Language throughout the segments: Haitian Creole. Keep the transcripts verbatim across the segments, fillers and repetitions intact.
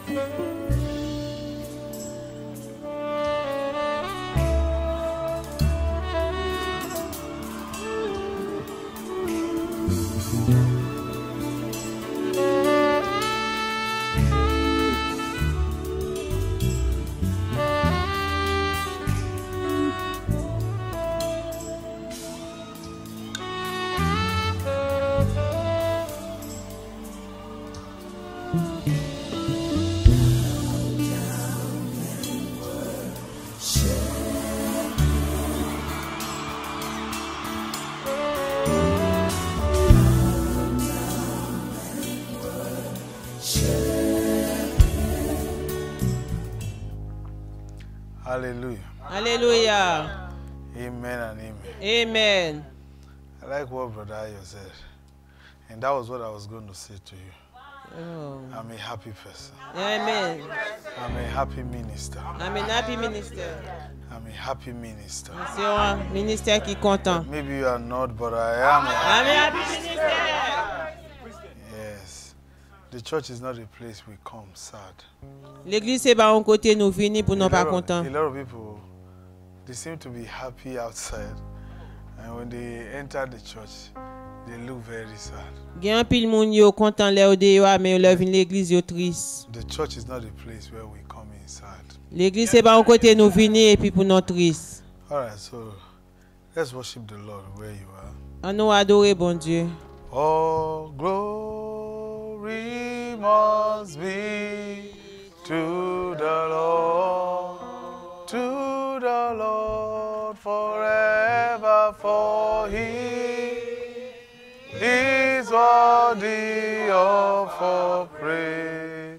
Hallelujah. Hallelujah. Amen and amen. Amen. I like what Brother Ayo said. And that was what I was going to say to you. Oh. I'm a happy person. Amen. I'm a happy minister. I'm a happy minister. I'm a happy minister. C'est un ministère qui est content. Maybe you are not, but I am. I'm a happy minister. Yes. The church is not a place we come sad. L'église c'est pas un côté nous venir pour nous pas contents. A lot of people, they seem to be happy outside, and when they enter the church, they look very sad. Gen pile moun yo content lè ou de yo mais yo vinn l'église yo triste. The church is not a place where we come inside. L'église c'est pas un côté nous venir et puis pour nous triste. All right, so let's worship the Lord where you are. On nous adorer bon Dieu. All glory must be to the Lord, to the Lord forever, for He is worthy of our praise.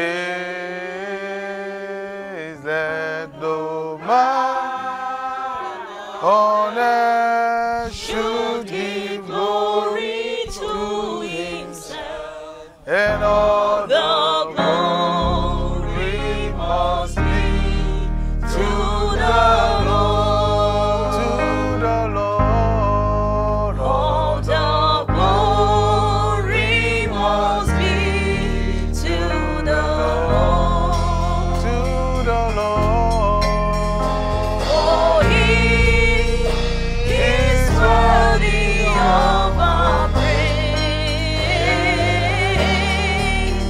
Let no man on earth should give glory to Himself, and all the glory must be to the Lord, to the Lord. All the glory must be to the Lord, to the Lord. For He is worthy of our praise.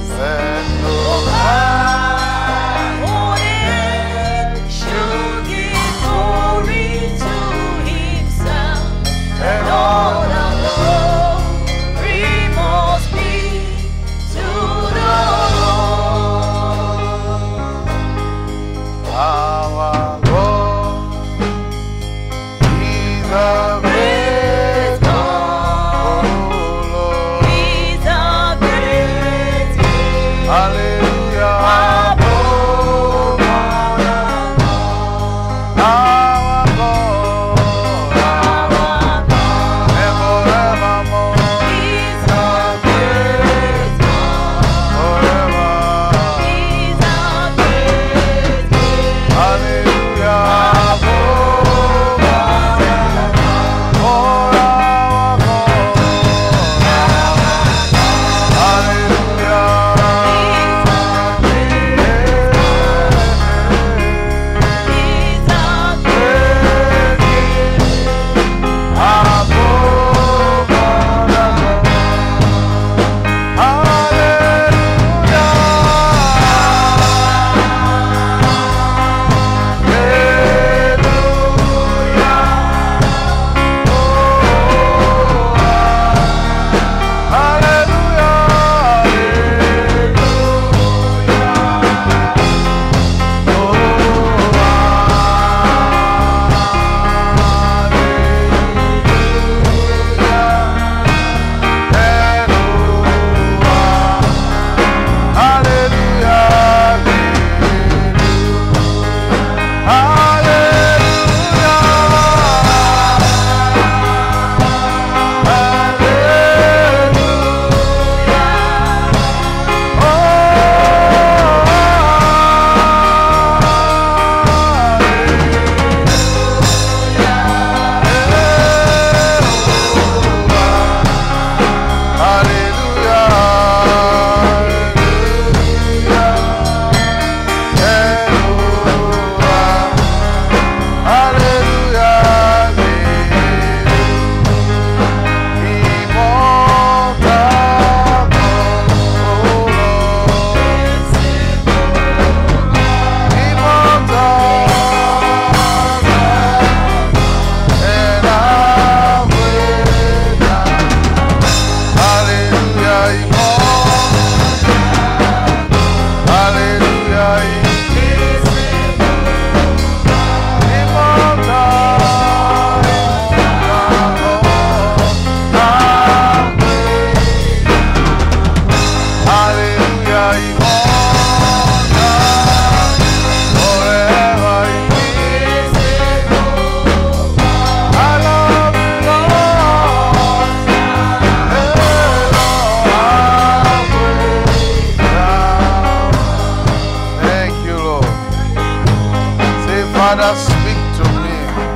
Father, speak to me.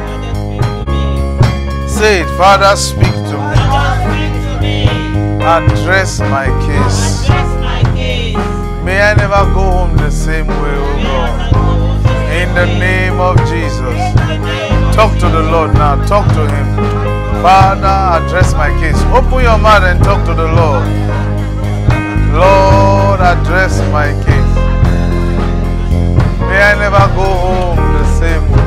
Say it, Father, speak to me. Address my case. May I never go home the same way, oh God. In the name of Jesus. Talk to the Lord now. Talk to Him. Father, address my case. Open your mouth and talk to the Lord. Lord, address my case. May I never go home the same way.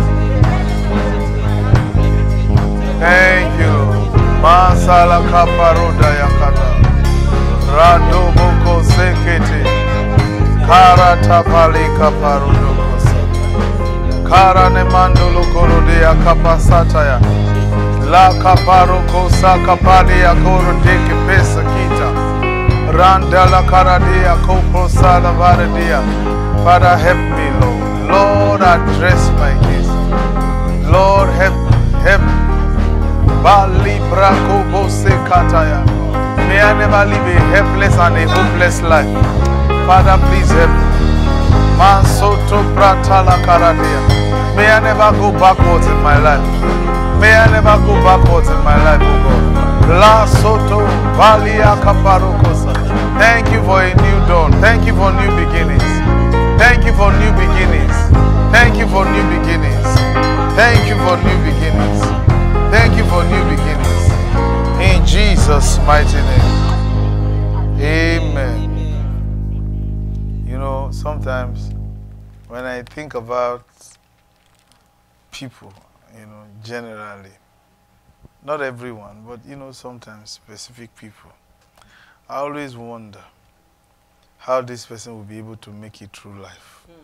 Thank you. Masala kaparoda yakata. Rado boko sekete. Karata pali kaparodo kosa. Karane mandolo korode yakapasata ya. La kaparo kosa kapali yakoro deke pesa kita. Randa la karadia kopo sala varadia. Father, help me, Lord. Lord, address my case. Lord, help, help. Bali brako bose kataya. May I never live a helpless and a hopeless life. Father, please help me. Mansoto pratala karadia. May I never go backwards in my life. May I never go backwards in my life, oh God. La soto valia kaparokosa. Thank you for a new dawn. Thank you for new beginnings. Thank you for new beginnings. Thank you for new beginnings. Thank you for new beginnings. Thank you for new beginnings. In Jesus' mighty name. Amen. You know, sometimes when I think about people, you know, generally, not everyone, but you know, sometimes specific people, I always wonder how this person will be able to make it through life. Mm.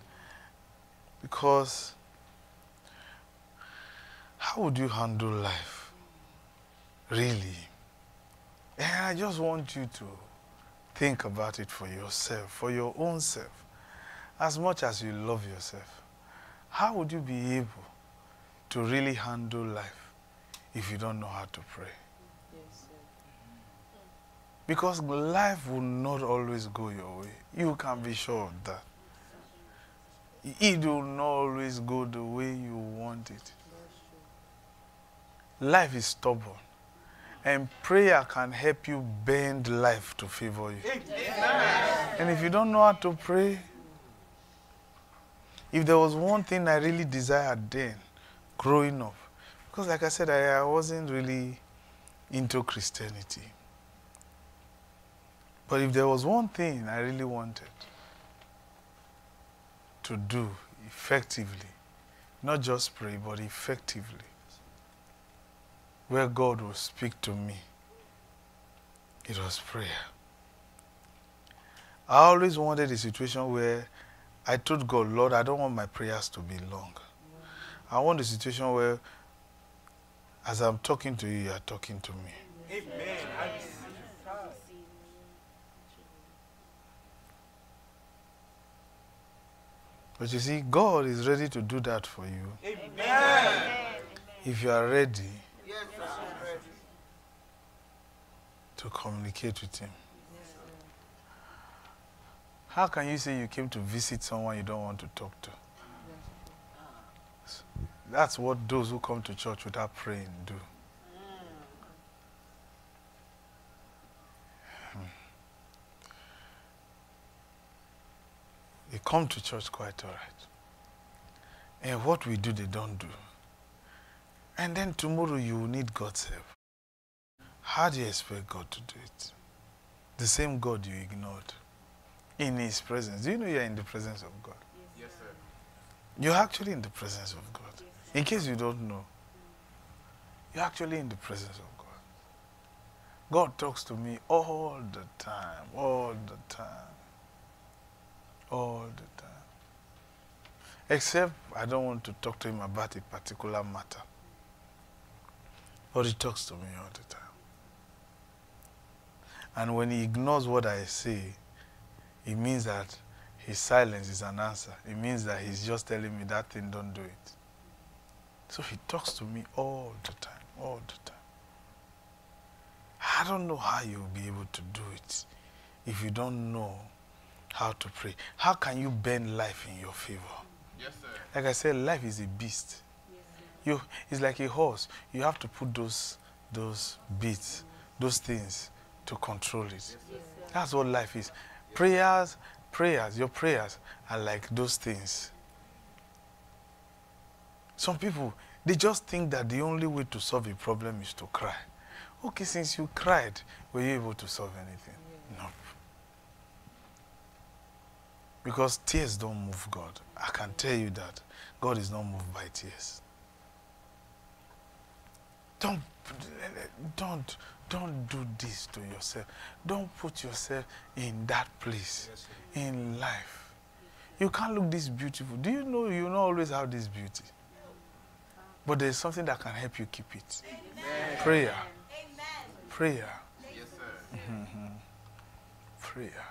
Because how would you handle life? Really? And I just want you to think about it for yourself, for your own self. As much as you love yourself, how would you be able to really handle life if you don't know how to pray? Yes, sir. Because life will not always go your way. You can be sure of that. It will not always go the way you want it. Life is stubborn. And prayer can help you bend life to favor you. Amen. And if you don't know how to pray, if there was one thing I really desired then, growing up, because like I said, I, I wasn't really into Christianity. But if there was one thing I really wanted to do effectively, not just pray, but effectively, where God will speak to me, it was prayer. I always wanted a situation where I told God, Lord, I don't want my prayers to be long. I want a situation where, as I'm talking to you, you are talking to me. Amen. But you see, God is ready to do that for you. Amen. If you are ready, yes, ready to communicate with Him. Yes, how can you say you came to visit someone you don't want to talk to? Yes. That's what those who come to church without praying do. They come to church quite all right. And what we do, they don't do. And then tomorrow you will need God's help. How do you expect God to do it? The same God you ignored in His presence. Do you know you're in the presence of God? Yes, sir. You're actually in the presence of God. Yes, in case you don't know, you're actually in the presence of God. God talks to me all the time, all the time. All the time. Except I don't want to talk to Him about a particular matter. But He talks to me all the time. And when He ignores what I say, it means that His silence is an answer. It means that He's just telling me that thing, don't do it. So He talks to me all the time, all the time. I don't know how you'll be able to do it if you don't know how to pray. How can you bend life in your favor? Yes, sir. Like I said, life is a beast. You, it's like a horse. You have to put those, those beats, those things to control it. Yes, that's what life is. Prayers, prayers, your prayers are like those things. Some people, they just think that the only way to solve a problem is to cry. Okay, since you cried, were you able to solve anything? Yeah. No. Because tears don't move God. I can tell you that. God is not moved by tears. Don't, don't, don't do this to yourself. Don't put yourself in that place in life. You can't look this beautiful. Do you know you don't always have this beauty? But there's something that can help you keep it. Amen. Prayer. Amen. Prayer. Yes, sir. Mm-hmm. Prayer.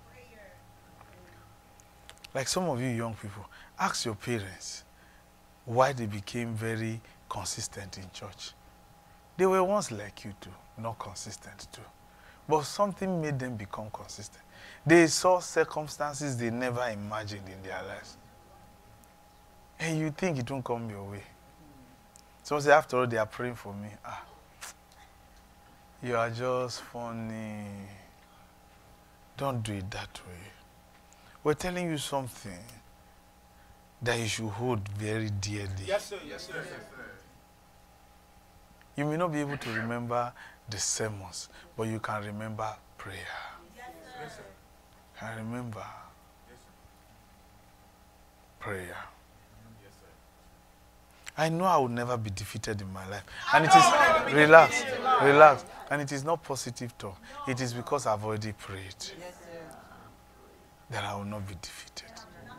Like some of you young people, ask your parents why they became very consistent in church. They were once like you too, not consistent too. But something made them become consistent. They saw circumstances they never imagined in their lives. And you think it won't come your way. Someone say, after all, they are praying for me. Ah, you are just funny. Don't do it that way. We're telling you something that you should hold very dearly. Yes, sir. Yes, sir. Yes, sir. You may not be able to remember the sermons, but you can remember prayer. Yes, sir. Can remember yes, sir. Prayer. Yes, sir. I know I will never be defeated in my life. And it is, relax, relax. And it is not positive talk. It is because I've already prayed. Yes, sir. That I will not be defeated.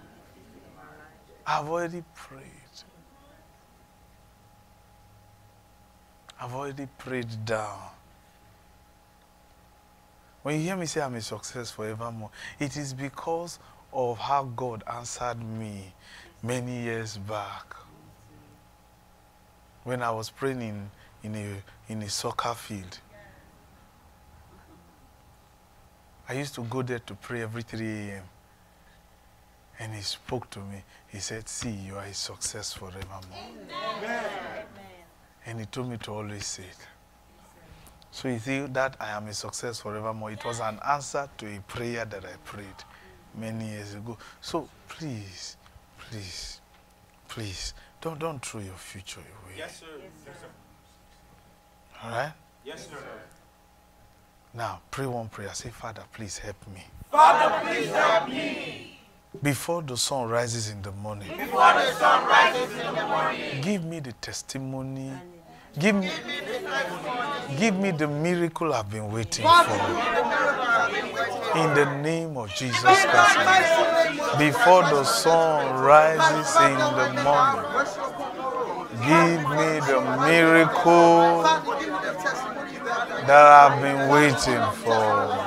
I've already prayed. I've already prayed down. When you hear me say I'm a success forevermore, it is because of how God answered me many years back. When I was praying in, in, a, in a soccer field. I used to go there to pray every three A M And he spoke to me. He said, see, you are a success forevermore. Amen. And he told me to always say it. So you see that I am a success forevermore. It was an answer to a prayer that I prayed many years ago. So please, please, please, don't, don't throw your future away. Yes, sir. Yes, sir. All right? Yes, sir. Now, pray one prayer. Say, Father, please help me. Father, please help me. Before the sun rises in the morning. Before the sun rises in the morning. Give me the testimony. Give me, give me the miracle I've been waiting for. In the name of Jesus Christ. Before the sun rises in the morning. Give me the miracle that I've been waiting for.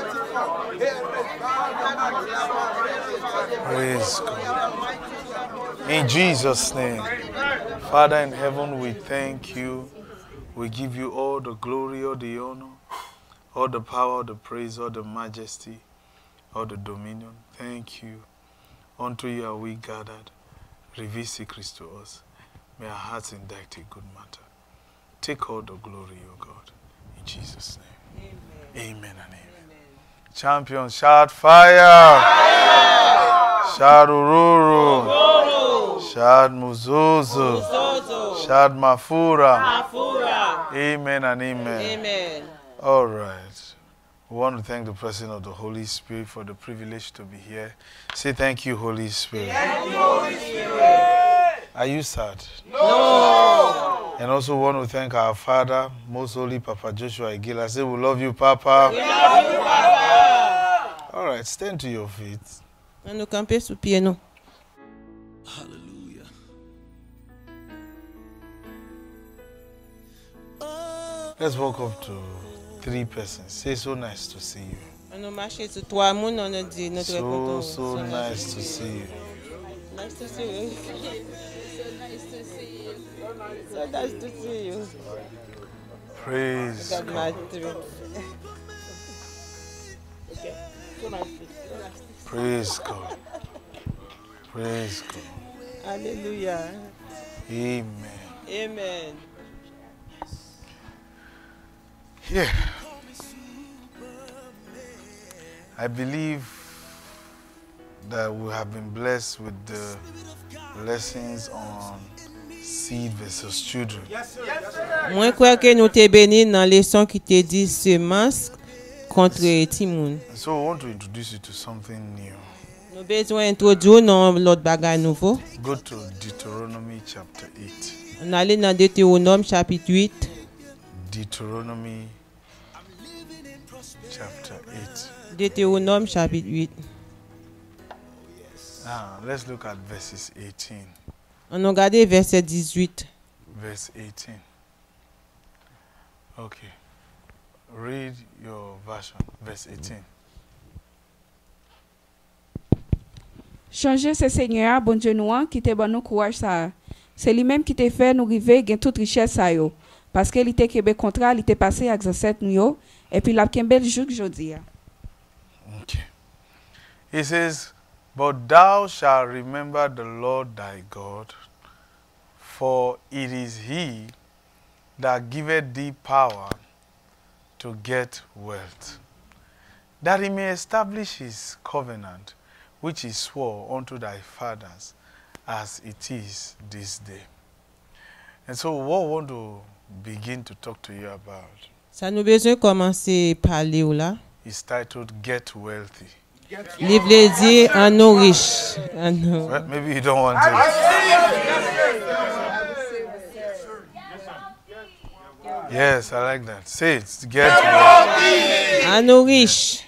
Praise God. In Jesus' name. Father in heaven, we thank you. We give you all the glory, all the honor, all the power, all the praise, all the majesty, all the dominion. Thank you. Unto you are we gathered. Reveal secrets to us. May our hearts indict a good matter. Take all the glory, O God. In Jesus' name. Amen, amen and amen. Amen. Champions, shout fire! Fire! Shout ururu! Shout muzuzu! Muzuzu. Shout mafura! Mafura! Amen and amen. Amen. All right. We want to thank the President of the Holy Spirit for the privilege to be here. Say thank you, Holy Spirit. Thank you, Holy Spirit. Are you sad? No. And also want to thank our Father, Most Holy Papa Joshua Igila. Say we love you, Papa. We love you, Papa. All right, stand to your feet. Nous camper sous pied, non? Hallelujah. Let's walk up to three persons. Say so nice to see you. On a marché sur trois moun, on a dit notre So, so nice to see you. Nice to see you. So nice to see you. Praise God. God. Praise God. Praise God. Alléluia. Amen. Amen. Yeah. I believe that we have been blessed with the lessons on seed versus children. Moi crois que nous t'es béni dans leçon qui te dit semence contre timoun. So I want to introduce you to something new. Nous besoin introduire dans l'autre bagage nouveau. Go to Deuteronomy chapter eight. On allait dans Deutéronome chapitre huit. Deuteronomy chapter eight. Deutéronome chapitre huit. Now, let's look at verses eighteen. On a regardé verset dix-huit. Verse eighteen. Okay. Read your version. Verse eighteen. Changer ce Seigneur, bon Dieu nous, qui te bon nous courage ça. C'est lui-même qui te fait nous river gain toute richesse ça yo. Parce que il était kebe contrat, il était passé avec ancêtre nous yo et puis la kembel jour jodi. Okay. He says, "But thou shalt remember the Lord thy God, for it is he that giveth thee power to get wealth, that he may establish his covenant, which he swore unto thy fathers, as it is this day." And so what I want to begin to talk to you about Ça nous besoin commencer parler ou là. is titled Get Wealthy. Livre les dit en nous riche. En nous. Well, maybe you don't want it. Yes, I like that. Say it. Get wealthy. En nous riche.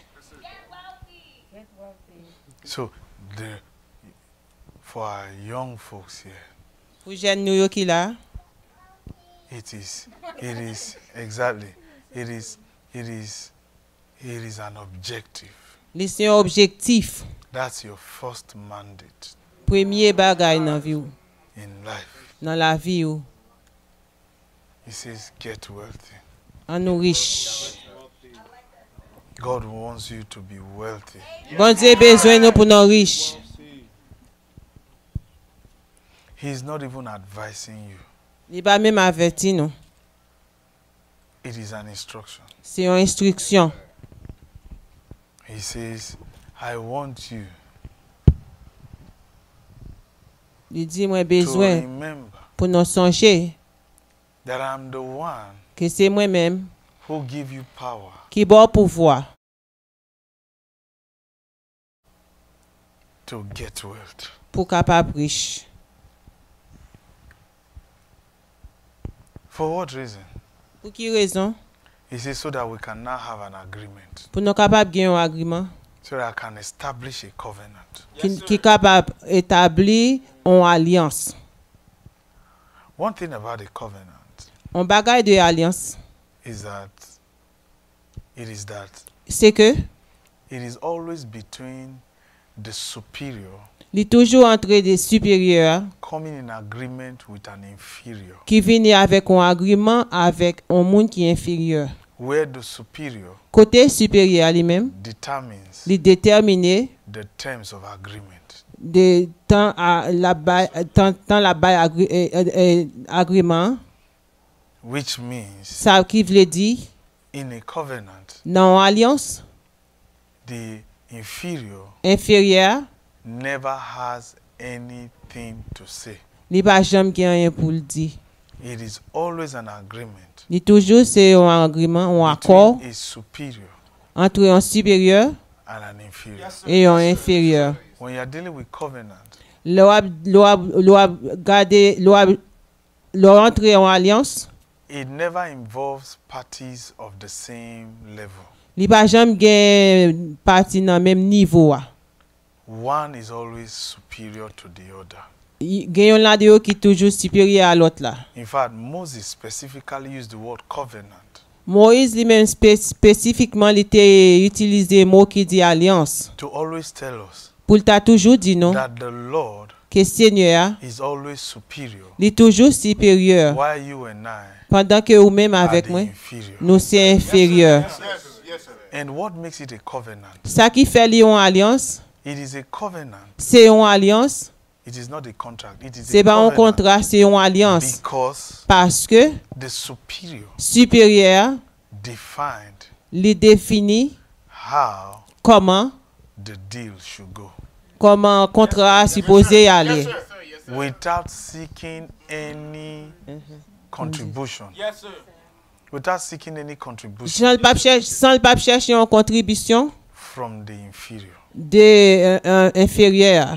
So, the, for our young folks here, Pour jeune nous yo qui là. it is, it is exactly, it is, it is, it is an objective. C'est un objectif. That's your first mandate Premier bagage dans vie ou, in life. dans la vie ou. He says, get wealthy. En nous riche. God wants you to be wealthy. Bon Dieu besoin nous pour nous riche. He's not even advising you. Il pas même averti nous. It is an instruction. C'est une instruction. He says, I want you Il dit moi to besoin remember pour nous songer that I'm the one que c'est moi-même who give you power qui bon pouvoir to get wealth. pour capable riche. For what reason? Pour qui raison? He says, so that we can now have an agreement, Pour nous capable gagner un agrément so that I can establish a covenant. qui qui capable établir une alliance. One thing about a covenant Un bagage de alliance, is that it is that c'est que it is always between the superior il est toujours entre des supérieurs coming in agreement with an inferior, qui viennent avec un agrément avec un monde qui est inférieur. where the superior Côté supérieur lui-même, determines il détermine the terms of agreement. de temps à la bail temps temps la bail agré, euh, euh, agrément, Which means, ça qui veut dire in a covenant, dans une alliance the inferior inférieure, never has anything to say. il pas jamais rien pour le dire. It is always an agreement Il toujours c'est un agrément, un accord between a superior entre un supérieur and an inferior. et un inférieur. When you are dealing with covenant, L'on l'on garder l'on l'on entrer en alliance, it never involves parties of the same level. il pas jamais gain parti dans même niveau a. One is always superior to the other. Gagnons là de qui toujours supérieur à l'autre là. In fact, Moses specifically used the word covenant Moïse lui-même spé- spécifiquement il était utilisé mot qui dit alliance. to always tell us Pour t'a toujours dit non that the Lord que Seigneur is always superior, il est toujours supérieur while you and I pendant que ou même are avec the moi inferior. nous c'est inférieur. And what makes it a covenant? Ça qui fait li une alliance, It is a covenant c'est une alliance It is not a contract. It is C'est a pas un covenant. contrat, c'est une alliance. Because Parce que the superior supérieur, defined il définit how comment the deal should go comment un contrat est supposé aller. without seeking any contribution. Yes, sir. Without seeking any contribution Sans le pape cherche, sans le pape chercher une contribution from the inferior. des euh, inférieurs.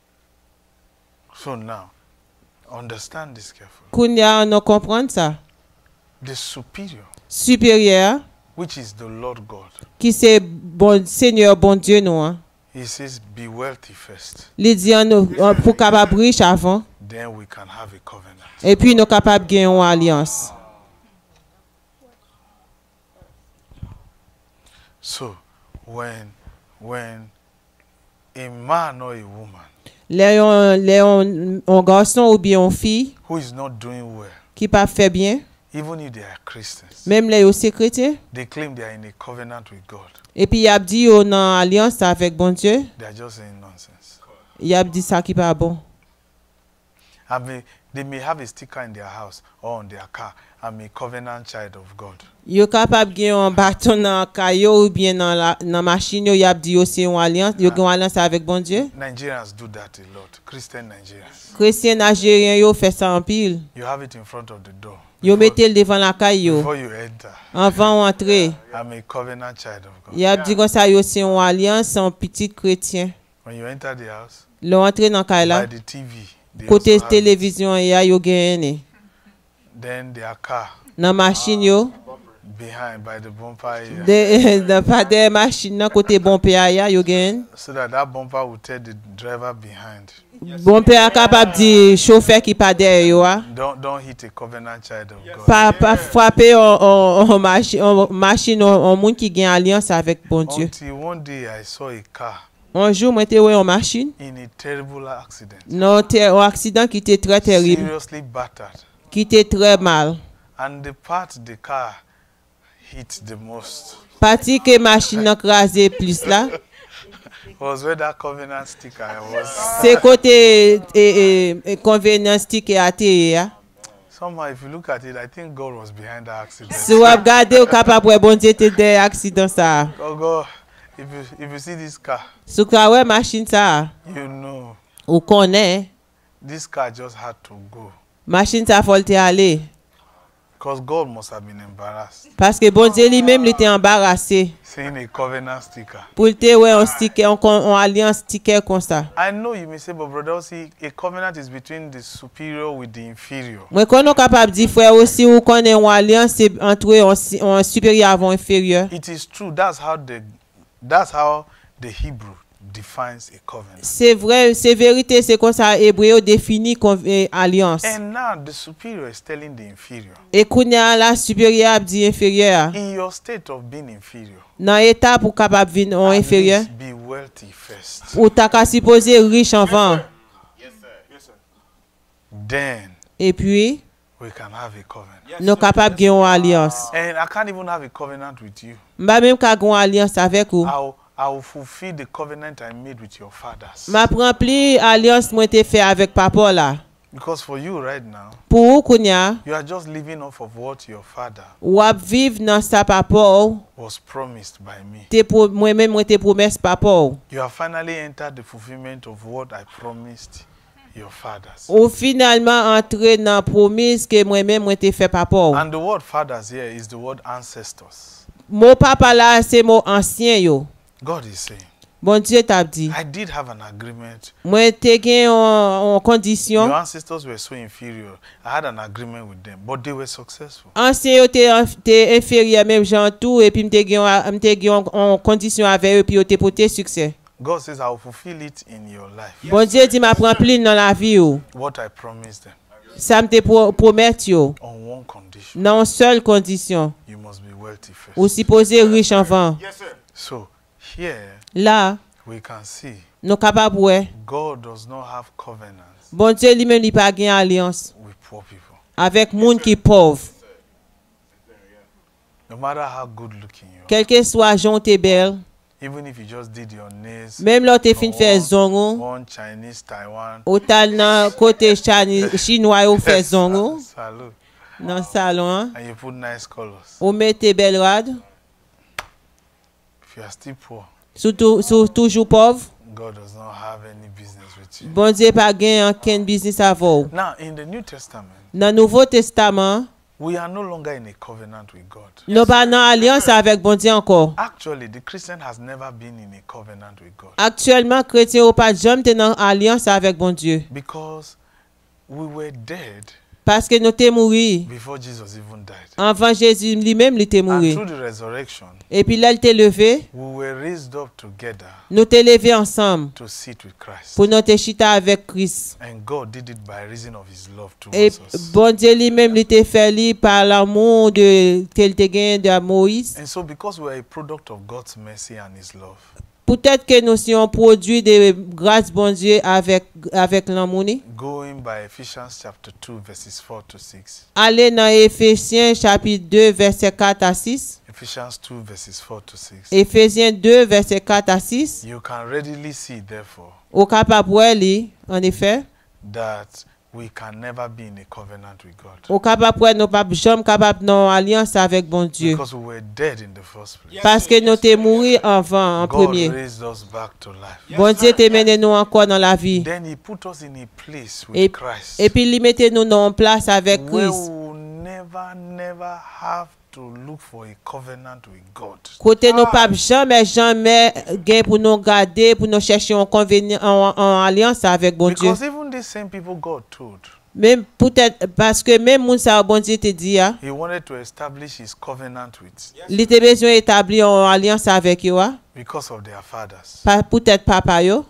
So now, understand this carefully. Kounya, on comprend ça. The superior, Supérieur, which is the Lord God, qui c'est bon Seigneur, bon Dieu, nous. Hein. he says, be wealthy first, Il dit on, on, pour capable riche avant, then we can have a covenant. et puis nous capable gagner une alliance. So, when when a man or a woman Les on, les on, on garçon ou bien on fille who is not doing well, qui pas fait bien, even if they are Christians, même les aussi chrétiens, they claim they are in a covenant with God. et puis il a dit on en alliance avec bon Dieu, They are just saying nonsense. il a dit ça qui pas bon. I mean, they may have a sticker in their house or on their car. I'm a covenant child of God. Yo capable gagner un bâton dans caillou ou bien dans la dans machine yo, y a dit aussi une alliance, yo une alliance avec bon Dieu. Nigerians do that a lot. Christian Nigerians. Chrétien nigérien yo fait ça en pile. You have it in front of the door. Yo Before, mettez le devant la caillou before you enter, avant d'entrer. I'm a covenant child of God. Il a dit comme ça yo c'est une alliance en petit chrétien. When you enter the house, L'on entrer dans caille là, by the T V, they côté also have it. télévision y a yo gagné. Then their car Dans machine yo, behind by the bumper area, de de pas de machine dans côté bon père ya yo gagné. so that that bumper will tell the driver behind, Bon père capable dire chauffeur qui pas derrière yo a. don't don't hit a covenant child of God. Pas pas frapper en en en machine en machine en monde qui gagne alliance avec bon Dieu. Until one day I saw a car Un jour moi était en machine, in a terrible accident, non un accident qui était très terrible, seriously battered, qui était très mal. and the part the car hit the most Parti que machine a crasé plus là, was where that covenant sticker was. c'est côté et et convenience ticket à terre. Somehow, if you look at it, I think God was behind that accident. Si vous regardez au capable bon Dieu était des accident ça. Oh God, if you if you see this car, Si vous ouais machine ça, you know ou connaît, this car just had to go machine ça faut te aller because God must have been embarrassed parce que bon Dieu lui-même il était embarrassé seeing a covenant sticker. pour te ouais un sticker en en alliance sticker comme ça. I know you may say, but brother, see, a covenant is between the superior with the inferior. Moi qu'on est capable dire frère aussi ou connaît une alliance c'est entre un si- un supérieur avant inférieur. It is true. That's how the that's how the Hebrew defines a covenant. C'est vrai, c'est vérité, c'est comme ça hébreu définit comme eh, alliance. And now the superior is telling the inferior, Et kounya la supérieur a dit inférieur. in your state of being inferior, Dans l'état pour capable venir en at inférieur, least be wealthy first. ou t'as qu'à supposer riche avant. Yes, sir. Yes, sir. Then Et puis, we can have a covenant. Yes, nous capable gagner une alliance. And I can't even have a covenant with you. M'a même qu'à gagner une alliance avec vous. I'll I will fulfill the covenant I made with your fathers. M'a rempli alliance moi t'ai fait avec papa là. Because for you right now, Pour vous kounya, you are just living off of what your father ou ap vivre dans sa papa, was promised by me. t'es pour moi même moi t'ai promesse papa. You have finally entered the fulfillment of what I promised your fathers. Ou finalement entrer dans promesse que moi même moi t'ai fait papa. And the word fathers here is the word ancestors. Mon papa là c'est mon ancien yo. God is saying, Bon Dieu t'a dit. I did have an agreement. Moi t'ai gagné en condition. Your ancestors were so inferior. I had an agreement with them, but they were successful. Ancien yo t'es t'es inférieur même genre tout et puis m'te gagné m'te gagné en condition avec eux puis yo t'es pour tes succès. God says, I will fulfill it in your life. Bon Dieu dit m'a prend plein dans la vie yo. What I promised them Ça me te pro promettre yo. on one condition. Dans une seule condition. You must be wealthy first. Ou supposé riche avant. Yes, sir. So here Là, we can see nous capable ouais. God does not have covenants Bon Dieu lui-même il pas gagné alliance with poor people. avec monde qui pauvre. No matter how good looking you are, Quel que soit Jean t'es belle, Even if you just did your nails, Même là, tu on fin fait one, zongo. one Chinese Taiwan. Au tal nan côté chani- chinois ou fait zongo. Salute. Dans le salon. Hein. And you put nice colors. Ou mettez belle rade. If you are still poor, Surtout, sou- toujours pauvre. God does not have any business with you. Bon Dieu pas gain aucun business à vous. Now, in the New Testament, Dans le Nouveau Testament, we are no longer in a covenant with God. nous pas dans alliance avec bon Dieu encore. Actually, the Christian has never been in a covenant with God Actuellement, chrétien ou pas jamais dans alliance avec bon Dieu. because we were dead Parce que nous t'es mouru. before Jesus even died. Avant Jésus lui-même, il était And mouru. through the resurrection, Et puis là, il t'est levé. we were raised up together Nous t'es levé ensemble. to sit with Christ. Pour nous te chita avec Christ. And God did it by reason of his love Et towards us. bon Dieu lui-même, il t'est fait lui par l'amour de tel te gain de Moïse. And so, because we are a product of God's mercy and his love, Peut-être que nous sommes produits de grâce bon Dieu avec, avec l'amour. going by Ephesians chapter two, verses four to six. Allez dans Éphésiens chapitre deux, verset quatre à six. Ephesians two, verses four to six. Éphésiens deux, verset quatre à six. You can readily see, therefore, Au capable lire, en effet, that we can never be in a covenant with God au capable nous pas jamais capable dans alliance avec bon Dieu. because we were dead in the first place. Parce que nous t'es mouru avant en God premier. raised us back to life. Bon Dieu t'a mené nous encore dans la vie. Then he put us in a place with Et, Christ et puis il mettait nous dans une place avec where Christ. we will never, never have to look for a covenant with God. Côté nous pas jamais jamais gain pour nous garder, pour nous chercher un convenient en, en alliance avec bon Dieu. Because even the same people God told, Même peut-être parce que même moun sa bon Dieu te dit ah, he wanted to establish his covenant with il était besoin d'établir une alliance avec eux ah, because of their fathers. pas peut-être papa yo.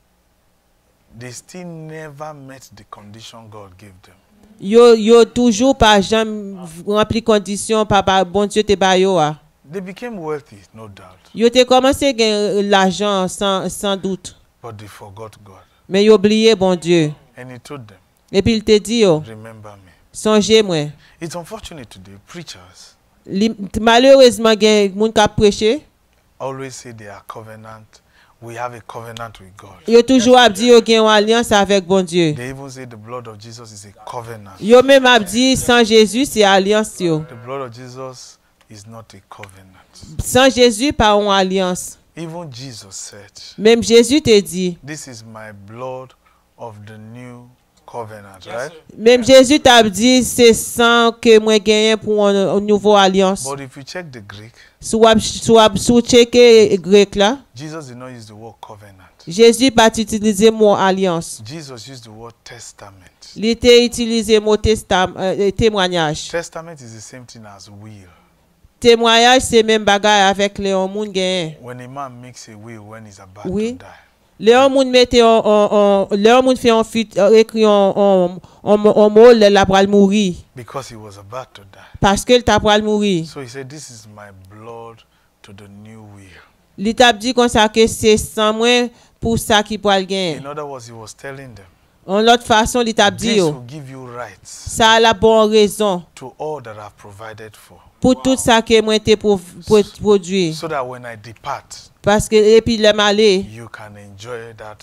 They still never met the condition God gave them. Yo yo toujours pas jamais rempli condition papa bon Dieu te ba yo ah. They became wealthy, no doubt, Yo te commencé gain l'argent sans sans doute, but they forgot God. mais yo oublié bon Dieu. And he told them, Et puis il te dit yo, remember me. songez moi. It's unfortunate today, preachers Li- Malheureusement gen moun ka prêcher, always say they are covenant. We have a covenant with God. yo toujours ap di yo gen une alliance avec bon Dieu. They even say the blood of Jesus is a covenant. Yo même ap di sans Jésus c'est alliance yo. The blood of Jesus is not a covenant. Sans Jésus pas une alliance. Even Jesus said, Même Jésus te dit, this is my blood of the new covenant, right? même Jésus t'a dit c'est sang que moi gagné pour une une nouvelle alliance. But if you check the Greek, Sou ap sou ap sou checker grec là, Jesus did not use the word covenant. Jésus pas utiliser mot alliance. Jesus used the word testament. Il était utilisé mot testament euh, témoignage. Testament is the same thing as will. Témoignage c'est même bagaille avec les moun gagné. When a man makes a will when he's about Oui. to die. Les moun mette en en les moun fait en fit écrit en en en mot la pral mourir Because he was about to die. parce que il t'a pral mourir. So he said, this is my blood to the new will. Il t'a dit comme ça que c'est sans moi pour ça qui pral gagner. In other words, he was telling them, En l'autre façon, il t'a dit this yo, will give you rights ça a la bonne raison to all that I've provided for. pour tout ça que moi t'ai pour produit So that when I depart, parce que et puis le malé you can enjoy that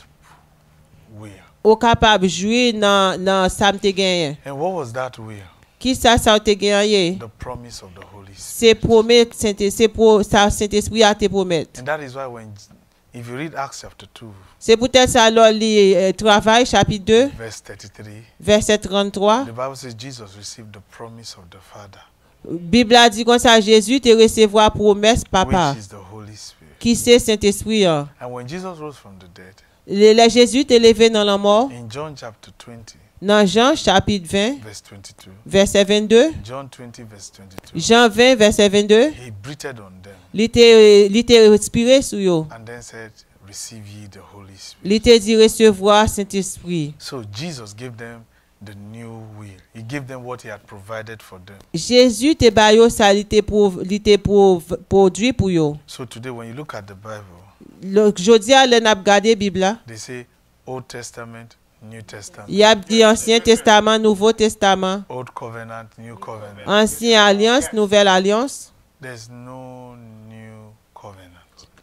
will. au capable jouer dans dans ça me te gagné. And what was that will? Qui ça ça te gagné? The promise of the Holy Spirit. C'est promettre Saint c'est pour ça Saint-Esprit a te promettre. And that is why when, if you read Acts chapter two, C'est peut-être ça alors le travail chapitre deux verse thirty-three, verset trente-trois. the Bible says Jesus received the promise of the Father, Bible a dit comme ça Jésus te recevoir promesse papa which is the Holy Spirit. qui c'est Saint-Esprit. Hein. And when Jesus rose from the dead, Le, le Jésus te levé dans la mort in John chapter twenty, dans Jean chapitre vingt verse twenty-two, verset vingt-deux. John twenty, verse twenty-two, Jean vingt verset vingt-deux. he breathed on them Il était il était respiré sur yo. and then said, receive ye the Holy Spirit. Il était dit recevoir Saint-Esprit. So Jesus gave them the new will. He gave them what he had provided for them. Jésus te ba yo ça il te pour il te pour produit pour yo. So today when you look at the Bible, Le jodi a le n'a regarder Bible là. they say Old Testament, New Testament, Il y a dit Ancien Testament, Nouveau Testament, Old Covenant, New Covenant. Ancienne Alliance, Nouvelle Alliance. There's no new covenant.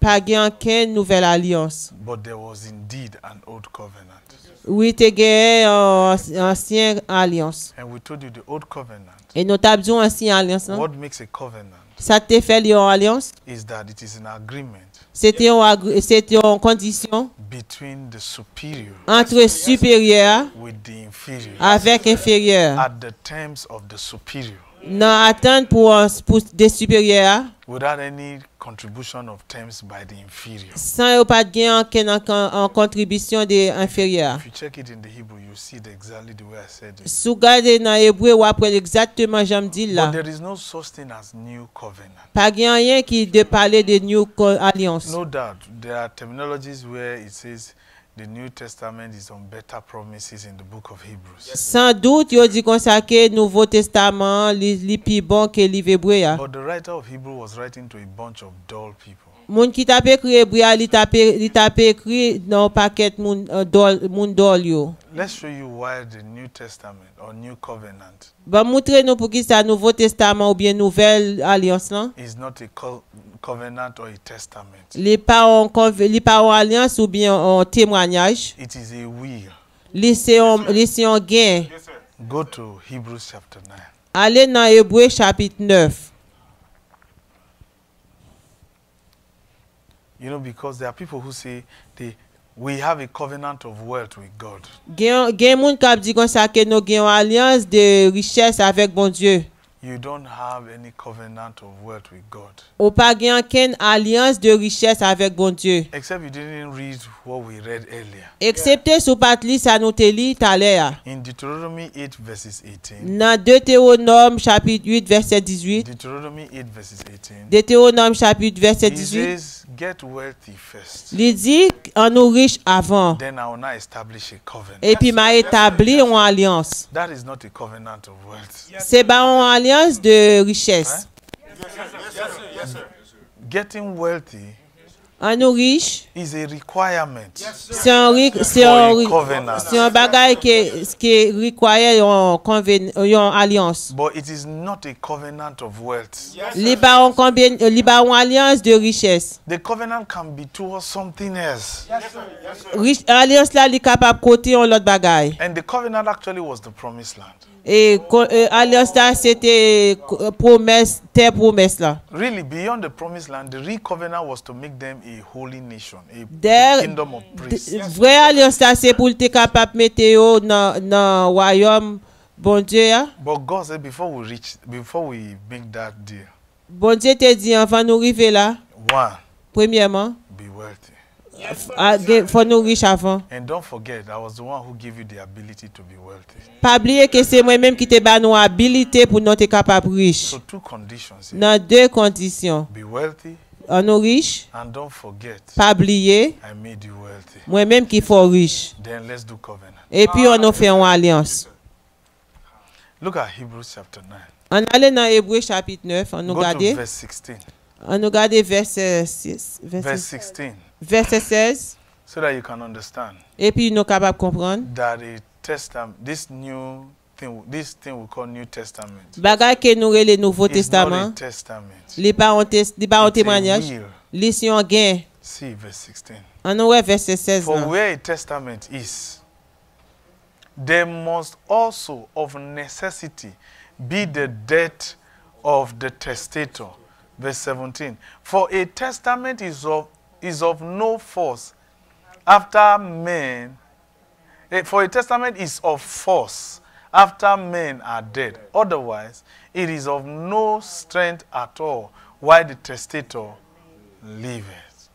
pas gen aucune nouvelle alliance. But there was indeed an old covenant. Oui, te gen une ancienne alliance. And we told you the old covenant. Et nous t'avons dit ancienne alliance. What makes a covenant Ça te fait une alliance. is that it is an agreement C'était une, c'était une condition between the superior entre supérieur with the inferior avec inférieur. at the terms of the superior Non, attendre pour, pour des supérieurs without any contribution of terms by the inferior. sans pas gain en contribution des inférieurs. If you check it in the Hebrew, you see it exactly the way I said it. Si vous regardez dans l'hébreu, vous apprenez exactement j'aime dit là. But there is no such thing as new covenant. Pas gain rien qui de parler de New Alliance. No doubt, there are terminologies where it says the New Testament is on better promises in the book of Hebrews. Sans doute, il dit comme ça que Nouveau Testament li plus bon que livre hébreu. But the writer of Hebrew was writing to a bunch of dull people. Moun qui t'a écrit hébreu, il t'a il t'a écrit dans paquet moun dol moun dol yo. Let's show you why the New Testament or New Covenant Va montrer nous pour qui ça Nouveau Testament ou bien Nouvelle Alliance là. is not a co covenant or a testament. Les pas en les pas en alliance ou bien en témoignage. It is a will. Les c'est un les c'est un gain. Yes, sir. Go to Hebrews chapter nine. Allez dans Hébreu chapitre neuf. You know, because there are people who say they we have a covenant of wealth with God. Gen gen moun k'ap di kon sa ke nou gen une alliance de richesse avec bon Dieu. You don't have any covenant of wealth with God. Ou pas gen aucune alliance de richesse avec bon Dieu. Except you didn't read what we read earlier. Excepté sou pat li sa nou te li tout à l'heure. In Deuteronomy eight verses eighteen. Dans Deutéronome chapitre huit verset dix-huit. Deuteronomy eight verses eighteen. Deutéronome chapitre verset It dix-huit. says, get wealthy first. Li dit en nous riche avant. Then I will now establish a covenant. Et puis m'a établi une alliance. That is not a covenant of wealth. C'est pas une alliance de richesse. Yes, sir. Yes, sir. Yes, sir. Getting wealthy En nous riche, is a requirement c'est un ri- c'est for un a ri- covenant. c'est un bagage qui qui requiert une conven- une alliance. But it is not a covenant of wealth. Li ba on combien li ba une alliance de richesse. The covenant can be towards something else. Rich, alliance là li capable côté on l'autre bagage. And the covenant actually was the promised land. Et co- euh, alliance là c'était euh, promesse terre promesse là. Really, beyond the promised land, the real covenant was to make them a holy nation, a Der kingdom of priests. vrai alliance là c'est pour te capable mettre yo dans dans royaume bon Dieu ya. But God said before we reach, before we make that deal, Bon Dieu te dit avant nous arriver là, one, premièrement, be wealthy. ah, gen- faut nous riche avant. And don't forget, I was the one who gave you the ability to be wealthy. Pas oublier que c'est moi-même qui te ba nous habilité pour nous être capable riche. So two conditions here. Dans deux conditions. Be wealthy En nous riche, and don't forget, pas oublier, I made you wealthy. moi-même qui faut riche. Then let's do covenant. Et puis on nous fait une alliance. Look at Hebrews chapter nine. On allait dans Hébreu chapitre neuf, on nous Go to regarde, verse sixteen. on nous regarde verset six, Verse verset, sixteen. verset seize, So that you can understand et puis nous capables comprendre. that a testament, this new thing, this thing we call New Testament, Bagay que nous le Nouveau is not a Testament, testament. li pas un tes- li pas un It's a témoignage, will. li si on gain. See verse sixteen. On nous ouais verset seize For là. where a testament is, there must also of necessity be the death of the testator. Verse seventeen. For a testament is of is of no force after men. eh, For a testament is of force after men are dead. Otherwise, it is of no strength at all while the testator liveth.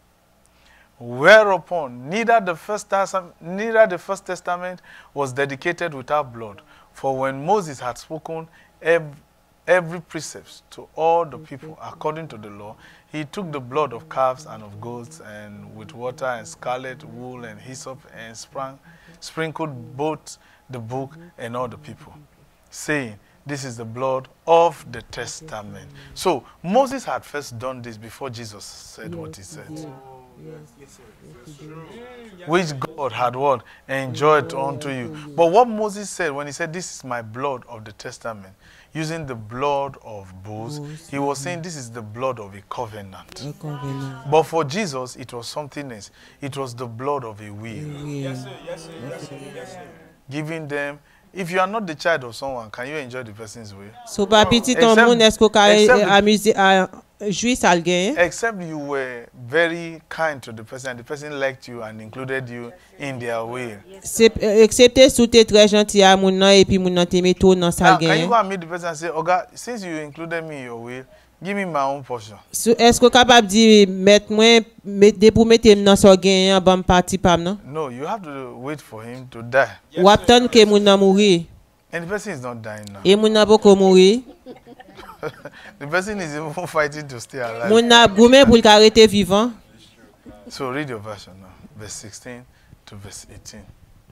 Whereupon neither the first testament, neither the first testament was dedicated without blood. For when Moses had spoken every, every precept to all the people according to the law, he took the blood of calves and of goats, and with water and scarlet wool and hyssop, and sprang, sprinkled both the book and all the people, saying, "This is the blood of the testament." So Moses had first done this before Jesus said what he said. which God had what? Enjoyed unto you. But what Moses said when he said, this is my blood of the testament, using the blood of bulls, he was saying this is the blood of a covenant. Un covenant. But for Jesus, it was something else. It was the blood of a will. Yes, sir. Yes, sir. Yes, sir. Yes, sir. Giving them, if you are not the child of someone, can you enjoy the person's will? So pas petit ton Except- monde est-ce qu'on ka except- amuser à jouir ça le gain? Except you were very kind to the person and the person liked you and included you in their will. C'est excepté sous t'es très gentil à moun nan et puis moun nan te met tout dans ça Now, le can you go gain. and meet the person and say, Oga, since you included me in your will, give me my own portion. So, est-ce qu'on capable dire mettre moi mettre pour mettre dans ça gain en bon parti pam non? No, you have to wait for him to die. Ou attendre que moun nan mourir And the person is not dying now. et moun nan pas mourir. The person is even fighting to stay alive. Moun nan goumé pour l'arrêter vivant. So read your version now, verse sixteen to verse eighteen.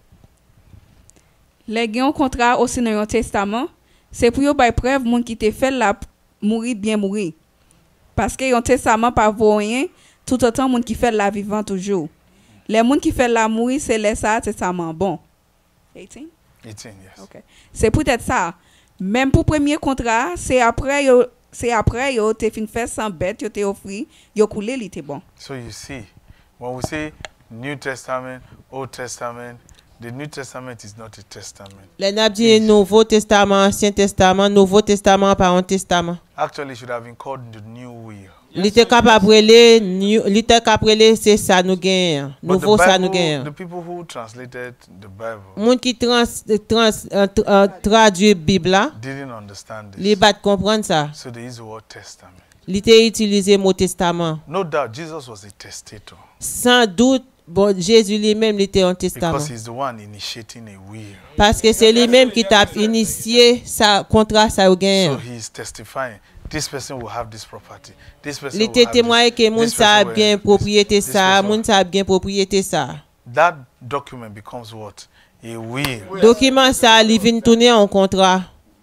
Les gen un contrat aussi dans un testament, c'est pour yo bay preuve moun qui te fait la mourir bien mourir. Parce que un testament pas vaut rien, tout autant moun qui fait la vivant toujours. Les moun qui fait la mourir, c'est les ça testament bon. eighteen? eighteen, yes. OK. C'est peut-être ça. Même pour premier contrat, c'est après yo c'est après yo te fin fait sans bête, yo te offri, yo coulé li te bon. So you see, when we say New Testament, Old Testament, the New Testament is not a testament. Les n'a dit Nouveau Testament, Ancien Testament, Nouveau Testament par un testament. Actually, it should have been called the New Will. Il était capable de il était capable de c'est ça nous gagne. But Nouveau the, ça nous Bible, gagne. the people who translated the Bible Moun qui trans, trans euh, tra- euh, traduit Bible là, didn't understand les this. bat comprendre ça. So they used the word testament. Il était utilisé mot testament. No doubt, Jesus was a testator Sans doute bon Jésus lui-même il était un testament because he's the one initiating a will. parce que c'est lui-même qui t'a initié sa contrat ça So gagne. he's testifying. This person will have this property. This person Il will était have témoin this. que moun This ça person will bien have this. propriété This ça, person- moun ça bien propriété ça. That document becomes what? A will. Document ça il vient tourner en contrat.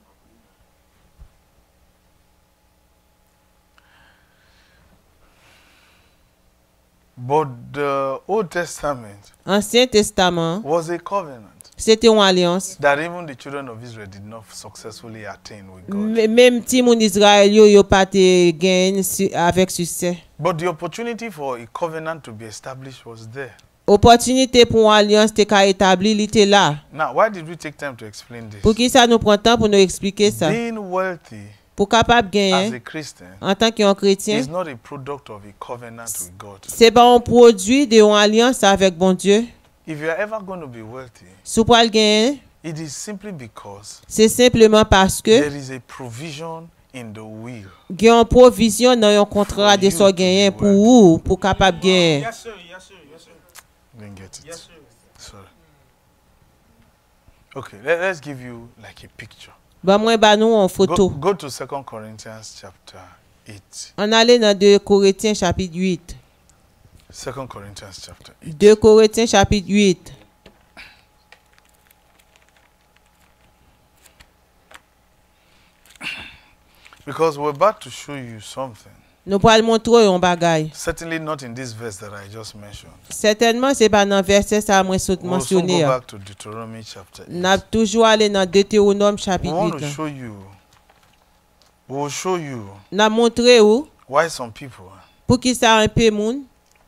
But the Old Testament Ancien Testament, was a covenant c'était une alliance. that even the children of Israel did not successfully attain with God. M- Même ti moun Israël yo yo pas te gagne su- avec succès. But the opportunity for a covenant to be established was there. Opportunité pour une alliance te ka établi, il était là. Now, why did we take time to explain this? Pour qui ça nous prend temps pour nous expliquer ça? Being wealthy Pour capable as gagner a Christian en tant qu'un chrétien, is not a product of a covenant with God. c'est pas un produit de une alliance avec bon Dieu. If you are ever going to be wealthy, Si pour le gagner, it is simply because c'est simplement parce que there is a provision in the will. il y a une provision dans un contrat de son gagner pour vous, pour capable gagner. Yes, sir. Yes, sir. Yes, sir. Didn't get it. Yes, sir. Sorry. Okay, let, let's give you like a picture. Bah moi bah nous en Go, photo. go to Second Corinthians chapter eight. On allait dans deux Corinthiens chapitre huit. Second Corinthians chapter eight. deux Corinthiens chapitre huit. Because we're about to show you something. Nous allons montrer un bagage. Certainly not in this verse that I just mentioned. Certainement c'est pas dans verset ça moi saute We'll soon go mentionné. back to Deuteronomy chapter eight. N'a toujours allé dans Deutéronome We chapitre want huit. to là. show you, we will show you N'a montré où why some people pour qui ça un peu moun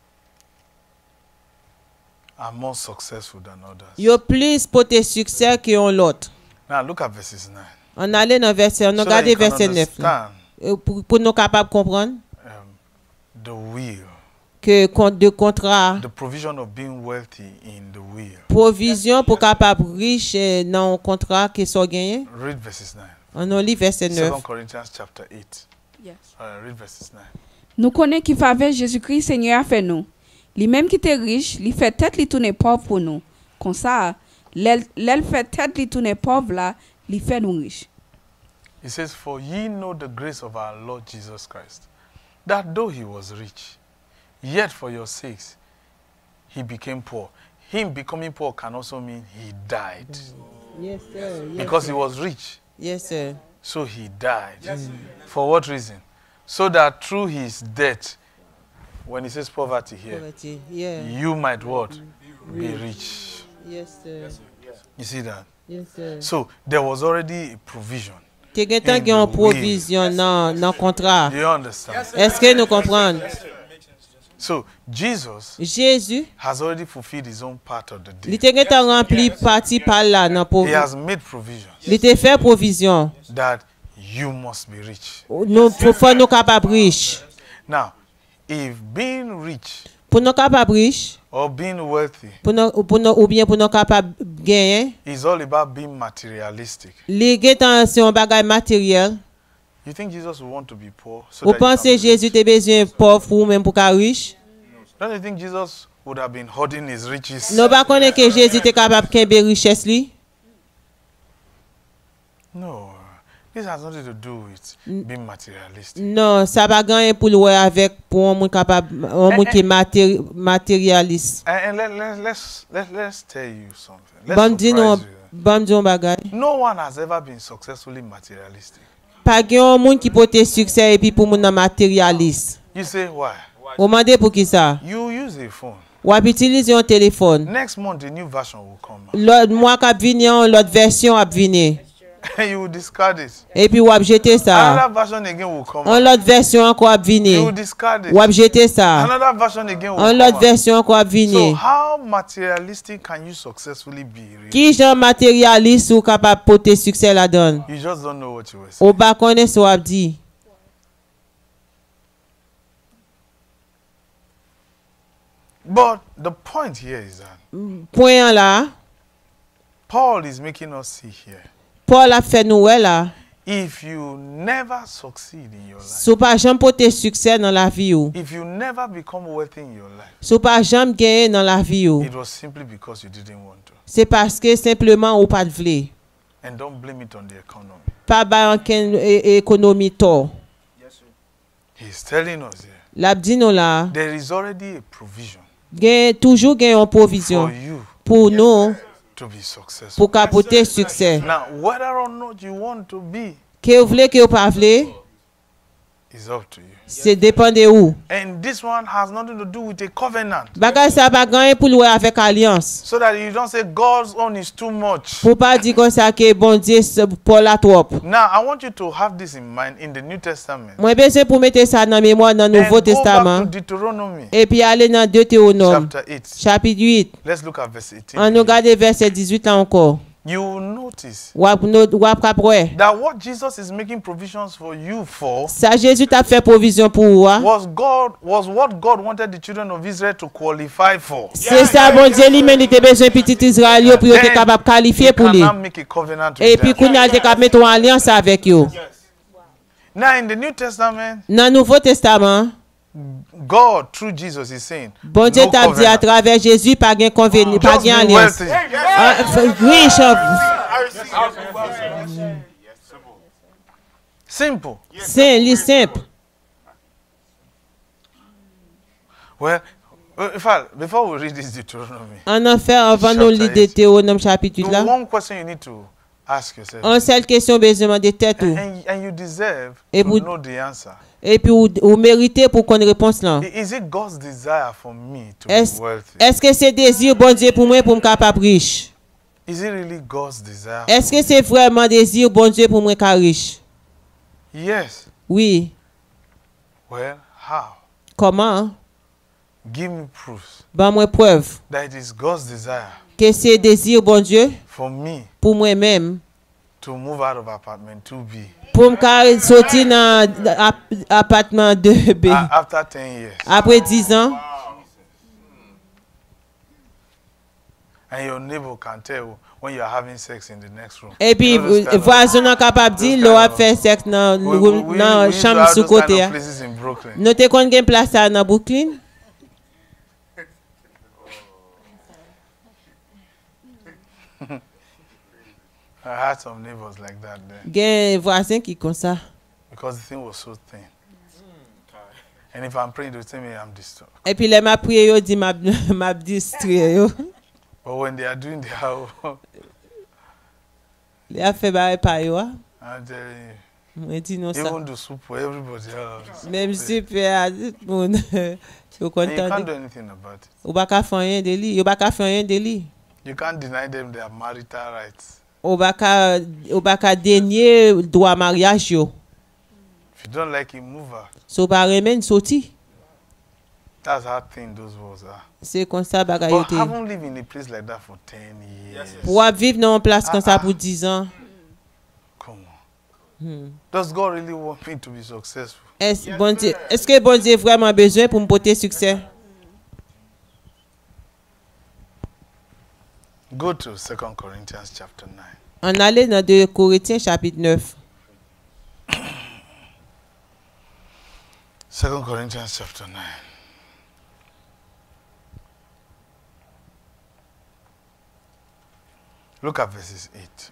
are more successful than others. yo plus pour tes succès que on l'autre. Now look at verses nine. On allait dans verset on a So that regardé you can verset neuf là. understand Euh, pour, pour nous capables comprendre um, the will, que compte de contrat the provision of being wealthy in the will. provision pour capable riche euh, dans un contrat que sont gagné. Read verses nine. On a lu verset Second neuf. Corinthians chapter eight. Yes. Uh, read verses nine. Nous connaissons qui faveur Jésus-Christ Seigneur a fait nous. Lui-même qui était riche, lui fait tête lui tourner pauvre pour nous. Comme ça, l'aile l'aile fait tête lui tourner pauvre là, lui fait nous riches. It says, "For ye know the grace of our Lord Jesus Christ, that though he was rich, yet for your sakes he became poor." Him becoming poor can also mean he died. Yes sir. Because he was rich, Yes sir. so he died. For what reason? So that through his death when he says poverty here, Poverty. Yeah. you might what? Be rich. Yes, sir. You see that? Yes, sir. So there was already a provision. Te gen tan gen yon provision nan nan contrat. Do you understand? Est-ce que nous comprenons? So Jesus Jésus, has already fulfilled his own part of the li deal. te gen tan rempli parti par là nan He provision. has made provisions Li te fait provision. that you must be rich. Nous faut nous capable riche. Now, if being rich Pour nous capable riche, or being wealthy pour nous pour nous ou bien pour nous capable gagner, is all about being materialistic, li gen tan c'est un bagage matériel. you think Jesus would want to be poor? So Ou that he can pensez be Jésus rich? te besoin pauvre ou même pour ka riche? Don't you think Jesus would have been hoarding his riches? Nous pas connaît que Jésus te capable kembe richesse li? No. This has nothing to do with being materialistic. Non, ça pas gagner pour le avec pour un monde capable un monde qui est matéri- matérialiste. And, and let, let, let's, let, let's tell you something. Let's Bon di nou, surprise you. bon di un bagay. No one has ever been successfully materialistic. Pas gen un monde qui porte succès et puis pour monde matérialiste. You say why? Ou mande pour qui ça? You use a phone. Ou ap utiliser un téléphone. Next month, a new version will come out. L'autre mois k'ap vini, l'autre version ap vini. And you will discard it. Et puis ou ap jete ça. Another version again will come Un out. l'autre version encore ap vini. You will discard it. Ou ap jete ça. Another version again will Un come l'autre out. version encore ap So vini. how materialistic can you successfully be? Really? Qui jan matérialiste ou capable porter succès la donne? You just don't know what you were saying. Ou ba connaît so ap di. But the point here is that Point là, Paul is making us see here. Paul a fait nous là. If you never succeed in your life, Sou pa jam porter succès dans la vie ou. if you never become wealthy in your life, Sou pa jam gagner dans la vie ou. it was simply because you didn't want to. C'est parce que simplement ou pas de vle. And don't blame it on the economy. Pas ba anken é- économie tort. He's telling us here, La di nou là, there is already a provision gen toujours gen une provision for you pour nous to be successful. pour capoter succès. Now, whether or not you want to be Que ou vle que ou pas vle, is up to you. c'est dépend de ou. And this one has nothing to do with a covenant. Bagay ça pas gagner pour louer avec alliance. So that you don't say God's own is too much. Pour pas dire comme ça que bon Dieu c'est pour la trop. Now, I want you to have this in mind in the New Testament. Moi besoin pour mettre ça dans mémoire dans le And Nouveau go back Testament to Deuteronomy et puis aller dans Deutéronome chapter eight. chapitre huit. Let's look at verse eighteen. On nous regarde verset dix-huit là encore. You will notice Ou ap nou- ou ap kapwe. that what Jesus is making provisions for you for Ça Jésus t'a fait provision pour ou. hein. was God was what God wanted the children of Israel to qualify for. C'est ça bon Dieu lui-même il te besoin petit Israël yo pour yo te Then capable qualifier You pour lui. cannot make a covenant Et with puis them. kounya te capable mettre une alliance avec yo. Now in the New Testament, Dans Nouveau Testament, God through Jesus is saying, bon Dieu no t'a dit à covenant. travers Jésus pas gain conveni, pas Just gain be alliance. wealthy. Ah, f- riche. Simple. C'est li simple. Well, uh, in fact, before we read this Deuteronomy, On en fait avant nous lire Chapter eight. Deutéronome chapitre huit the là. one question you need to ask yourself, On seule question besoin de tête ou. and, and you deserve Et to vous- know the answer. Et puis ou, ou méritez pour qu'on réponse là. I- Is it God's desire for me to Est- be wealthy? Est-ce que c'est désir bon Dieu pour moi pour me capable riche? Is it really God's desire? Est-ce que c'est vraiment désir bon Dieu pour moi capable riche? Yes. Oui. Well, how? Comment? Give me proofs Ben moi preuve that it is God's desire que c'est désir bon Dieu for me pour moi-même to move out of apartment two B pour me ca- sortir dans appartement deux B a- after ten years. après dix ans And your neighbor can tell when you are having sex in the next room. et puis You know those kind of- voisin nan capable dire those l'on a kind of- fait sexe dans We- we- we- dans we used to chambre have sous those kind côté. of places in Brooklyn. Nous te kon gen place ça dans Brooklyn? I had some neighbors like that then Gen voisin qui comme ça. because the thing was so thin. And if I'm praying, they tell me I'm disturbed. Et puis les m'a prié yo dit m'a m'a distrait yo. But when they are doing their own, Les a fait bail pa yo. ah. I'm telling Moi dit non you, ça. even the soup for everybody else. Même super à tout le monde. Yo And you can't kontan do de. anything about it. Ou baka fè rien de li. Yo baka fè rien de li. You can't deny them their marital rights. Ou baka, ou baka denye droit mariage yo. If you don't like it, move out. So ba remen soti. That's how thin those walls are. C'est comme ça bagay yo But te. I haven't lived in a place like that for ten years. Pour ap vivre dans une place comme Ah, ça ah. pour dix ans. Come on. Hmm. Does God really want me to be successful? Est-ce bon Dieu, est-ce que bon Dieu vraiment besoin pour me porter succès? Go to Second Corinthians chapter nine. On allait dans deux Corinthiens chapitre neuf. Second Corinthians chapter nine. Look at verses eight.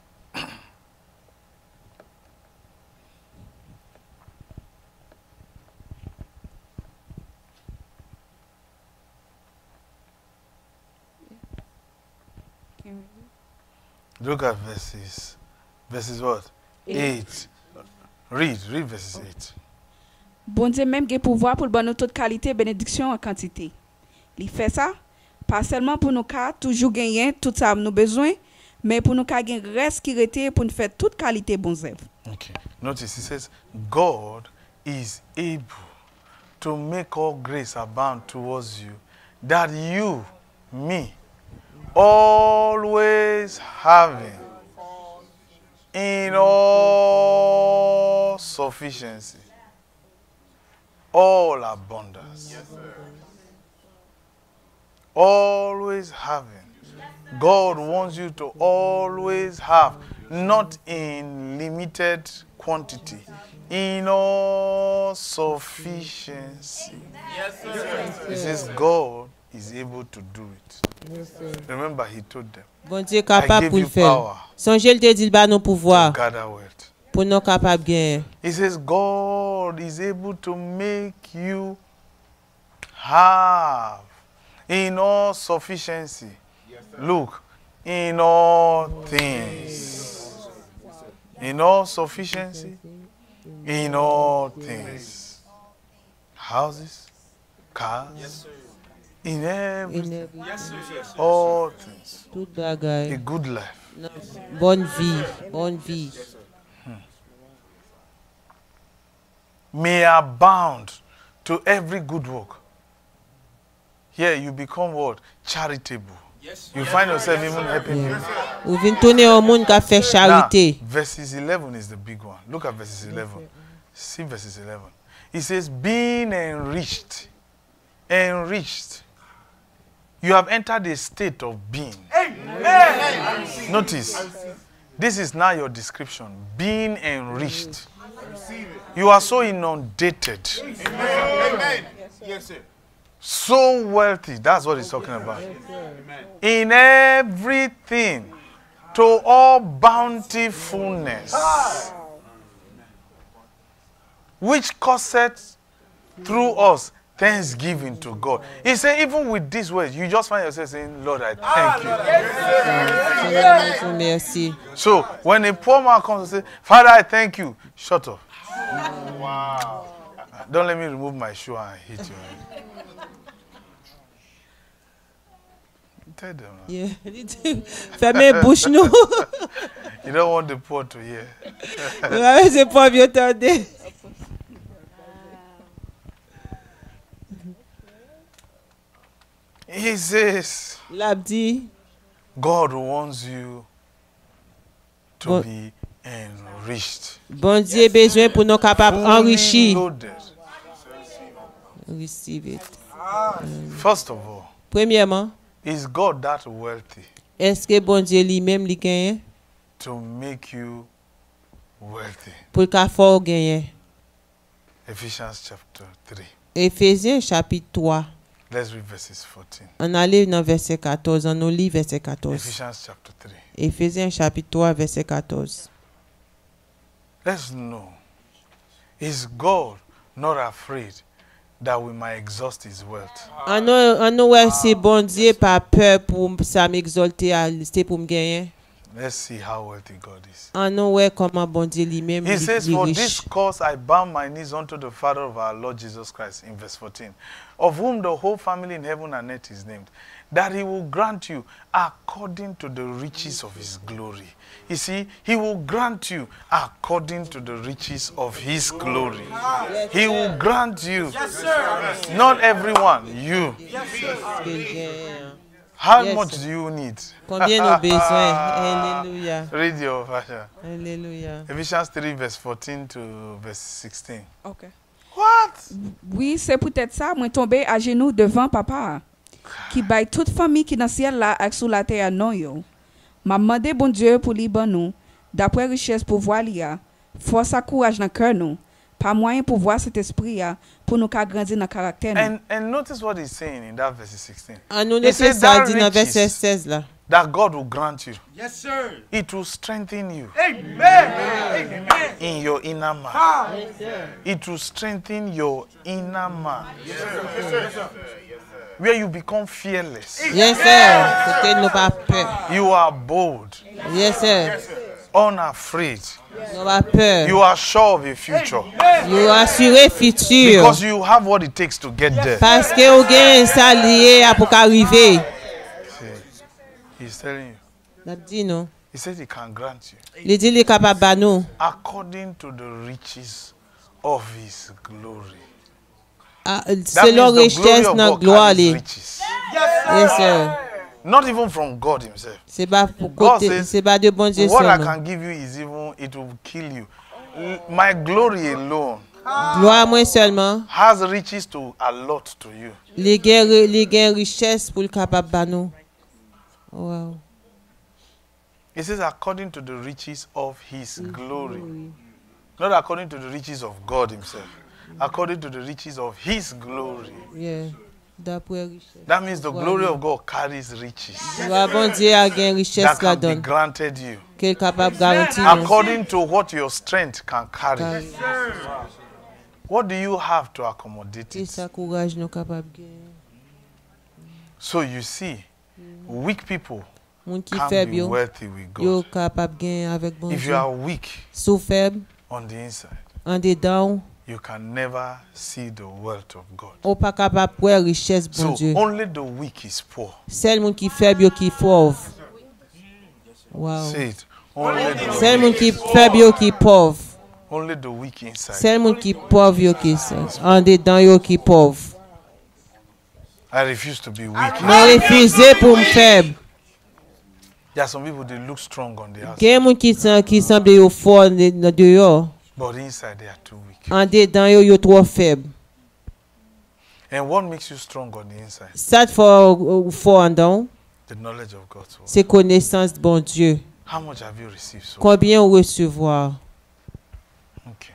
Look at verses. Verses what? Eight. Read, read verses eight. Bon Dieu même qui pouvoir pour bonne toute qualité bénédiction en quantité. Il fait ça pas seulement pour nous cas toujours gagner tout ça nous besoin, mais pour nous cas gagner reste qui rete pour nous faire toute qualité bon œuvre. Okay. Notice he says, God is able to make all grace abound towards you, that you, me, always having in all sufficiency, all abundance, always having. God wants you to always have, not in limited quantity, in all sufficiency. He says God is able to do it. Remember, he told them, Bon Dieu I capable gave pour le you faire. power Songez le te dit ba nous to pouvoir gather wealth. pour nous capable gagner. He says God is able to make you have in all sufficiency. Look, in all things. In all sufficiency. In all things. Houses, cars, in everything. In every- Yes, sir. Yes, sir. All things. Tout A bagay. good life. Bonne vie, bonne vie. May abound to every good work. Here you become what? Charitable. Yes, You find yourself even helping people. Ou vin tourner au monde qui fait Now, charité. verses eleven is the big one. Look at verses eleven. See verses eleven. It says, being enriched. Enriched. You have entered a state of being. Notice, this is now your description. Being enriched. You are so inundated, Amen. Yes, sir. so wealthy. That's what he's talking about. In everything, to all bountifulness, which causeth through us thanksgiving to God. He said, even with these words, you just find yourself saying, Lord, I thank you. Merci. So when a poor man comes and says, Father, I thank you, shut up. Wow. Don't let me remove my shoe and hit you. Tell them. Yeah. Fermez bouche nous. You don't want the poor to hear. C'est pas bien tendez. He says, L'abdi, God wants you to Bon- be enriched. bon Dieu besoin pour nous capables Fully enrichir. loaded. Receive it. First of all, Premièrement, is God that wealthy est-ce que bon Dieu lui-même lui gagne to make you wealthy? pour qu'a fort gagner? Ephesians chapter three. Éphésiens chapitre trois. Let's read verses fourteen. On allait dans verset quatorze, on nous lit verset quatorze. Ephesians chapter three. Éphésiens chapitre trois verset quatorze. Let's know, is God not afraid that we might exhaust his wealth? On nous on nous ouais c'est bon Dieu pas peur pour ça m'exalter à c'est pour me gagner. Let's see how wealthy God is. En nous, ouais, comment bon Dieu lui-même He est says, for this riche. cause I bow my knees unto the Father of our Lord Jesus Christ, in verse fourteen, of whom the whole family in heaven and earth is named, that he will grant you according to the riches of his glory. You see, he will grant you according to the riches of his glory. Yes, He will grant you, not everyone, you. How Yes, much sir. do you need? Combien nous besoin? Alléluia. Read your version. Alléluia. Ephesians three, verse fourteen to verse sixteen. Ok. What? Oui, c'est peut-être ça, moi tomber à genoux devant papa, qui baille toute famille qui dans le ciel là et sous la terre non yo. M'a demandé bon Dieu pour li ban nous, d'après richesse pour voir lia, force à courage dans cœur nous, pas moyen pour voir cet esprit là, pour nous qu'a grandir dans caractère nous. And, and notice what he's saying in that verse sixteen. En nous, He said laissez ça that dit dans verset riches seize là. that God will grant you. Yes, sir. It will strengthen you Amen. Amen. in your inner man. It will strengthen your inner man. Where you become fearless. Yes, sir. Côté nous pas peur. You are bold, Yes, sir. unafraid. Nous pas peur. You are sure of a future. You assuré futur. Because you have what it takes to get there. Parce que vous gagnez ça lié pour arriver. See, he's telling you. N'a dit non. He said he can grant you Il dit il est capable de nous. according to the riches of his glory. Ah, That selon means the glory richesse of dans God gloire carries li. riches. Yes, sir. Not even from God himself. C'est pas pour God côté, says, c'est pas de bon Dieu What I seulement. can give you is even, it will kill you. L- My glory alone Gloire moi seulement. has riches to allot to you. Les gains les gains richesse pour le capable de nous. Wow. It says according to the riches of his glory. Not according to the riches of God himself. According to the riches of his glory. Yeah. D'après richesse. That means the glory of God carries riches Gloire bon Dieu a gain richesse that la can be donne. granted you. Qu'il est capable de garantir. According to what your strength can carry. Carry. What do you have to accommodate Et it? ça courage nous capable de gagner. So you see, weak people Moun qui can faible be yo, wealthy with yo God. capable de gagner avec bon If you Dieu. are weak Sous faible, on the inside, en dedans, you can never see the wealth of God. on pas capable de voir richesse bon So Dieu. only the weak is poor. Seul moun qui faible yo qui pauvre. Wow. Say it. Only the, Seul moun qui faible yo qui pauvre. only the weak inside. Seul moun qui pauvre yo qui ça. En dedans yo qui pauvre. I refuse to be weak. Non refuser pour me faible. There are some people they look strong on the outside, Gen moun qui san qui semble yo fort de dehors. but inside they are too weak. En dedans yo yo trop faible. And what makes you strong on the inside? Ça te faut fort en dedans, The knowledge of God's word. c'est connaissance de bon Dieu. How much have you received so far? Combien on recevoir? Okay.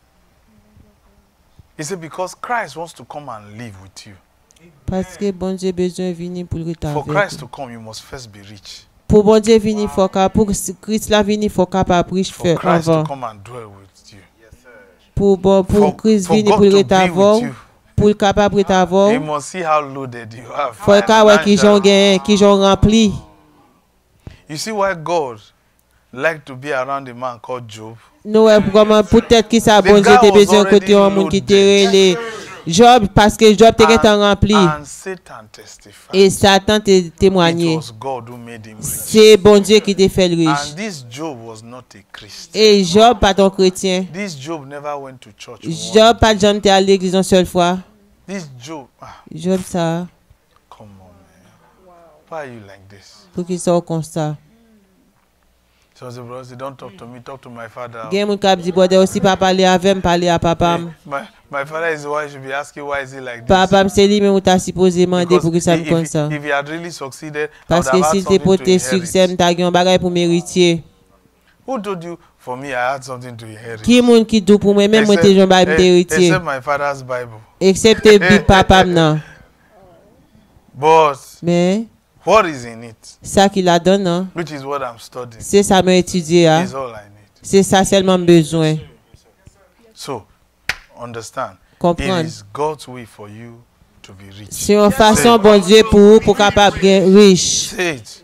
He said because Christ wants to come and live with you. Parce que bon Dieu besoin venir pour le For avec. Christ to come, you must first be rich. Pour bon Dieu venir faut qu'à pour Christ la venir faut capable riche For faire Christ to avant. come and dwell with you. Pour bon pour For, Christ for venir God pour to le be avoir, with you, pour le capable de avoir. you must see how loaded you are. Faut qu'à ouais qui j'ont gagné, qui j'ont rempli. You see why God liked to be around a man called Job? Nous ouais comment peut-être qui ça bon The Dieu guy te was besoin côté un already monde qui te loaded. relé Job parce que Job te And- était rempli And Satan testified. et Satan te It témoigné. was God who made him rich. C'est bon Dieu qui te fait riche. And this Job was not a Christian. Et Job pas ton chrétien. This Job never went to church. once. Job pas jamais été à l'église une seule fois. This Job, ah, Job ça come on, man. Why are you like this? pour qu'il soit comme ça. So the brother said, don't talk to me, talk to my father. Gen moun kap di bode aussi pas parler avec parler à papa. My, my father is the one you should be asking why is he like this. Papa c'est lui même t'a supposé demander Because pour que ça if, comme if, ça. if he had really succeeded, I Parce would que have had s'il te something to porté succès, inherit. m'ta gen bagay pour mériter. Who told you? For me, I had something to inherit. Qui moun qui dou pour moi même moi te Except- jon bagay eh, mériter. except my father's Bible. Excepté bi papa nan. But Mais what is in it, ça qu'il a donné, hein, which is what I'm studying, c'est ça m'a étudié. Hein. is all I need. C'est ça seulement besoin. So, understand, it Comprendre. is God's way for you to be rich. C'est une façon bon Dieu pour vous pour capable être riche. Say it.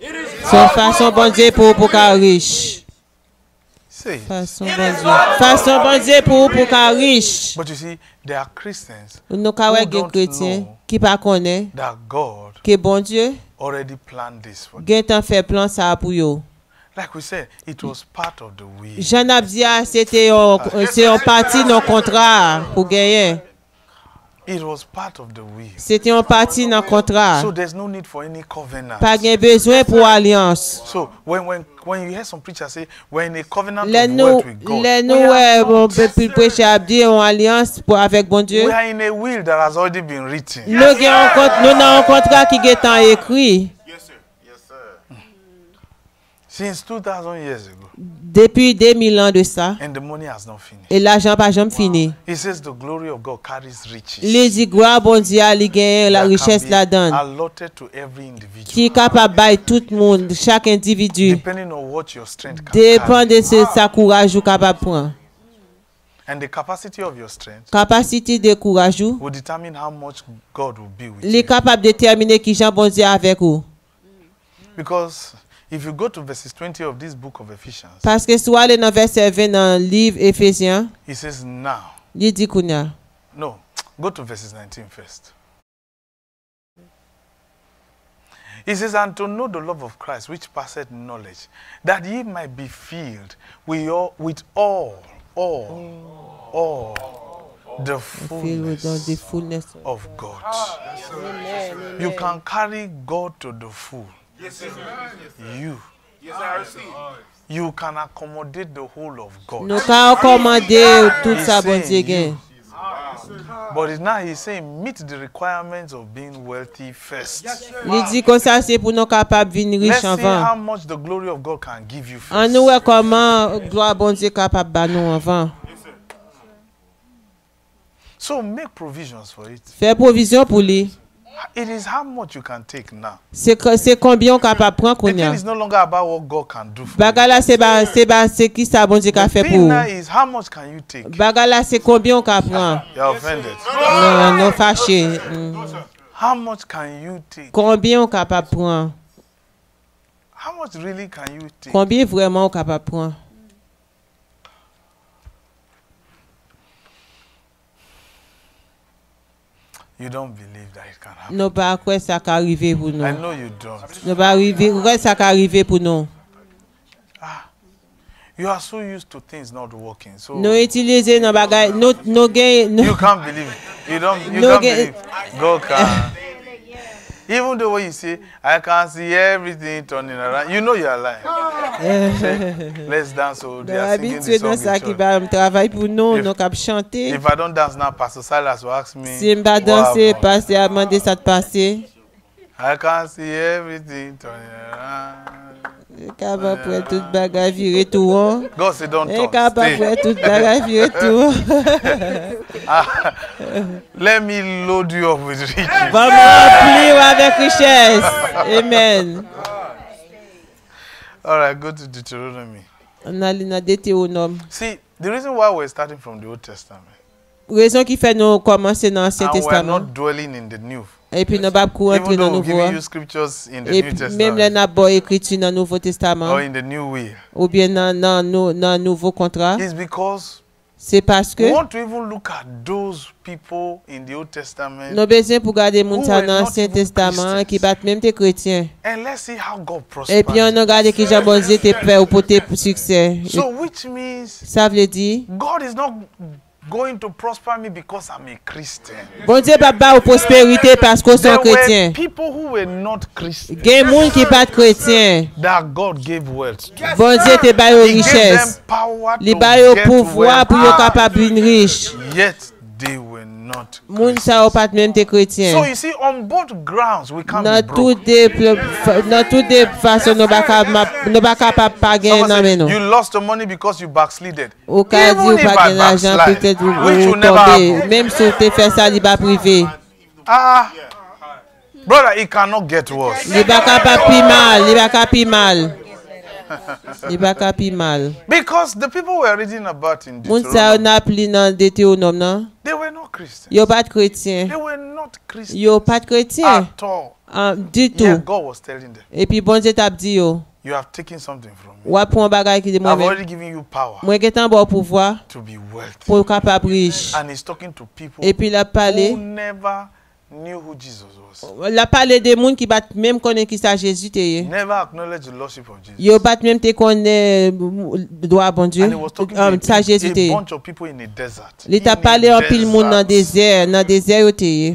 Son façon bon Dieu pour pour qu'à riche. Say it. Façon bon Dieu. Façon bon Dieu pour pour qu'à riche. But you see, there are Christians Nous ka wè gen don't chrétien know qui pas connaît that God que bon Dieu already planned this for them. gen tan fait plan ça pour yo. Like we said, it was part of the will. Jean a dit ah, c'était un c'est un parti non contrat pour gagner. It was part of the will. C'était un parti non contrat. So there's no need for any covenant. Pas gen besoin pour alliance. So when when when you hear some preachers say we're in a covenant Les of nous work with God, les we nous are ouais not. bon peuple prêcher a dit en alliance pour avec bon Dieu. We are in a will that has already been written. Nous gen un contrat, nous avons un contrat qui est en écrit Yes, sir. Yes, sir. Since two thousand years ago, depuis deux mille ans de ça and the money has not finished. et l'argent pas jamais fini. It says the glory of God carries riches. Les dit gloire bon Dieu a li gagne la that can richesse be la donne allotted to every individual. qui est capable bailler tout le monde, chaque individu Depending on what your strength can dépend carry. de ce sa courage ou capable prendre. And the capacity of your strength Capacité de courage ou will determine how much God will be with li you. capable de déterminer qui Jean bon Dieu avec vous. Because if you go to verses twenty of this book of Ephesians, Parce que soit aller dans verset vingt dans le livre Éphésiens, it says now. il dit kounya. No, go to verses nineteen first. It says, and to know the love of Christ, which passeth knowledge, that ye might be filled with all, with all, all, all the Filled dans the fullness fullness. of God. You can carry God to the full. Yes, sir. You. Yes, sir. I receive. You can accommodate the whole of God. Nous ka commander tout He's ça bon saying Dieu you. gagne. But now he's saying, meet the requirements of being wealthy first. Il dit comme ça c'est pour nous capables venir Let's riche see how avant. much the glory of God can give you En first. nous ouais comment gloire bon Dieu capable ba nous avant. So make provisions for it. Faire provision pour lui. It is how much you can take now. C'est que- c'est combien on capable prendre The thing kounya. is no longer about what God can do for you. Bagala c'est ba c'est ba c'est qui ça bon Dieu qu'a The fait thing pour. now is how much can you take? Bagala c'est combien on capable prendre. You're offended. Non non fâché. Mm. How much can you take? Combien on capable prendre. How much really can you take? Combien vraiment on capable prendre. You don't believe that it can happen. Nous pas quoi ça qui arriver pour I nous. know you don't. Nous pas arriver quoi ça qui arriver pour nous. You are so used to things not working. So Nous utiliser nos bagages nous nous gain you can't believe it. You don't you No can't get- believe God can. Even the way you say, I can see everything turning around. You know you are lying. Say, let's dance. So they are singing the habitué song dans in ça qui church. va me travailler pour nous, If- nous cap chanter. If I don't dance now, Pastor Silas will ask me. Si m'pa what danser, happened. passer à demander ça de passer. I can see everything turning around. Capable pour tout bagage virer tout hein. God said, don't Et talk. capable Stay. pour tout bagage virer tout. Ah, let me load you up with riches. Va me remplir avec richesse. Amen. All right, go to Deuteronomy. On a dans Deutéronome. See, the reason why we're starting from the Old Testament Raison qui fait nous commencer dans l'Ancien and we're Testament. not dwelling in the New, Et puis nous pas even rentrer dans though le we're Nouveau. giving you scriptures in the Et New puis même les Testament n'a pas écrit dans le Nouveau Testament or in the New Will, ou bien dans dans nou- dans le Nouveau Contrat, is because c'est parce we que want to even look at those people in the Old Testament nous besoin pour garder moun Who sa were dans not l'Ancien even Testament Christians. qui bat même des chrétiens. and let's see how God Et puis on prospered. a regardé qui Jean bon Dieu était prêt au porter succès. So which means Ça veut dire God is not going to prosper me because I'm a Christian. bon Dieu pas ba ou prospérité parce qu'on There sont were chrétiens. people who were not Christians Gen moun qui pas chrétien. that God gave wealth to. Bon Dieu te ba yo He gave them richesse. power Li to ba yo get pouvoir wealth, pour yo capable vin riche. yet they were not Moun Christians. sa ou pas même te So chrétien. you see, on both grounds we can't Dans be tout broke. des dans tout des façons nous pas capable nous pas capable pas gagner Someone non say, mais non. you lost the money because you backslided. Au cas Even où if pas I de l'argent backslide, peut-être vous which vous will never tomber. happen. Même si tu fais ça il pas privé. Ah, brother, it cannot get worse. Il pas capable pi mal, il pas capable pi mal. Il pas capable pi mal. Because the people we're reading about in Moun sa Deuteronomy, n'a pli dans Deutéronome non. they were not Christians. Yo pas de chrétien. They were not Christians Yo pas de chrétien. at all. Ah, du Yeah, tout. God was telling them, Et puis bon Dieu t'a dit yo, you have taken something from me. ou a prend bagage qui de I've moi-même. already given you power Moi qui t'en bon pouvoir to be wealthy. pour capable riche. And he's talking to people Et puis il a who parlé, never knew who Jesus was. il a parlé des gens qui bat même connaît qui ça Jésus te. Never acknowledge the lordship of Jesus. Yo bat même te connaît droit bon Dieu. And he was talking to Um, a, ça Jésus a te. bunch of people in a desert. Il t'a In a parlé en pile monde dans desert. désert, dans désert yo te.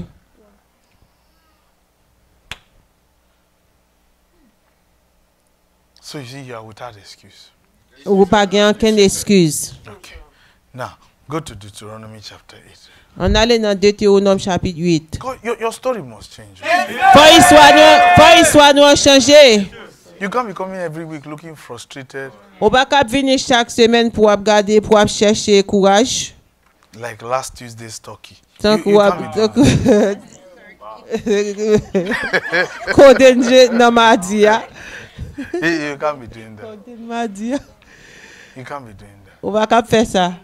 So you see, you are without excuse. Ou pas gain aucune excuse. Okay. Now, go to Deuteronomy chapter eight. On allait dans Deutéronome chapitre huit. God, your, your story must change. Faut histoire nous, faut histoire nous changer. You can't be coming every week looking frustrated, On va pas venir chaque semaine pour regarder, pour chercher courage. like last Tuesday's turkey. Tant You, que you ou can't be doing that. Kodenje nan mardi ya. You, you can't be doing that. Koden mardi ya. You can't be doing that. On va kap faire ça.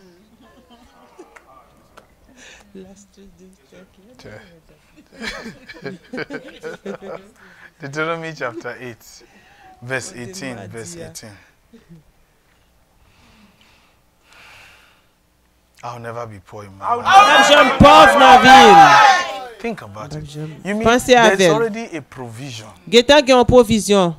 Deuteronomy chapter eight, verse eighteen. Verse eighteen. I'll never be poor in my life. Pap jam pauvre nan ville. Think about it. You mean Pensez à there's elle. already a provision. Getan gen provision.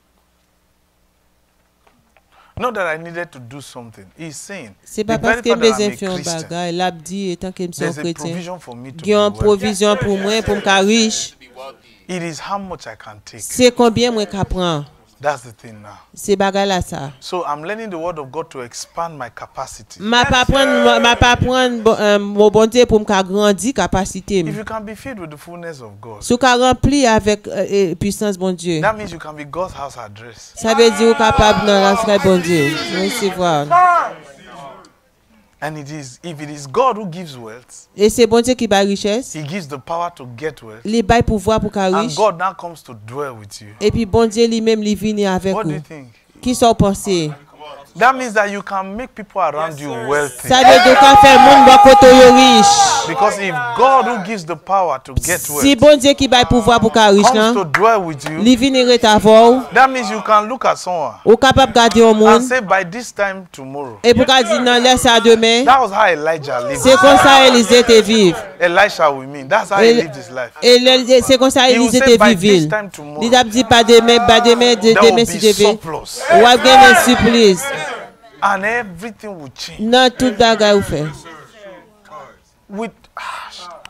Not that I needed to do something. He's saying, C'est pas the parce very que fact that besoin I'm a faire un Christian, bagay, l'a dit étant que me son there's a chrétien. provision for me to be Gen une wealthy. provision pour moi pour me ka riche. It is how much I can take. C'est combien moi ka prend. That's the thing now. C'est bagay là ça. So I'm learning the word of God to expand my capacity. Ma pas prendre ma pas prendre bon, euh, mon bon Dieu pour me ka grandi capacité. If you can be filled with the fullness of God, Sou ka rempli avec euh, euh, puissance bon Dieu. that means you can be God's house address. Ça veut dire ou capable dans la frère bon Dieu. Recevoir. And it is, if it is God who gives wealth, Et c'est bon Dieu qui ba richesse. He gives the power to get wealth. Li bay pouvoir pour ka And riche. God now comes to dwell with you. Et puis bon Dieu lui-même li vini avec What do vous. you think? Qui sont pensé? That means that you can make people around you wealthy. Ça veut dire qu'on fait monde bon koto yo riche. Because if God who gives the power to get Si wealth bon Dieu qui bay pouvoir pour ka riche comes là, to dwell with you, li vini retavou. that means you can look at someone Ou capable garder au and monde. say, by this time tomorrow. Et pour ka dire non laisse à demain. That was how Elijah lived. C'est comme ça Élisée te vive. Elisha we mean. That's how he Et- lived his life. Et le- c'est comme ça He will Élisée say, te by this vive. time tomorrow, Il a dit pas demain, pas demain, de- there will demain be si je vais. surplus. Ou a gagné surprise. And everything will change. Nan tout bagay ou fait. With ah,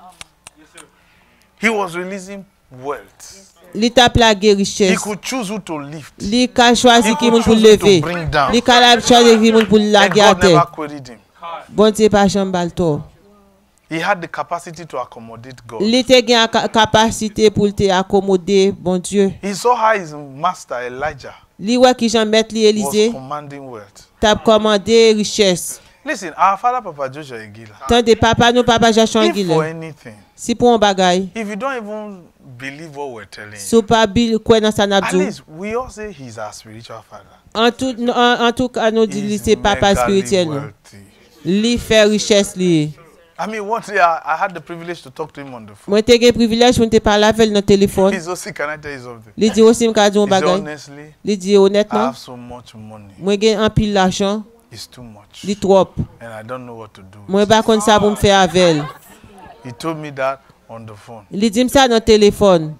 he was releasing wealth. Li ta plage He richesse. could choose who to lift. Li ka choisi He ki could moun pou choose who to lever. bring down. Li ka la choisi ki moun pou And lage a God terre. never queried him. Bon Dieu pas jambe bal to. He had the capacity to accommodate God. Li te gen a ka- capacité pour te accommoder, bon Dieu. He saw how his master Elijah Li wè ki jan met li was Élisée, commanding wealth. tap commandé richesse. Listen, our father Papa Joshua Egila, Tant de papa nou papa Joshua if for Gile. anything, Si pour un bagay, if you don't even believe what we're telling you, sou pa bil kwen nan sa at nabdou. least we all say he's our spiritual father. En tout, en, en tout cas, nous dit li He's c'est papa megally spirituel nou. wealthy. Li fait richesse li. I mean, one day I, I had the privilege to talk to him on the phone. Moi te gen privilège pour te parler avec nan téléphone. He's also, can I tell you something? Li di aussi m'ka di un He said, bagay. honestly, Li di I honnêtement, have so much money. moi gen un pile l'argent, It's too much. li trop. And I don't know what to do. Moi pas kon sa pour me faire avec. He told me that on the phone. Li di m'sa nan téléphone.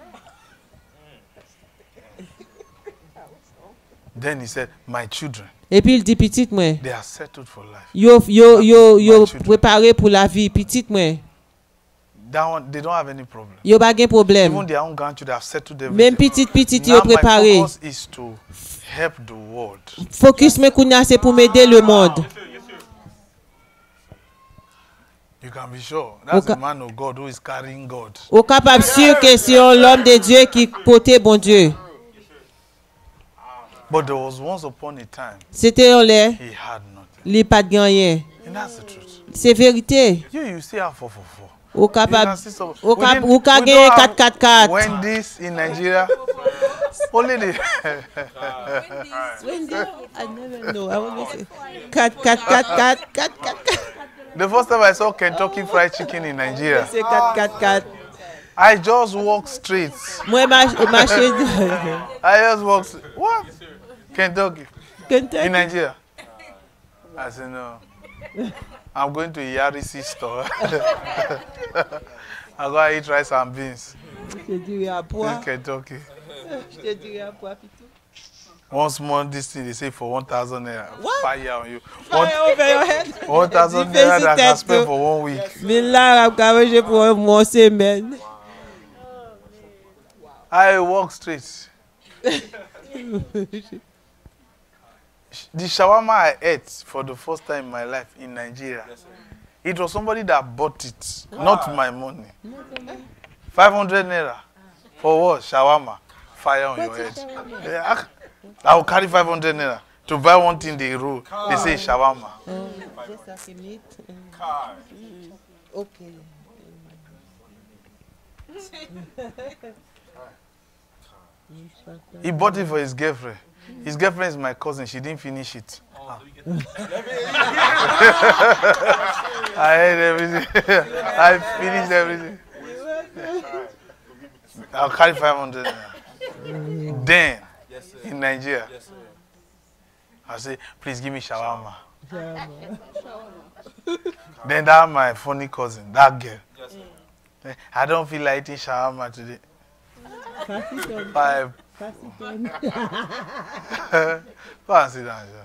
Then he said, my children, Et puis il dit petite moi, they are settled for life. yo yo yo yo My children. préparé pour la vie petite moi. That one, they don't have any problem. Yo pas gen Even problème. their own grandchildren have settled Même everything. petite petite Now yo my préparé. focus is to help the world. Focus me kounya c'est pour m'aider le monde. You can be sure. That's Okay. the man of God who is carrying God. Ou capable sûr que c'est un l'homme de Dieu qui portait bon Dieu. But there was once upon a time, C'était en l'air, he had nothing. li pas de rien. And that's the truth. C'est vérité. You, you see how four for four. Ou You can capable see some- ou we cap didn't- ou ka we gen don't have quatre quatre quatre. Wendy's in Nigeria. Only the I never know. I always say quatre quatre quatre quatre quatre quatre. the first time I saw Kentucky Fried Chicken in Nigeria. C'est quatre quatre quatre. I just walk straight. Moi, marche, marche I just walk straight. What? Kentucky. Kentucky. In Nigeria. I said, no. I'm going to a Yarisi store. I'm going to eat rice and beans. Je te dirai à poids. In Kentucky. Je te dirai à poids, Pitou. One small this thing they say for one thousand naira. What? Fire on you. Fire over your head. One thousand naira that I can spend for one week. Mais là, je vais manger pour un mois semaine. I walk straight. The shawarma I ate for the first time in my life in Nigeria, it was somebody that bought it, not my money. five hundred naira. For what? Shawarma. Fire on your head. Yeah, I, I will carry five hundred naira to buy one thing they roll. They say shawarma. Okay. He bought it for his girlfriend. His girlfriend is my cousin. She didn't finish it. Ah. I ate everything. I finished everything. I'll carry five hundred naira. Then, in Nigeria, I say, please give me shawarma. Then that my funny cousin, that girl. I don't feel like eating shawarma today. Five. Go and sit down,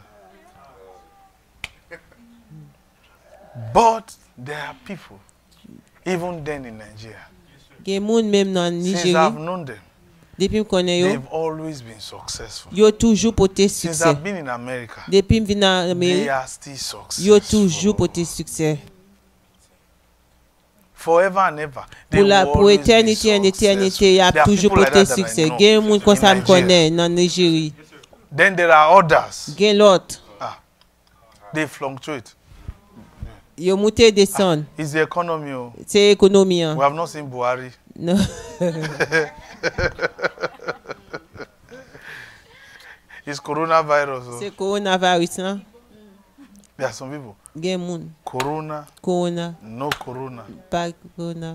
sir. But there are people, even then in Nigeria, since I've known them, they've always been successful. Yo toujours porté Since succès. I've been in America, Depuis que en they Amérique, are still successful. yo toujours porté succès. Forever and ever. They Pour la will pour always be éternité en éternité, il y a successful. There are toujours people like porté that that I succès. know Il y a un monde comme in ça me Nigeria. connaît dans Nigeria. Then there are others. Il y a l'autre. Ah, they fluctuate. Yo monté descend. It's the economy. Oh. C'est économie. hein. We have not seen Buhari. Non. It's coronavirus. Oh. C'est coronavirus là. There are some people. Il y a un monde. Corona, Corona, no corona, pas corona.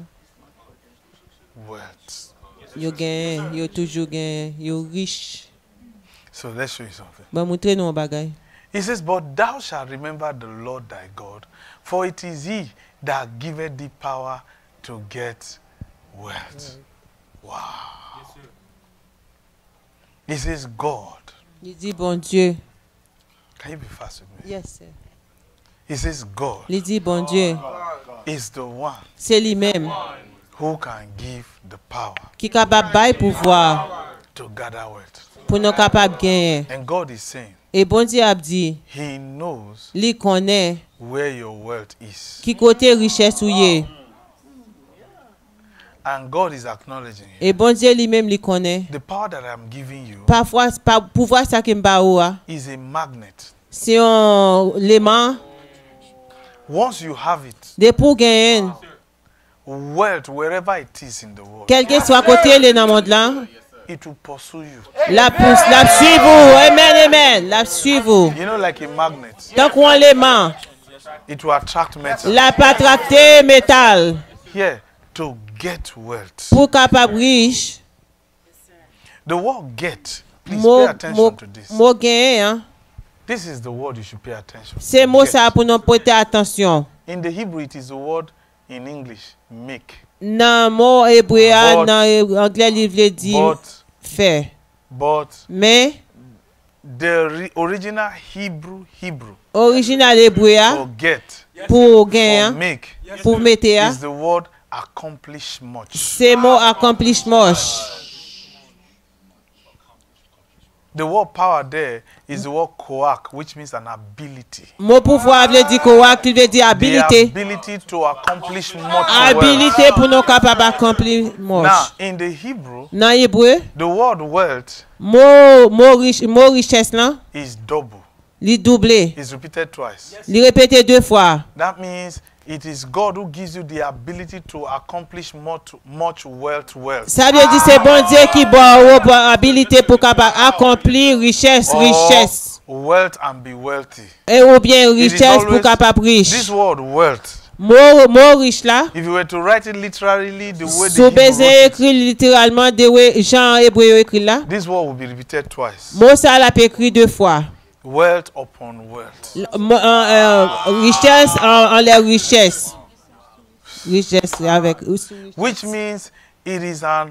wealth. Yo gagne, yo toujours gagne, yo riche. So let's show you something. Ba montrer nous un bagay. He says, but thou shalt remember the Lord thy God, for it is he that giveth thee power to get wealth. Wow. He says, God. Il dit bon Dieu. Can you be fast with me? Yes sir. He says, God Il dit bon Dieu. is the one C'est lui-même who can give the power qui est capable de pouvoir to gather wealth. pour nous capable gagner. And God is saying, Et bon Dieu a dit, he knows lui connaît where your wealth is. qui côté richesse ou yé. And God is acknowledging you. Et bon Dieu lui-même lui connaît. The power that I'm giving you Parfois pas pouvoir ça qui m'a oua. is a magnet. C'est un léman Once you have it, de pour gagner. wealth, wherever it is in the world, Quel que soit côté le dans le monde là, it will pursue you. la pousse, la suit vous. Amen, amen. La suit vous. You know, like a magnet, Tant qu'on l'éman, it will attract metal. la pas tracter métal Here, to get wealth. pour capable riche. The word get, please pay Mo attention mo to this. mo gagner hein. This is the word you should pay attention to. C'est mot Get. ça pour nous porter attention. In the Hebrew, it is the word in English, make. Dans mot hébreu, But- dans anglais, il veut dire But, faire. but Mais the re- original Hebrew, Hebrew, original hébreu for get, pour for gagner, make, pour mettre, is the word accomplish much. c'est mot accomplissement. The word power there is the word koak, which means an ability. Mot pouvoir veut dire quoi? Qui veut dire The habilité. ability to accomplish much wealth. Habilité pour nous capables d'accomplir Now, moche. in the Hebrew, Dans hébreu, the word wealth mot mot riche, mot richesse là, is double. li doublé. It's repeated twice. Li répété deux fois. That means it is God who gives you the ability to accomplish much, much wealth, wealth. Ça veut dire c'est bon Dieu qui bon bon habilité pour capable accomplir richesse, Or richesse. wealth and be wealthy. Et ou bien It is richesse pour always- capable This riche. word wealth Mot mot riche là. if you were to write it literally the way Si the vous Hebrew wrote it, écrit littéralement de ouais, Jean hébreu écrit là. this word will be repeated twice. Mot ça l'a écrit deux fois. Wealth upon wealth. L- mo- euh, euh, richesse en, en les richesses. Richesse avec. Which means it is an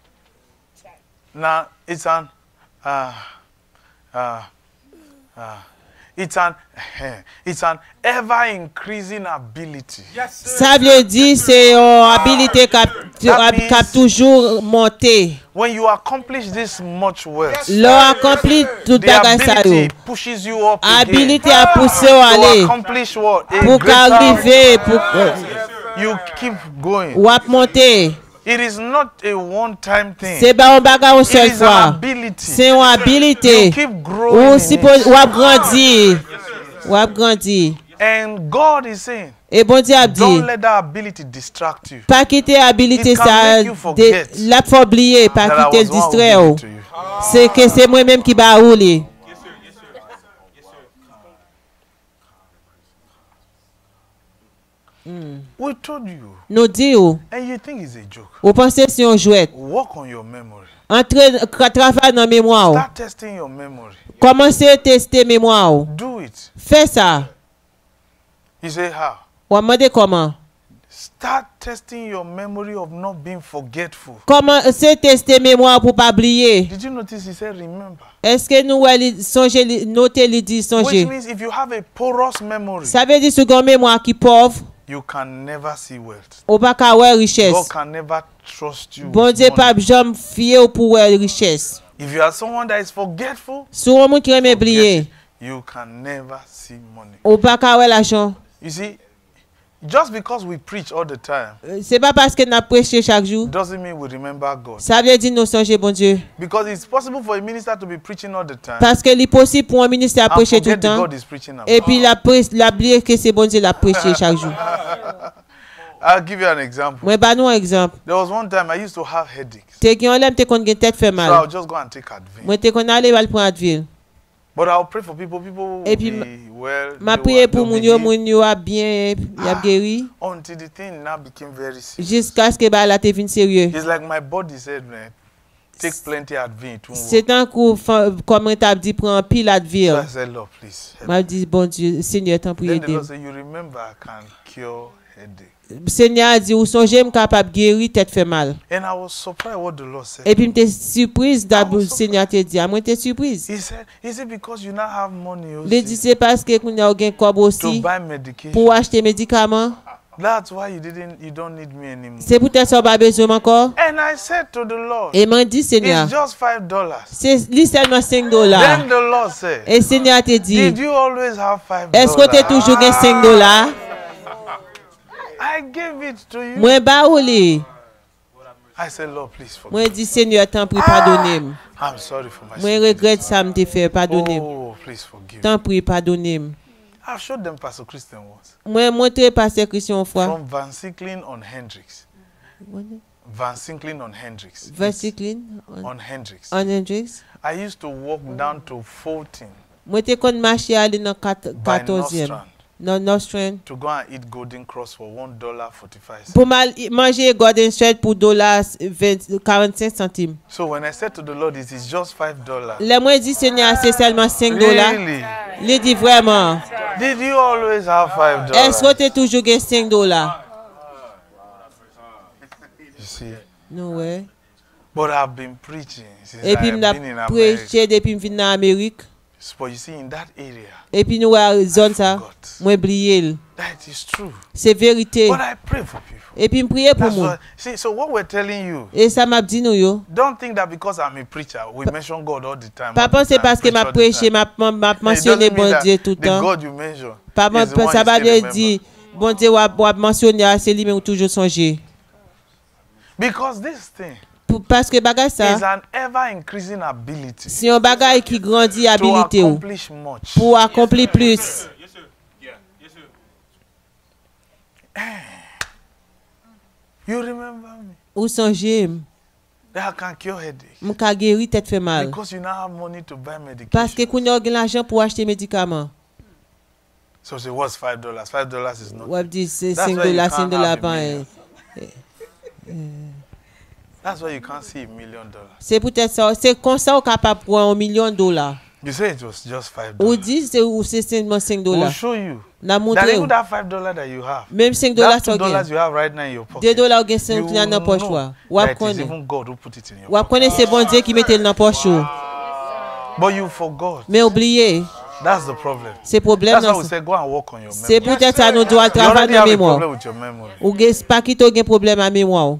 now it's an uh, uh, uh, it's an it's an ever increasing ability. Ça veut dire c'est une habilité qui That means- a toujours monté. When you accomplish this much wealth, L'on accompli tout the bagage ça yo. ability pushes you up again Habilité à pousser au to aller accomplish what? A pour greater- qu'arriver pour You keep going. ou à monter. It is not a one-time thing. C'est pas un bagage une It seule is an fois. ability. C'est une habilité. You keep growing. Ou in si it. ou à grandir. Ou à grandir. And God is saying, Et bon Dieu a dit, don't let that ability distract you. pas quitter habilité It can ça, make you forget de- la faut oublier, pas That I quitter was the one who distraire. gave ou. it to you. C'est que c'est moi-même qui va rouler. We told you, Nous disons, and you think it's a joke. vous pensez si on jouette. Work on your memory. Entrez, travaille dans la mémoire. Start testing your memory. Commencez à tester la mémoire. Do it. Fais ça. You say how? On demande comment. Start testing your memory of not being forgetful. Comment c'est tester la mémoire pour pas oublier. Did you notice he said remember? Est-ce que nous allons songer, noter les dit Which songer? means if you have a porous memory, Ça veut dire que une mémoire qui pauvre, you can never see wealth. ou pas qu'à ouais God richesse. can never trust you. Bon with Dieu, money. pas jamais fier pour ouais richesse. If you are someone that is forgetful, Si on monde qui aime forget oublier, it. You can never see money. ou pas qu'à ouais l'argent. You see, just because we preach all the time Euh, C'est pas parce que nous prêché chaque jour. doesn't mean we remember God. Ça veut dire nous songer bon Dieu. Because it's possible for a minister to be preaching all the time Parce que il est possible pour un ministre à and prêcher tout le forget the temps. God is preaching about. Et puis la presse, la oublier que c'est bon Dieu la prêcher chaque jour. I'll give you an example. Moi bah nous un exemple. There was one time I used to have headaches. T'es qui on l'aime t'es qu'on gagne tête fait So I'll mal. just go and take Advil. Moi t'es qu'on aller va prendre Advil. But I'll pray for people. People will Et puis, be well. M'a they prié will- pour they'll moun be yo healed. moun yo a bien y a guéri Until the thing now became very serious. jusqu'à ce que bah la te vin sérieux. It's like my body said, man, take plenty Advil. It won't work. C'est un coup fa- comme on t'a dit prend pile So Advil. I said, Lord, please. help M'a dit bon Dieu Seigneur t'en prie Then the aider. Lord said, you remember I can cure headache. Seigneur a dit ou songe m capable guérir tête fait mal. And I was surprised what the Lord said. Et puis m'étais surprise d'abord I was Seigneur te dit, moi t'es surprise. He said, is it because you now have money Il dit aussi c'est parce que qu'on a gain corps to aussi buy medication? pour acheter médicaments. That's why you didn't, you don't need me anymore. C'est peut-être ça pas besoin encore. And I said to the Lord, Et m'a dit Seigneur, it's just five dollars. c'est lui seulement cinq dollars. Then the Lord said, Et Seigneur te dit, did you always have five est-ce que tu as dollars? toujours gagné cinq dollars? I gave it to you. Moi ba ou li. I said, Lord, please forgive. Moi dit Seigneur t'en prie pardonne-moi. I'm sorry for my Moi sin. regrette ça me te fait pardonne-moi. Oh, please forgive. T'en prie pardonne-moi. I've showed them Pastor Christian once. Moi montré pasteur Christian une fois. From Van Sickling on Hendrix. Van Sickling on Hendrix. Versicline On Hendrix. on Hendrix. I used to walk down to Fulton Moi te kon marcher aller dans by quatorzième. Nostrand Dans Nostrand. to go and eat Golden Cross for one dollar forty-five cents. Pour mal manger Golden Street pour dollar quarante-cinq centimes. So when I said to the Lord, it is just five dollars. Le moi dit Seigneur c'est seulement cinq dollars. Really? Il dit vraiment, Did you always have five est-ce dollars? que tu toujours gagné cinq dollars? You see? Non ouais. But I've been preaching since Et puis I've m'a been in America. prêché depuis m'vinn en Amérique. But you see, in that area, Et puis nous a zone ça, forgot. moi oublié. That is true. C'est vérité. But I pray for people. Et puis me prier pour That's moi. what, see, so what we're telling you, Et ça m'a dit nous yo. don't think that because I'm a preacher, we mention God all the time. Pas all the penser time, parce que preach m'a all the prêché, time. m'a m'a It mentionné doesn't mean bon that Dieu tout le the temps. God you mention Pas is the one ça you va still bien remember. dire bon Dieu wa wa mentionner c'est lui même toujours songer. Because this thing Pour- Parce que bagage is ça, an ever increasing ability c'est un bagage qui grandit to habilité ou accomplish much. pour accomplir plus. Yes, sir. Yeah. Yes, sir. You remember me? Ou songer, That I can cure headache. m'ka guéri tête fait mal. Because you now have money to buy medication. Parce que qu'on a l'argent pour acheter médicaments. So say, what's five dollars? Five dollars is not. Ou ap di c'est That's cinq why you dollars, can't cinq dollars have a pa million. en. That's why you can't see a million dollars. C'est peut-être ça, c'est comme ça ou capable pour un million de dollars. You say it was just five Ou dollars. dit c'est ou c'est seulement cinq We'll dollars. show you. Na That montre even ou. that five dollars that you have, Même cinq dollars that two ça dollars gen. you have right now in your pocket, deux dollars ou gen you cinq will dans poche know wa. Ou that ap it is connaît. even God who put it in your Ou ap pocket. connaît c'est bon Dieu qui mette dans poche ou. But you forgot. Mais oublié, That's the problem. c'est problème That's why dans we say go and work on your c'est memory. peut-être ça nous doit You travailler already dans have a mémoire. problem with your memory. Ou gen pas qui to gen problème à mémoire.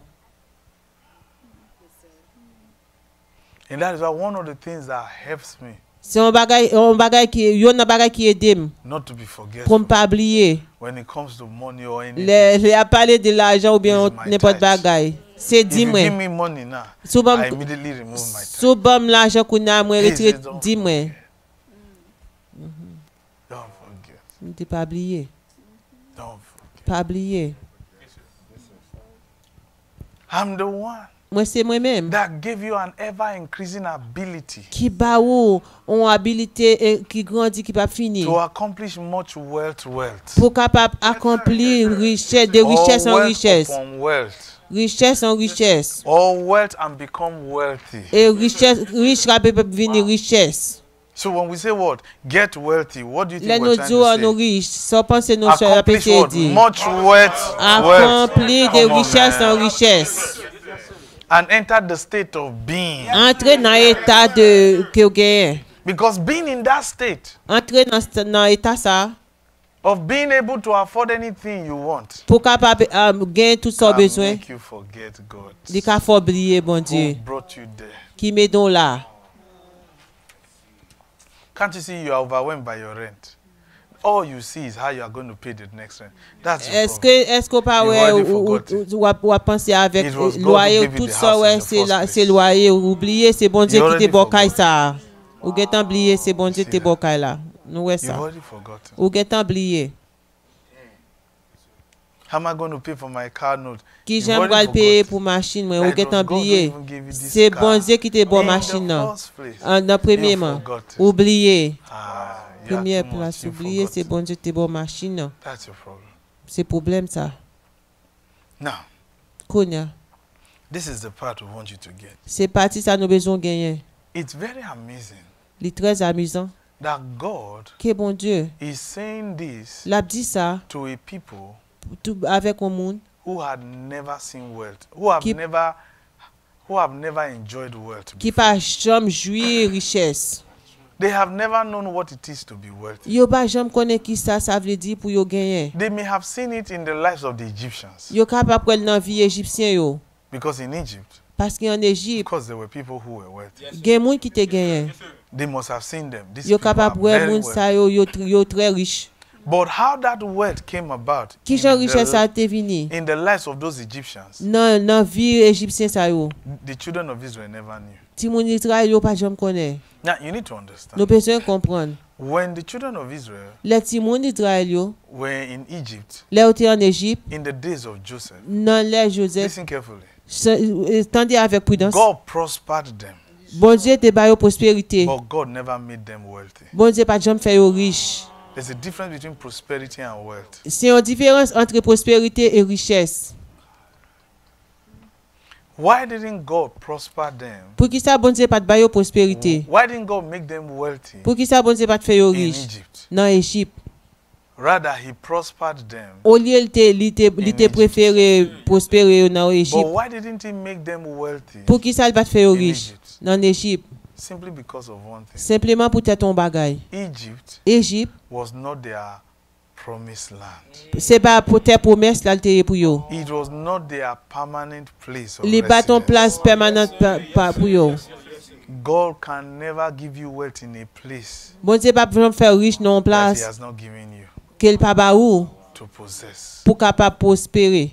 And that is why one of the things that helps me C'est un bagay, un bagay qui yon un bagay qui aide not to be pour forgetful me pas oublier. when it comes to money or anything. Les les a parlé de l'argent ou bien Is my n'importe tithe. bagay. C'est If dis you give moi. me money now, Souvent I immediately remove my time. souvent l'argent qu'on a moi Please, retiré don't dis moi. Don't forget. Ne t'es pas oublié. Don't forget. Pas oublier. I'm the one Moi c'est moi-même that gave you an ever increasing ability qui ba ou on habilité et qui grandit qui pas fini to accomplish much wealth, wealth. pour capable accomplir richesse de richesse en Or wealth richesse, upon wealth. richesse en richesse Or wealth and become wealthy. et richesse riche rapide peut venir richesse. So when we say what? Get wealthy, what do you think Les we're nous trying disons nous to say? riches, sans penser nous cher Accomplish what? dit. Much wealth, wealth. Accomplir de Come on, richesse man. en richesse. And enter the state of being. Entrer dans l'état de que vous gagnez. Because being in that state Entrer dans dans état ça of being able to afford anything you want pour capable um, gagner tout son can besoin. make you forget God Di ka faut oublier bon who Dieu brought you there. qui met donc là. Can't you see you are overwhelmed by your rent? All you see is how you are going to pay the next rent. That's your Est-ce que problem. est-ce qu'on pas You've ouais already ou ou forgotten. ou ou ou penser avec It was God who loyer gave you tout the ça house ouais in the c'est first la place. c'est loyer oublier c'est bon Dieu You qui te already bocaille forgot. ça. Ou get oublier c'est bon Dieu See te that? bocaille là. Nous ouais You've ça. already forgotten. Ou get oublier. How am I going to pay for my car note? Qui You've j'aime already pas payer forgotten. pour machine moi That ou it get was God who oublier. even gave you this C'est car bon Dieu qui te bon in machine the là. first place. En dans You've premièrement. forgotten. Oublier. Ah, you are Première too much. place You've oublier c'est forgotten. bon Dieu te bon machine là. That's your problem. C'est problème ça. Now, Konya. this is the part we want you to get. C'est parti ça nous besoin gagner. It's very amazing Il est très amusant that God que bon Dieu is saying this l'a dit ça to a people tout avec un monde who had never seen wealth, who have Qui- never, who have never enjoyed wealth. qui before. pas jamais jouir richesse. They have never known what it is to be wealthy. Yo pas jamais connaît qui ça ça veut dire pour yo gagner. They may have seen it in the lives of the Egyptians, Yo capable prendre dans vie égyptien yo because in Egypt, parce qu'en Égypte because there were people who were wealthy, gen monde qui te gagné. they must have seen them. These Yo people are capable voir very monde wealthy. ça yo yo tr- yo très riche. But how that wealth came about Qui in genre richesse ça the, te vini? in the lives of those Egyptians, Dans dans vie égyptien ça yo. the children of Israel never knew. Ti moun Israël yo pas jamais connaît. Now you need to understand. Nous besoin comprendre. When the children of Israel Les ti moun Israël yo, were in Egypt les étaient en Égypte, in the days of Joseph, dans les Joseph, listen carefully. se- tendez avec prudence. God prospered them, Bon Dieu te ba yo prospérité. but God never made them wealthy. Bon Dieu pas jamais fait yo riche. There's a difference between prosperity and wealth. C'est une différence entre prospérité et richesse. Why didn't God prosper them? Pour qui ça bon Dieu pas te ba yo prospérité? Why didn't God make them wealthy Pour qui ça bon Dieu pas te fait yo in riche Egypt? dans Égypte? Rather, He prospered them. Au lieu il te il te il te Egypt. préféré prospérer dans But Égypte. why didn't He make them wealthy? Pour qui ça il pas te fait yo In riche Egypt. dans Égypte? Simply because of one thing. Simplement pour te ton bagage. Egypt Égypte, was not their promised land. c'est pas pour tes promesses là te pour yo. It was not their permanent place of Les bâtons residence. place permanente pa- pa- pour yo. God can never give you wealth in a place Bon Dieu pas vraiment faire riche dans une that He place has not given you qu'elle pas ba ou to possess. pour capable prospérer.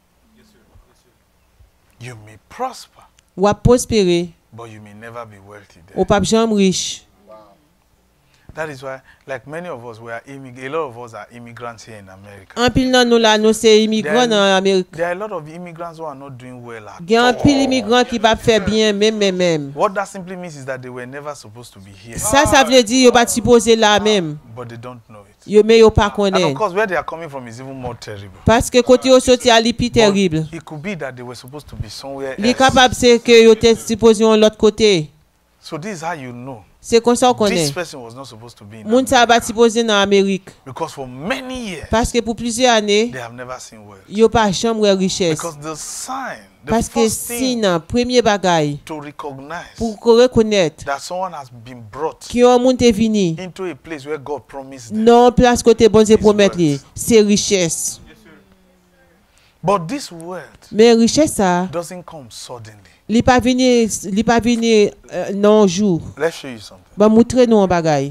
You may prosper, Ou à prospérer, but you may never be wealthy there. ou pas jamais riche. That is why, like many of us, we are immig- a lot of us are immigrants here in America. En pile nan nou la nou se immigrant There- en Amérique. There are a lot of immigrants who are not doing well at Gen en pile all. immigrant qui pa faire bien même même même. What that simply means is that they were never supposed to be here, Ça ça veut dire yo pas supposé là même. but they don't know it. Yo mais yo pas And of connaît. course, where they are coming from is even more terrible. Parce que côté yo sorti à li pi But terrible. it could be that they were supposed to be somewhere Li else. capable c'est que yo te supposé en l'autre côté. So this is how you know C'est comme ça qu'on this est. person was not supposed to be in Moun sa pas supposé dans Amérique. because for many years Parce que pour plusieurs années, they have never seen wealth. yo pas chambre richesse. Because the sign, the Parce que first si thing nan premier bagay to recognize pour qu'on reconnaître that someone has been brought qui yon moun te vini into a place where God promised them. non place côté bon Dieu promettre li, wealth. c'est richesse. But this wealth Mais richesse ça, doesn't come suddenly. li pa vini, li pa vini euh, non jour. Let's show you something. Ba montre nou un bagay.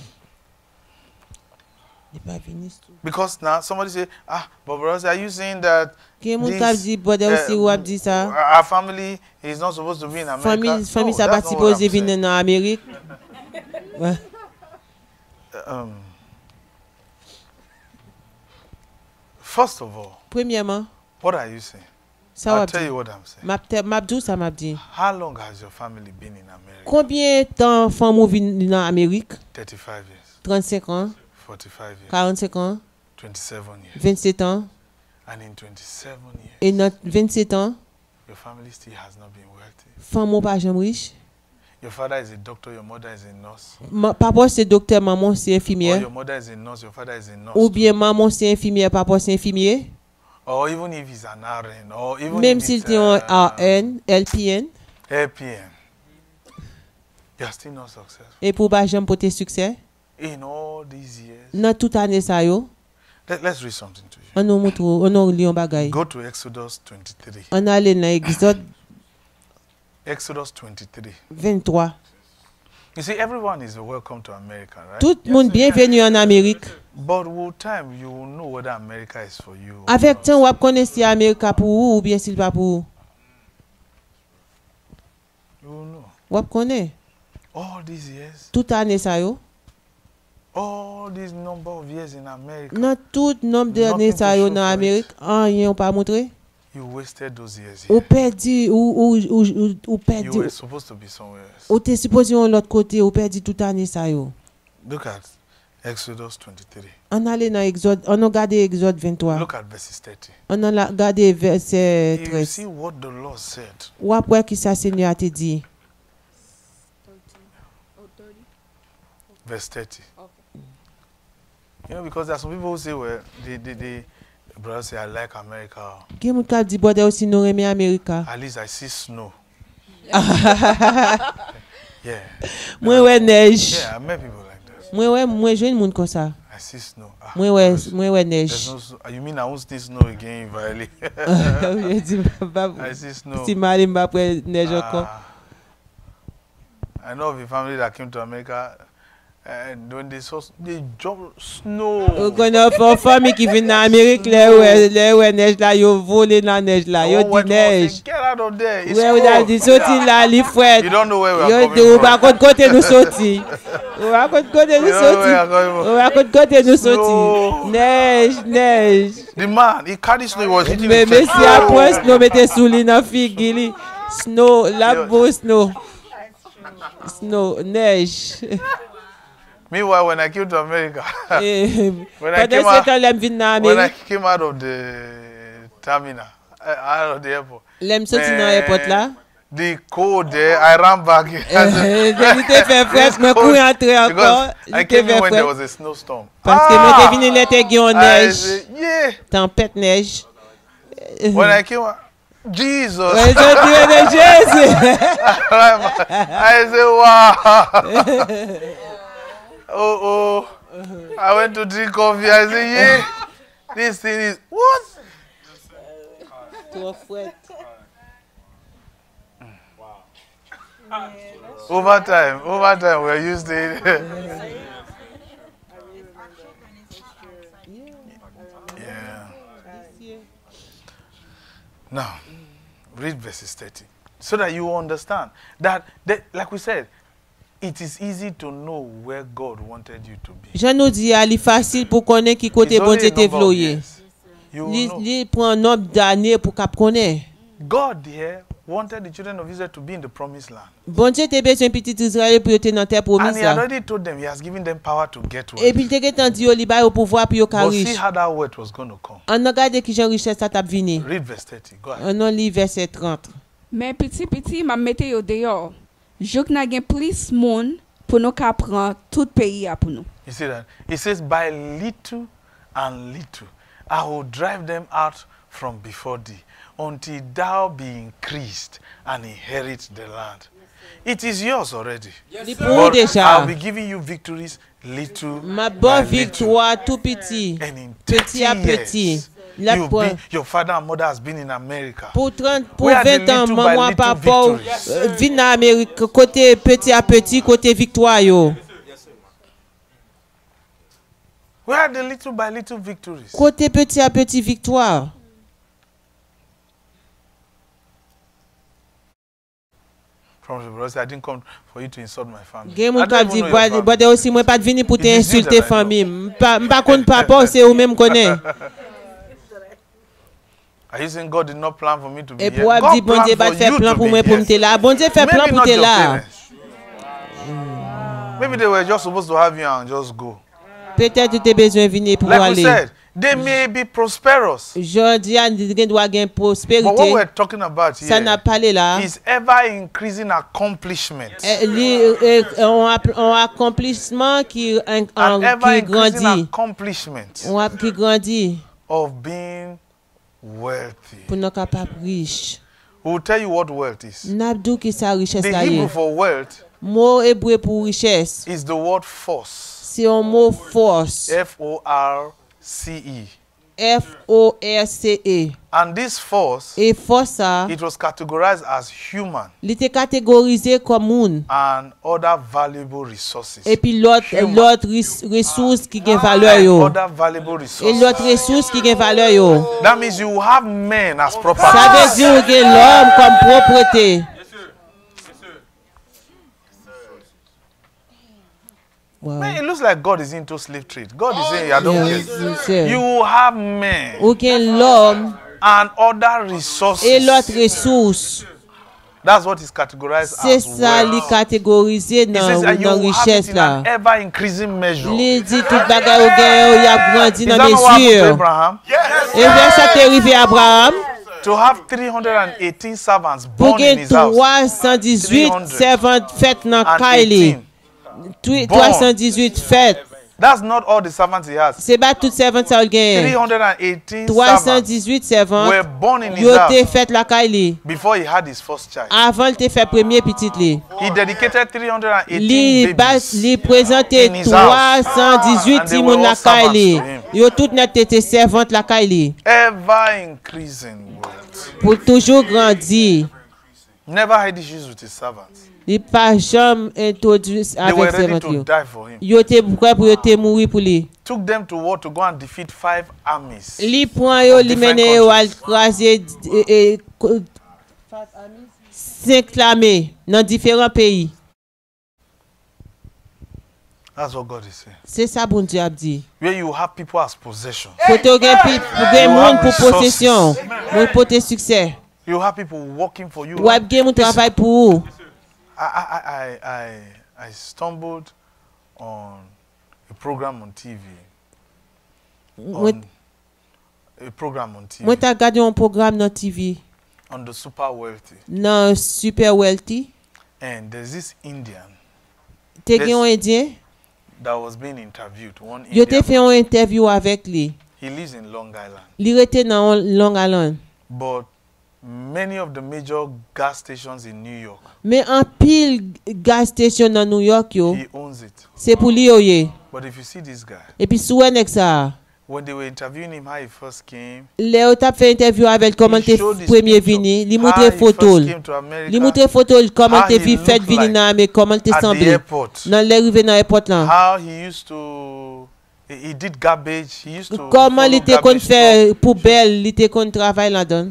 Li pa vini sou. Because now somebody say, ah, but brothers, are you saying that Ki moun this, kap di bode aussi uh, ou ap di ça? our family is not supposed to be in America? Famille famille No, ça pas that's not what I'm supposé vini saying. dans Amérique. Ouais. Um, first of all, Premièrement, what are you saying? ça I'll va tell di. you what I'm saying. M'a te- m'a dou ça m'a dit. How long has your family been in America? Combien de temps femme ou vini dans Amérique? thirty-five years, trente-cinq ans, forty-five years, quarante-cinq ans, twenty-seven years. vingt-sept ans. And in twenty-seven years, Et dans vingt-sept ans, your family still has not been wealthy. femme ou pas jamais riche. Your father is a doctor, your mother is a nurse. Ma- Papa c'est docteur, maman c'est Or infirmière. your mother is a nurse, your father is a nurse. Ou too. bien maman c'est infirmière, papa c'est infirmier. Or even if he's an R N, or even Même if s'il it's, était en uh, A N, L P N, L P N, you are still not successful. et pour pas jamais porter succès, In all these years, dans toute année ça yo, let, let's read something to you. on nous montre, on nous lit un bagay. Go to Exodus twenty-three. On allait dans Exode Exodus twenty-three. vingt-trois. You see, everyone is welcome to America, right? Tout le monde bienvenue en Amérique. But with time, you will know whether America is for you. or Avec not. temps, on connaît si Amérique pour vous ou bien s'il pas pour vous. You will know. On connaît. All these years, Toute année ça yo. all this number of years in America, Dans tout nombre Nothing d'années to ça yo show dans for Amérique, rien on pas montré. you wasted those years Ou here. perdu ou ou ou ou, ou You perdu. were supposed to be somewhere else. Ou t'es supposé en l'autre côté, ou perdu toute année ça yo. Look at Exodus twenty-three. On allait dans Exode, on a regardé Exode vingt-trois. Look at verses thirty. On a la- regardé verset You treize. see what the Lord said. Ou après qui ça Seigneur a te dit. Verse thirty. You know, because there are some people who say, well, they, they, they, brother say, I like America. Qui moun ka di bode aussi nous aimer Amérique. At least I see snow. Yeah. Moi ouais neige. Yeah, I met people like that. Moi ouais moi jeune moun comme ça. I see snow. Ah, Moi ouais there's- moi ouais there's neige. no snow. You mean I won't see snow again if I leave? Je dis pas I see snow. si mal m'a après neige encore. Ah. I know of a family that came to America and when they saw s- they jumped snow. On connaît une famille qui vient en Amérique là ouais là ouais neige là yo volé dans neige là yo One went dit to us, say, neige. Get out of there. It's Ouais on a dit cold. sorti là li You fouette. don't know where we Yo are dit ou coming pas from. côté côté nous sorti. Ou pas côté côté nous You don't know where we are sorti. coming from. Ou pas côté côté nous Snow. sorti. Neige neige. The man, he carried snow, he was hitting Mais his mais chest. si après snow mettez sous li dans figue li. Snow la Yo. beau snow. Snow neige. Meanwhile, when I came to America, Eh, When I Pendant came ce out- temps l'aime vinn dans when I Amérique. came out of the terminal, uh, out of the airport, L'aime sorti dans Man. l'airport là. the cold there, I ran back. I said, Il était fait frais, "It's mais cold." pour rentrer encore, Because il I était came in fait when there frais. was a snowstorm. Parce que Ah! moi, je venu l'été en I neige, said, yeah. tempête neige. When I came out, Jesus. Ouais, je dirais de Jésus. I said, wow. oh, oh. I went to drink coffee. I said, yeah. This thing is, what? Trop fouette. Over time, over time, we're used to it. Yeah. Now, read verses thirty so that you understand that, that like we said, it is easy to know where God wanted you to be. Je nous dis, il est facile pour connaître qui côté It's bon only Dieu a te number of vloye. years. You will Li know. li prend un nombre d'années pour cap connaître. God here wanted the children of Israel to be in the promised land. Bon Dieu te besoin petit Israël pour te dans terre And promise he had là. already told them, he has given them power to get Et wealth. puis te getan di yo li bay au pouvoir pour yo ka But see riche. how that wealth was going to come. On regarde qui j'en richesse ça t'a vini. Read verse thirty. Go ahead. On en lit verset trente. Mais petit petit m'a mette yo dehors. Jok n'a gen plus moun pour nous ka prendre tout pays a pour nous. You see that? It says, by little and little, I will drive them out from before thee, until thou be increased and inherit the land. It is yours already. Li pou But déjà. I'll be giving you victories little Ma by bonne little. victoire tout petit. And in Petit à thirty petit. years, La you'll point. be, your father and mother has been in America. Pour trente, pour Where are the vingt ans, little by maman, little papa, victories? euh, vin en Amérique, côté petit à petit, côté victoire yo. Where are the little by little victories? Côté petit à petit victoire. From the brothers, I didn't come for you to insult my family. Gen I moun don't kap even di, know your family. bade aussi moi pas vini pour te It is you insulter that I know. famille. M'pa m'pa konn papa, c'est ou même connaît. Are you saying God did not plan for me to be Et here? pour God di bon Dieu planned pas for faire you plan to pour be moi pour here. m'te là. Bon Dieu fait plan Maybe pour not te your là. parents. Maybe they were just supposed to have you and just go. Peut-être tu as besoin de venir pour Like we aller. said, they may be prosperous. Je dis à gen doit gen But what prospérité. we're talking about Ça n'a here parlé là. is ever increasing accomplishment. Eh, li- eh, un app- un accomplissement qui en- An en- ever qui increasing grandit. accomplishment On a qui grandit of being wealthy. pour nous capables riches. We'll tell you what wealth is. N'abdou qui sa richesse The là Hebrew yé. for wealth Mot hébreu pour richesse, is the word force. c'est un mot force. F O R C E. F O R C E. And this force, Et force ça, it was categorized as human il était catégorisé comme moun. and other valuable resources. Et puis l'autre Human. l'autre ris- ressource qui gagne valeur And yo. other valuable Et resources. l'autre ressource qui gagne valeur yo. That means you have men as Ça veut property. dire que l'homme comme propriété. Yes, sir. Yes, sir. Wow. Man, it looks like God is into slave trade. God is saying, I don't Yes, care. c'est- You have men Ou gen l'homme and other et resources. l'autre ressource. That's what is categorized C'est as ça li wealth. catégorisé He dans says, and you dans will have it richesse in là. an ever increasing measure. Li dit tout bagay ou gen ou y a grandi Is dans that not what happened to mesure. Abraham? Et vers ça t'est arrivé à Abraham To have three hundred eighteen servants pour born in gen his house. trois cent dix-huit three hundred servantes faites dans And Kaili. eighteen. trois cent dix-huit fêtes. That's not all the servants he has. C'est pas toutes servantes ça three gen. hundred eighteen trois cent servants dix-huit servantes were born in his yo te house fait la Kaili. before he had his first child. Avant il te fait premier petit li. He dedicated three hundred eighteen Li bas babies. li présenté in his trois cent dix-huit And they timoun were la all servants Kaili. to him. Yo tout net été servante la Kaili. Ever increasing wealth. Pour toujours grandir. Never had issues with his servants. Li pas jamais introduit They were avec ready servante to yo. die for him. Yo te prêt pour yo te mourir pour lui. Took them to war to go and defeat five armies. Li prend yo, li Different mène yo al countries. craser et, et, co- cinq l'armée dans différents pays. That's what God is saying. C'est ça bon Dieu a dit. Where you have people as possession. Côté ou gen pi- ou gen You moun have pour resources. possession, moun pour te succès. You have people working for you. Ou ap gen moun travail pour ou. I, I, I, I, I stumbled on a program on T V. Mwen On a program on T V mwen ta gade un programme dans T V. on the super wealthy. Nan Super Wealthy. And there's this Indian Te gen Yes. un Indien. that was being interviewed. One Yo te Indian. fait un interview avec lui. He lives in Long Island. Li rete dans Long Island. But many of the major gas stations in New York, Mais en pile gas station dans New York yo, he owns it. c'est pour lui yo ye. But if you see this guy, Et puis sou nek ça. when they were interviewing him how he first came, Le ou tap fait interview avec comment he te showed his premier picture, vini, li how montre he photo. first came to America, Li montre photo comment how te he vi fait looked vini like nan mais comment te at the semblé. airport, Nan le rive nan airport lan. how he used to, he, he did garbage, he used to Comment li follow te kon garbage fè truck. poubelle, li te kon travay la don.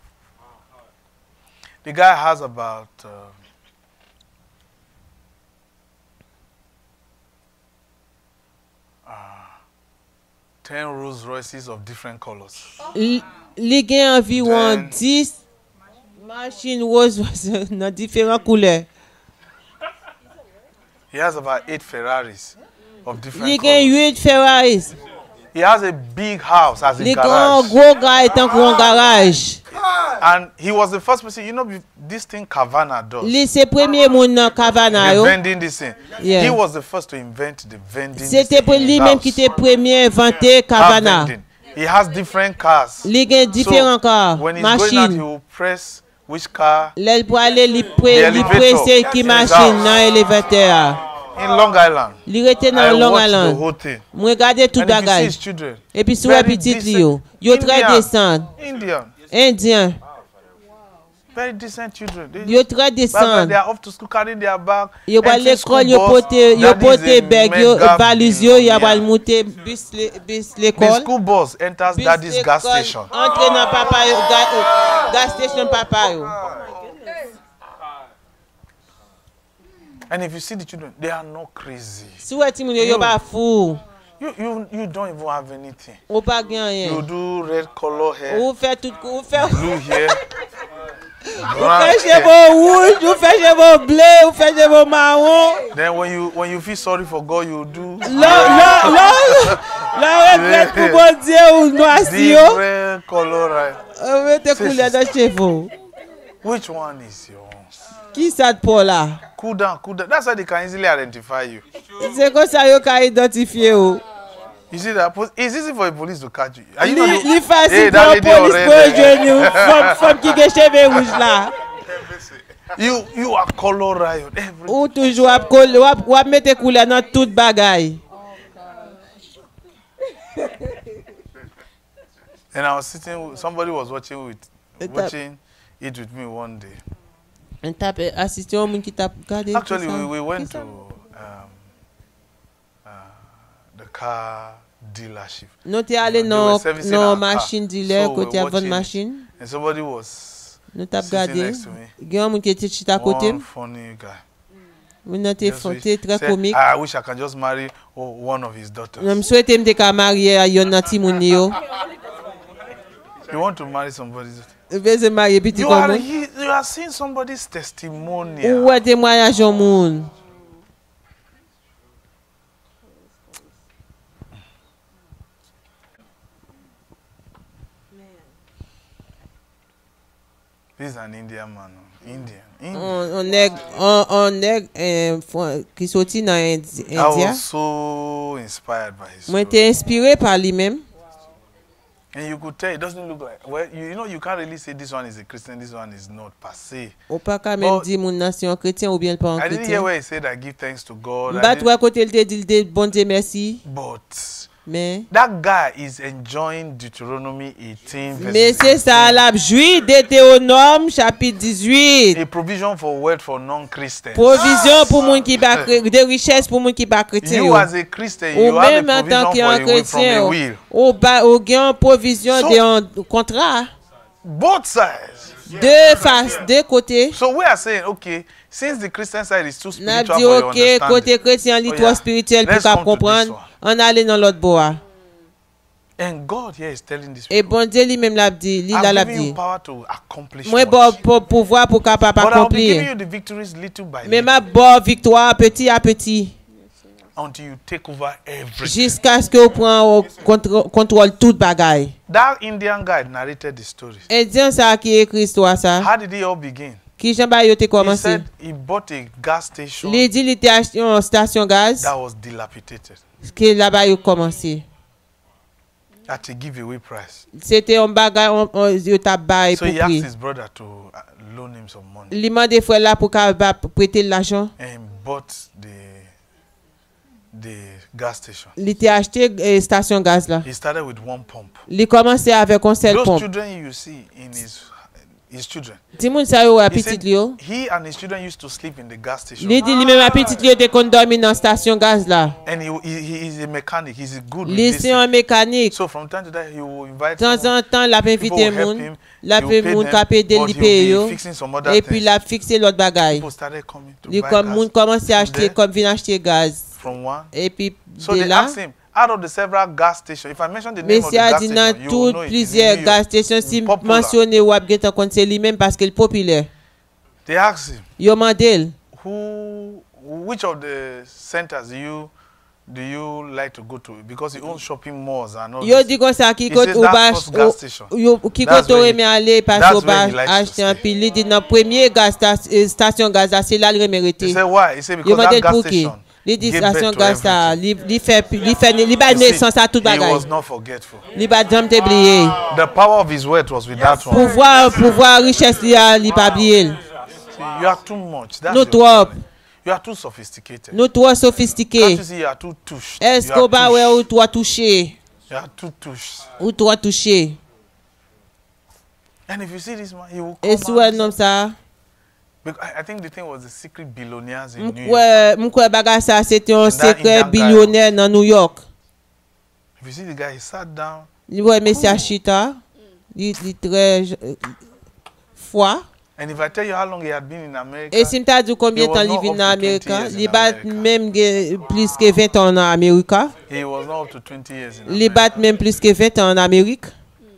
The guy has about uh, ten Rolls Royces of different colors. Li li gen environ Then- dix machines rose dans différentes couleurs. He has about eight Ferraris of different Li gen colors. huit Ferraris. He has a big house as a Li gen garage. gros garage tant qu'on garage. And he was the first person, you know, be- this thing Kavana does. Li c'est premier moun nan Kavana The yo. vending this thing. Yeah. He was the first to invent the vending. this C'était thing pour in his lui même house. qui était premier inventé Car Kavana. vending. He has different cars. Li gen différents cars, When he's going out, he machines. will press which car Lèl pour aller li pre, The li elevator. presse qui In his machine house. dans élévateur. in Long Island. Li rete I dans Long watched the Island. whole thing. Mwen regarde tout And if you see bagay. his children, Et puis sou very petit decent. li yo. Yo très Indian. descend. Indian, Indien. very decent children. They, Yo très Bye bye, descend. they are off to school carrying their bag. Yo ba entering school l'école, yo bus. pote, yo Daddy is pote a bag, yo mega valise yo, yo ba billionaire. monter bus le- bus The l'école. school bus enters Bus daddy's gas l'école, station. Entre dans papa yo, ga- euh, gas station papa yo. And if you see the children, they are not crazy. Si wè ti moun yo, yo Yo. ba fou. You you you don't even have anything. Ou pa gen You rien. do red color hair, Ou fè tout, ou fè, blue hair, ou brown fè hair. cheveux rouge, ou fè cheveux bleu, ou fè cheveux marron. Then when you when you feel sorry for God, you do Lò, lò, lò, lò repret pou bon Dieu ou noisi yo. different color. Right? Ou mette koule dans cheveux. Which one is yours? Ki sa t'po la? Cool down, cool down. That's how they can easily identify you. Se kon sa yo ka identifiye ou. You see that? po- It's easy for a police to catch you. Are you Li, not the- li fasil Hey, pou that an lady polis already pou there. enjwen you. Fom, fom ki gen cheve rouge la. You you are color riot. Every Ou toujou ap kol, wap, wap mette koule nan tout bagay. And I was sitting. with- Somebody was watching with It- watching it with me one day. En tap asiste yon moun ki tap gade. Actually, we, we went to um, uh, the car dealership. Nou te ale They nan were servicing nan our car. machine dealer So we kote a were von watching machine. And somebody was Nou tap sitting gade. next to me. Gen yon moun ki te chita kote. One funny guy. Moun nan te Just fonte wish- tre said, komik. I wish I can just marry oh, one of his daughters. Nan m souwete m te ka marye a yon nan ti moun yo. You want to marry somebody? Veze marye piti You kon are, moun. he, you are seeing somebody's Ou testimonial. wè témoignage yon moun. This is an Indian man. oh. Indian. Indian. On on neg, on on neg eh, fwa- ki soti nan Indi- I India. was so inspired by his Mwen story. te inspiré par li men. And you could tell it doesn't look like, well, you, you know, you can't really say this one is a Christian, this one is not per se. Ou pa ka men But- di moun nan si yon kretien ou bien pa yon I didn't hear kretien. where he said I give thanks to God. I Mbat didn't- wè kote l te di l de bon Dieu merci. But Men. that guy is enjoying Deuteronomy eighteen verse Men se sa la jwi Deutéronome chapitre dix-huit. a provision for word for non-Christians. Provision pou moun ki ba kre- de richesse pou moun ki ba kretien You yo. as a Christian, Ou you have même a en tant provision que for un a will from chrétien, a ou, will. ou, ba, ou gen provision So- de un contrat. Both sides. Deux faces, deux côtés. So we are saying, okay, since the Christian side is too N'a spiritual dit for your ok, understanding, côté chrétien li Oh, trop yeah. spirituel pour Let's qu'à come to this comprendre, one. on allait dans l'autre bois. and God here is telling this Et people, bon Dieu lui-même l'a dit, lui là l'a I'm giving you dit. power to accomplish Moi much. bon pour pouvoir pour capable But I'll be giving accomplir. you the victories little by Mais little ma bonne victoire petit à petit until you take over everything. jusqu'à ce que vous prend contrôle contrôle toute bagaille. That Indian guy narrated the story. Indien ça qui écrit histoire ça. How did it all begin? Qui Jean ba yo te He commencé. said he bought a gas station Il dit il était acheté une station gaz that was dilapidated que là-bas yo commencé. at a giveaway price. C'était un bagage on on yo t'a bail So pour he asked prix. his brother to uh, loan him some money Il demande frère là pour qu'a prêter l'argent. and bought the the gas station. Il était acheté eh, station gaz là. He started with one pump. Il commençait avec un seul Those pompe. children you see in his his children. Ti moun sa yo a He petit said li yo. he and his children used to sleep in the gas station. Li di li même a petit li yo te kon dormi dans station gaz là. And he, he he is a mechanic. He's good with Li this c'est un thing. mécanique. So from time to time he will invite De temps someone, en temps la people invité will help moun, him, la he will paye pay moun them, ka paye but de he li will paye be yo. fixing some other Et puis things. la fixer l'autre bagaille. People started coming to Li buy comme gas moun commence à from acheter there, comme vient acheter gaz. from one. Et puis So de they là, asked him, out of the several gas stations, if I mention the name of the Monsieur a gas dit station, dans you will toutes know it. It's in plusieurs New gas York. stations, si Popular. mentionné ou abgeta contre c'est lui-même parce qu'il est populaire. They asked him, Yo mandel, who, which of the centers do you do you like to go to? Because he owns shopping malls and all yo this. dit comme ça qui He côté says ou that ba first gas station. yo qui That's côté where he- remet aller parce that's au ba where he likes to acheter un stay. pile il dit dans premier gas sta- euh, station gaz là, c'est là le He mérité. said, why? He said, Yo because that mandel gas pour qui? station Les gave station birth to gaz ça, everything. li li fait li fait li ba You see, naissance à tout he bagay. was not forgetful. Li ba jam te blier. The power of his word was with that one. Pouvoir pouvoir richesse li a li pa blier. See, you are too much. That's Nous your trop, problem. You are too sophisticated. nous trop Can't sophistiqués. you see you are too touched? Est-ce You are qu'on va ouais touched. ou toi touché? You are too touched. Ou toi touché? And if you see this man, he will Et come si ouais out. nom ça? Because I I think the thing was the secret billionaires in New York. M'kwe m'kwe bagay ça c'était un that secret Indian guy. billionnaire dans New York. If you see the guy, he sat down. Li ouais monsieur Achita, li li très euh, froid. And if I tell you how long he had been in America, Et si m'ta dit combien He de temps was li not vin up dans to twenty Amérique, years in li bat America. même ge- plus que vingt ans en Amérique. he was not up to twenty years in Li America. bat même plus que vingt ans en Amérique.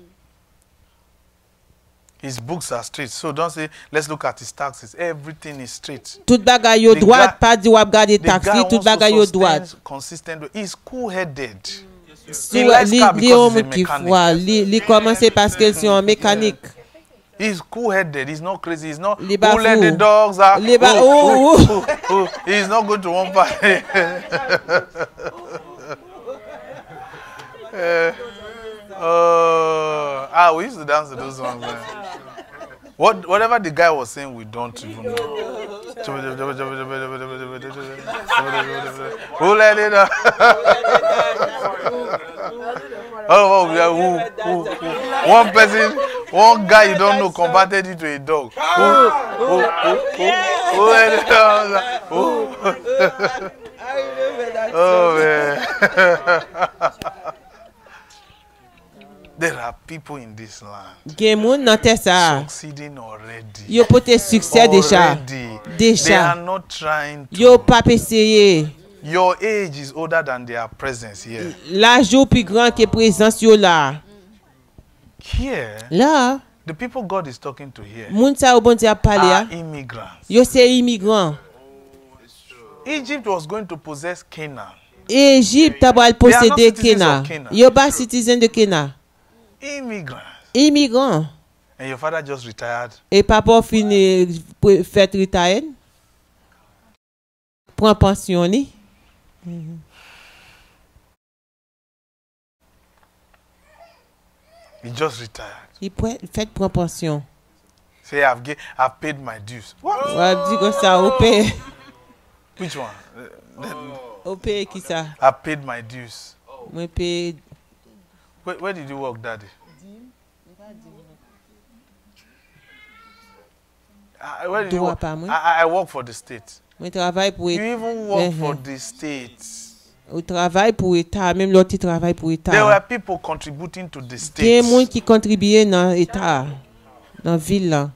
His books are straight. So don't say, let's look at his taxes. Everything is straight. Tout bagay yo The droite, guy- pas di wap gade The tax guy li, tout wants bagay to yo sustain droite. consistent. He's cool-headed. Sou, He likes li, car li because yon he's a moun ki mechanic. fwa, li, li komanse paske si yon mekanik. He's cool-headed. He's not crazy. He's not. Li ba Who let fou. the dogs out? Li ba- Who- ou- who- who- who- He's not going to one party. Eh, uh, ah, we used to dance to those songs. Man. What, whatever the guy was saying, we don't even know. Who let it out? Oh, oh, yeah, who, who, who? One person, one guy you don't know converted into a dog. Who, who, who, who, who let it out? Who? Oh, man. There are people in this land Gen moun nan te sa, succeeding already. yo pote suksè deja. Already. Deja. They are not trying to. Yo pa peseye. Your age is older than their presence here. L'âge yo pi gran ke prezans yo la. Here, La, the people God is talking to here moun sa ou bon di ap pale are ya, immigrants. yo se imigran. Egypt was going to possess Canaan. Egypte tabal They are not posede citizens Kena. of Canaan. Yo ba citizen de Kena. Immigrants. Imigran. And your father just retired. E papa fini pou- fet retayen. Pren pensyon ni. He just retired. I pre- fet pren pensyon. Say, I've, ga- I've paid my dues. What? Wap di kon sa, ou pe, Which one? Uh, the- ou pe ki sa. I've paid my dues. Mwen pe, Where, where did you work, Daddy? Uh, where did you Droit work? pa mwen. I, I work for the state. mwen travay pou You et, even work Mhm. for the state. ou travay pou etat, menm lò ti travay pou There were etat. people contributing to the state. Gen moun ki kontribuye nan etat, nan vil la.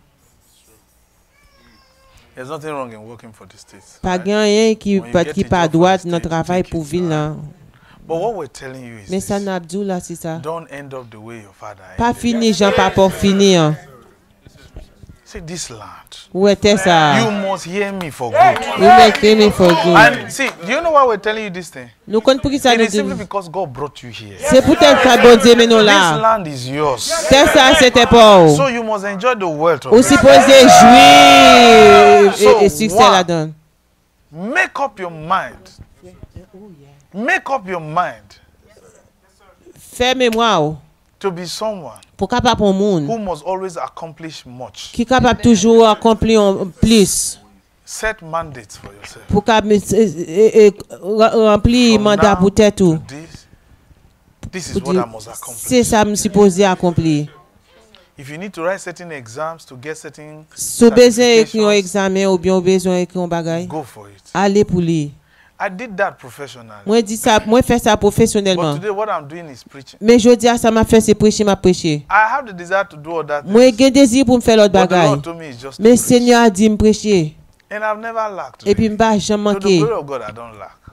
There's nothing wrong in working for the state. Pa right? gen yon ki, When you pa, get ki a pa job for doat the nan state, travay take pou it, vil la. But what we're telling you is Men this. sa nan abdou la si sa. Don't end up the way your father Pa ended. fini jan pa por fini an. See, this land. Ou ete sa. You must hear me for good. Ou mek me for good. And see, do you know why we're telling you this thing? Nou kon pou ki sa It nou is simply di. because God brought you here. Se pou ten sa bon diye men nou This la. land is yours. Te sa se te pou. So you must enjoy the wealth of Ou it. sipoze jwi So, e suksè one. la don. Make up your mind. Make up your mind Fè mèmwa ou. to be someone Pou kapap pou moun. who must always accomplish much. Ki kapap toujou akompli an plus. Set mandates for yourself. Pou kap e, e, e, rempli From mandat now pou tèt ou. to this, this is Pou what di, I must se accomplish. sa m sipoze akompli. If you need to write certain exams to get certain Sou bezen ekri yon certifications, examen ou bien ou bezon ekri yon bagay. go for it. Ale pou li. I did that professionally. Mwen di sa, mwen fè sa But profesyonelman. today what I'm doing is preaching. Men jodi a sa ma fè se preche ma preche. I have the desire to do all that. Mwen things, gen dezir pou m fè lot but the bagay. Lord told me it's Men just to preach. Seigneur a di m preche. And I've never lacked. E pi really. m ba jan To the manke. glory of God, I don't lack.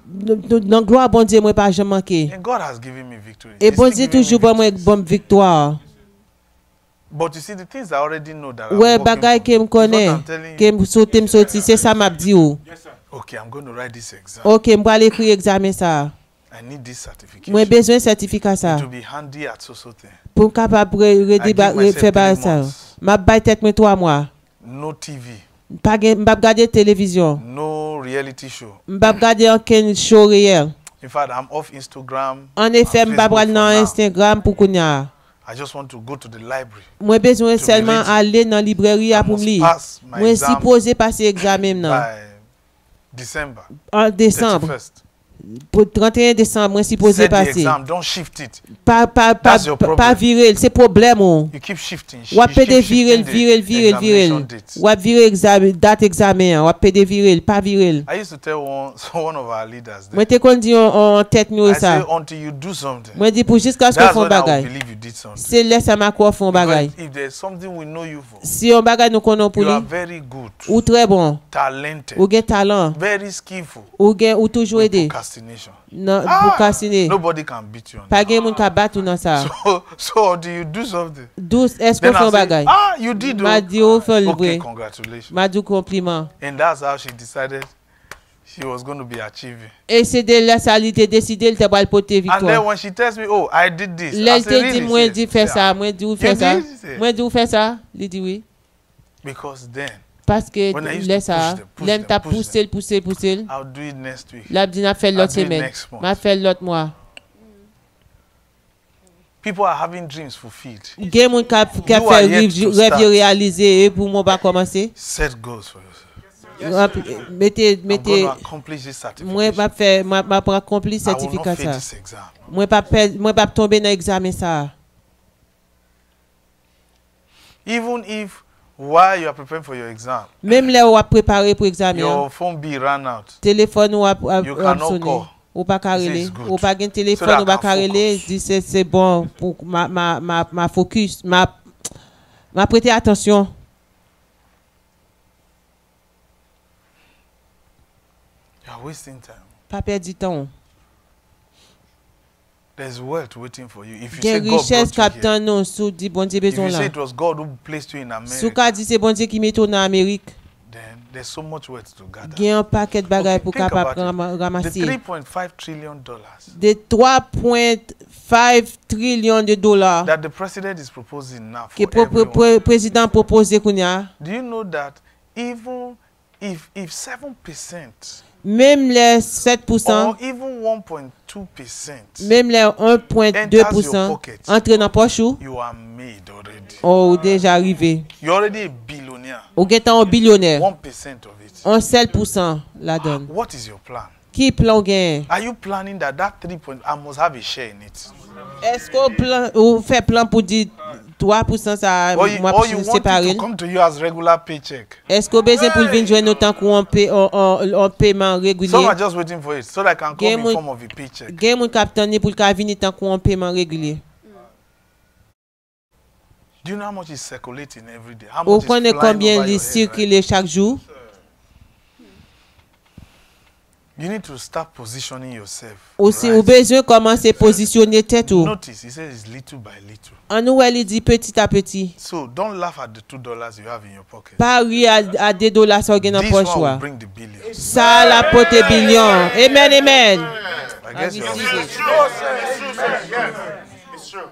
Dans gloire bon Dieu moi pas jamais manqué. And God has given me victory. Et He's bon still Dieu giving me toujours bon moi victories. bonne victoire. But you see, the things I already know that I'm Ouais working bagay for, que me is what connaît, I'm telling que you. me sauter me sorti, c'est ça m'a dit ou. Yes, sir. Okay, I'm going to write this exam. OK, me aller écrire examen ça. I need this certification. Moi besoin certificat ça To be handy at so so thing. pour capable redébarrer faire ba ça. M'a bay tête moi trois mois. No T V, Pas m'pa regarder télévision. no reality show. M'pa regarder aucun show réel. In fact, I'm off Instagram. En effet, and m'pa Facebook pral for dans now. Instagram pour kounya. I just want to go to the library. Moi besoin To be seulement ready. aller dans librairie I pour me must lire. pass my Moi exam supposé passer examen nan by December en décembre. thirty-first. Pour trente et un décembre, moi supposé Set the passer. exam, don't shift it. Pas pas pas That's your pas problem. virer, c'est problème ou. You keep shifting. sh- Ou you peut keep virer, shifting the virer, virer, examination virer. dates. Ou virer examen, date examen, ou peut virer, pas virer. I used to tell one, so one of our leaders there, Moi te kon dit en tête nous I say, ça. until you do something, Moi dis pour jusqu'à ce qu'on that's font when I will bagay. believe you did something. C'est laisse à ma quoi font Because bagay. if there's something we know you for, Si on bagay nous connaissons pour you are lui, very good, ou très bon, talented, ou gen talent, very skillful ou gen ou toujours with aider. procrastination. Non, Ah! pour cassiner. Nobody can beat you on Pas that. gen moun ka battre dans ça. So, so do you do something? douze est-ce Then qu'on I fait say, bagay? ah, you did. M'a Oh. dit ou fait le Okay, vrai. congratulations. M'a dit compliment. And that's how she decided she was going to be achieving. Et c'est de là ça il était décidé il te va le porter And then victoire. when she tells me, oh, I did this, I Là il say, te dit really? moi She dit say, faire "Yeah." ça, moi dit ou faire You ça. did? She said. Moi dit ou faire ça, il dit oui. Because then, Parce que When I used laisse to ça, push them, push l'aime them, t'a push poussé, poussé, poussé. I'll do it next week. Là dit n'a fait I'll l'autre do it semaine. next month. M'a fait l'autre mois. People are having dreams fulfilled. Gen moun ka ka You are fait yet to rêve start. réaliser et pour moi pas commencer. Set goals for yourself. Mettez I'm going mettez to accomplish this moi certification. m'a fait m'a m'a pour accomplir I will not certificat fail ça. this exam. Moi pas perdre- moi pas tomber dans examen ça. Even if while you are preparing for your exam, Même là ou a préparé pour examen. your phone bill ran out. Téléphone ou a a- You a cannot sonné. call. Ou pas This is carrelé. good. Ou pas gain So téléphone that ou pas I can carrelé, focus. dit c'est c'est bon pour ma ma ma ma focus, ma m'a prêter attention. You are wasting time. Pas perdre du temps. There's wealth waiting for you. If you say Gen God brought richesse you here, captain non sous dit bon Dieu if besoin you say là. it was God who placed you in Sou America, ka dit c'est bon Dieu qui met en Amérique. then there's so much wealth to gather. Gen un paquet de bagages Okay, pour think capable about it. ram- The ramasser. three point five trillion dollars De trois virgule cinq trillions de dollars that the president is proposing now que for pro- pro- everyone. pro- président propose kounya. Do you know that even if if seven percent Même les sept pour cent, or even one point two percent, même les un virgule deux pour enters your cent pocket, entre dans poche ou, you are made already. ou déjà arrivé. You're already a billionaire. Ou get un billionnaire. One percent of it. Un seul pour cent la donne. What is your plan? Qui plan gain? Are you planning that that three point? I must have a share in it. Est-ce qu'on plan ou fait plan pour dire trois pour cent ça Or you, moi or you want it séparer? to come to you as regular paycheck. Est-ce qu'on besoin pour venir joindre autant qu'on paie en en paiement Some régulier? are just waiting for it so that I can come Game in with- form of a paycheck. Gain moun captain ni pour ka venir tant qu'on paiement régulier. Do you know how much is circulating every day? How Ou much is connaît flying combien over il your head, right? circule chaque jour? You need to start positioning yourself. Aussi, right. ou besoin commencer positionner tête ou. Notice, he says it's little by little. En nous, elle dit petit à petit. So don't laugh at the two dollars you have in your pocket. Pas rire à, à deux dollars sur dans This poche one will wa. bring the billions. Ça la pote billion. Amen, amen. I guess you receive have. it. It's true.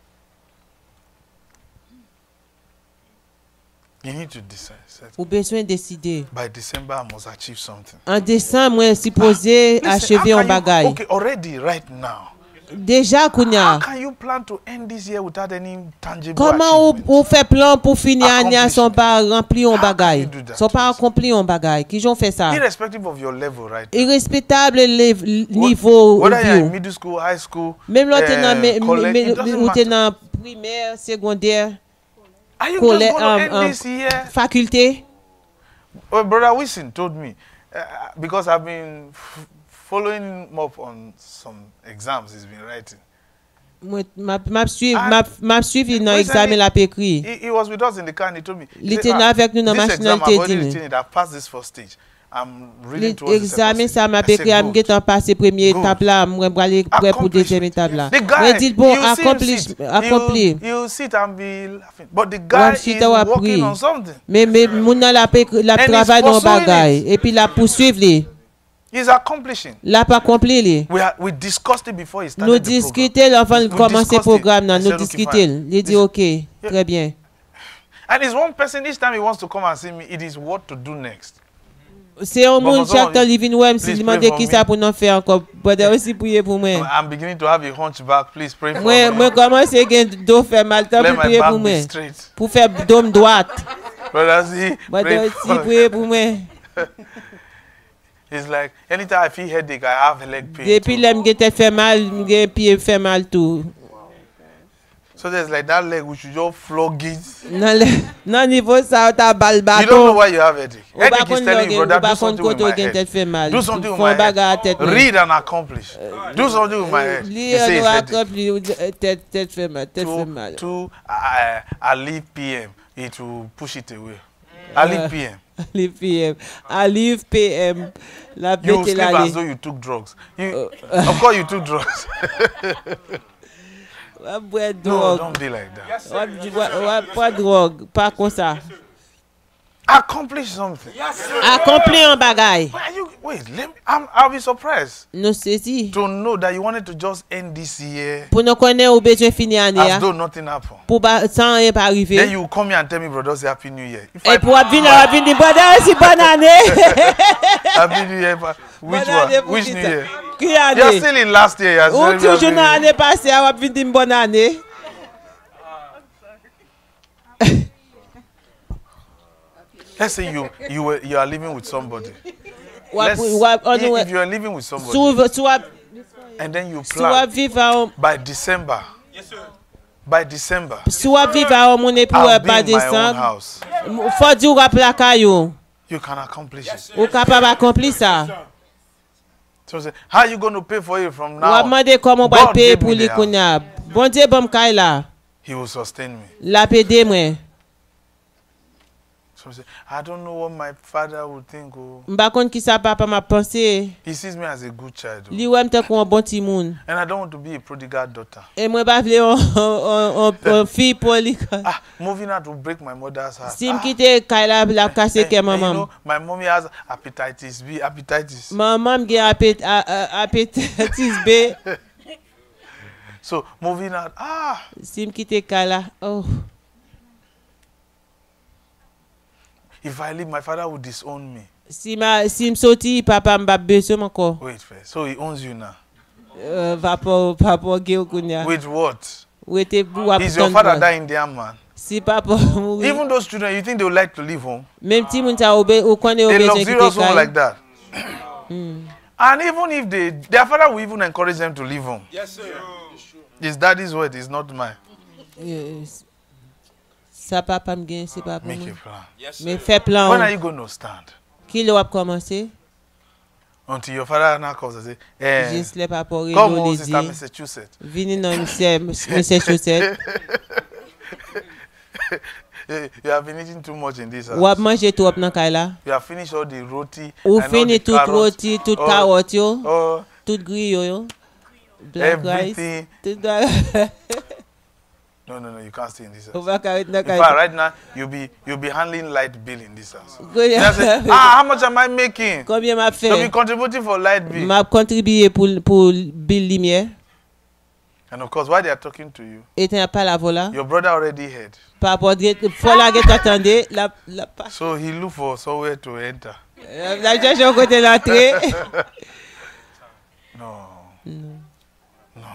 You need to decide. Set. Ou besoin décider. By December, I must achieve something. En décembre, moi supposé Listen, achever how un can you- bagage. Okay, already, right now. Déjà How kounya. can you plan to end this year without any tangible Comment achievement? ou, ou fait plan pour finir année sans pas remplir un How can bagage? you do that, Sans pas please? accomplir un bagage. Qui ont fait ça? Irrespective of your level, right? now. Irrespectable le Wh- niveau Whether you're in view. middle school, high school, Même là t'es eh, dans me- college, me- it doesn't ou t'es matter. dans primaire, secondaire, Are you college, just going um, to end um, this year? faculté. Well, Brother Wilson told me, uh, because I've been f- following him up on some exams he's been writing. Moi m'a m'a suivre Ah, m'a m'a suivi dans recently- examen la écrit. He, he was with us in the car and he told me, Il he était said, là avec nous dans this machine exam I've elle already dit. written it, I've passed this first stage. I'm reading towards the Examen second ça m'a stage. I pété said, à me good. guetter passer première Good. étape là, moi aller prêt pour deuxième étape là. The guy, Mais dit bon you see him accompli sit, accompli. You, you sit and be laughing. But the guy Ouais, is si t'as working appris. on something. Mais mais moun nan la pe- la And he's travail dans pursuing bagay et puis la poursuivre li. He's accomplishing. La pas accompli li. We, are, we discussed it before he started Nous the program. discuter avant de We commencer le discussed programme it. là, I nous said, okay, discuter. fine. Il dit This- OK, très bien. And it's one person, each time he wants to come and see me, it is what to do next. C'est un Bon, monde bon, chaque temps il vient ouais, please s'il pray demande for qui me. ça pour nous faire encore. Peut aussi prier pour moi. I'm beginning to have a hunchback. Please pray for Moi me. moi commence à gen dos faire mal temps Let pour my prier back pour moi. be straight. Pour faire dôme droite. Brother, see, Moi pray aussi for me. prier pour moi. It's like anytime I feel headache, I have leg pain. Depuis too. là me tête fait mal, me pied fait mal tout. So there's like that leg, we should just flog it. Nan le- nan niveau ça ta balle You don't bâton. know why you have headache. Ou ba Headache kon is telling you, ou brother, ba do kon something with koto my gen tête head. fait mal. Do something with Fon my bagarre à head. tête. Read and accomplish. Do something with my head. Li You say on it's va headache. accompli ou de- tête tête fait mal, tête fait Two, mal. two, I, I leave P M. It will push it away. I leave P M. Ali P M. Ali P M. La You will bête sleep là. as though you took drugs. You, of course, you took drugs. Wa boire No, drogue. don't be like that. Wa wa- wa pas drogue, pas comme ça. Accomplish something. Accompli un bagay. Why are you, wait, let me, I'm, I'll be surprised Nous saisi. to know that you wanted to just end this year Pour nous connaître ou besoin finir année as ya. though nothing happened. Pour pas sans rien pas Then arriver. you come here and tell me, brother, say Happy New Year. If I, Et pour venir à venir bonne aussi bonne année. Happy New Year. but Which Bonne année one? pour Which qui New ça? Year? Qui You're année? still in last year. You're Ou still toujours dans l'année passée à venir bonne année. Let's say you you were you are living with somebody. Wa Let's, wa on if, nous if you are living with somebody sou sou and then you sou plan vivre by December, Yes, sir. by December, sou vivre mon époux I'll be pas in my own décembre. house. Faut dire rappeler la caillou. You can accomplish it. Ou capable accomplir ça. So say, how are you going to pay for it from Ou now? demander comment on va God payer gave pour me les the house. kounya. Bon Dieu bon kay là. He will sustain me. La pédé moi. So say, I don't know what my father would think. Oh, M'pa konn ki sa papa m'a pensé. he sees me as a good child. Oh. Li wè m'te kon bon ti moun. And I don't want to be a prodigal daughter. Et moi pas vle on on on fille poli. Ah, moving out will break my mother's heart. Si m Ah, kite kay la la kase and- ke and you maman. know, my mommy has hepatitis B, hepatitis. Maman gen apet hepatitis B. So moving out, ah, Si m kite kay la. Oh. if I leave, my father will disown me. Si ma si m soti papa m ba beso encore. Wait first. So he owns you now. Euh va pas papa gen kounya. With what? Ou te pou ap Is your father that Indian man? Si papa mouri. Even those children, you think they would like to leave home? Même ti moun sa oube ou konne ou A besoin kite luxurious home kay. like that. And even if they, their father will even encourage them to leave home. Yes, sir. His daddy's word is not mine. Yes. Sa papa m gen, se papa Make a m. plan. Yes, Mais sir. fais plan. When are you going to stand? Qui le wap commencer? Until your father now comes and say, eh, Jis le papa come relo on, li sister di. Massachusetts. Vini nan Monsieur Monsieur Chaussette. Eh, You have been eating too much in this house. Wap manje trop nan kay la. You have finished all the roti. Ou and all fini the tout carrots, roti, tout all- carotte yo, all tout griyo yo. Black rice. everything. Tout da. No, no, no, you can't stay in this Ou house. va karet nan In kay. fact, right now, you'll be you'll be handling light bill in this house. You Combien just say, ah, how much am I making? combien m'a You'll be fait? contributing for light bill. M'a contribué pour pour bill lumière. And of course, while they are talking to you, Et t'as pas la vola. your brother already heard. Papa faut la get attendre la la pas. So he look for somewhere to enter. La cherche au côté l'entrée. No. No.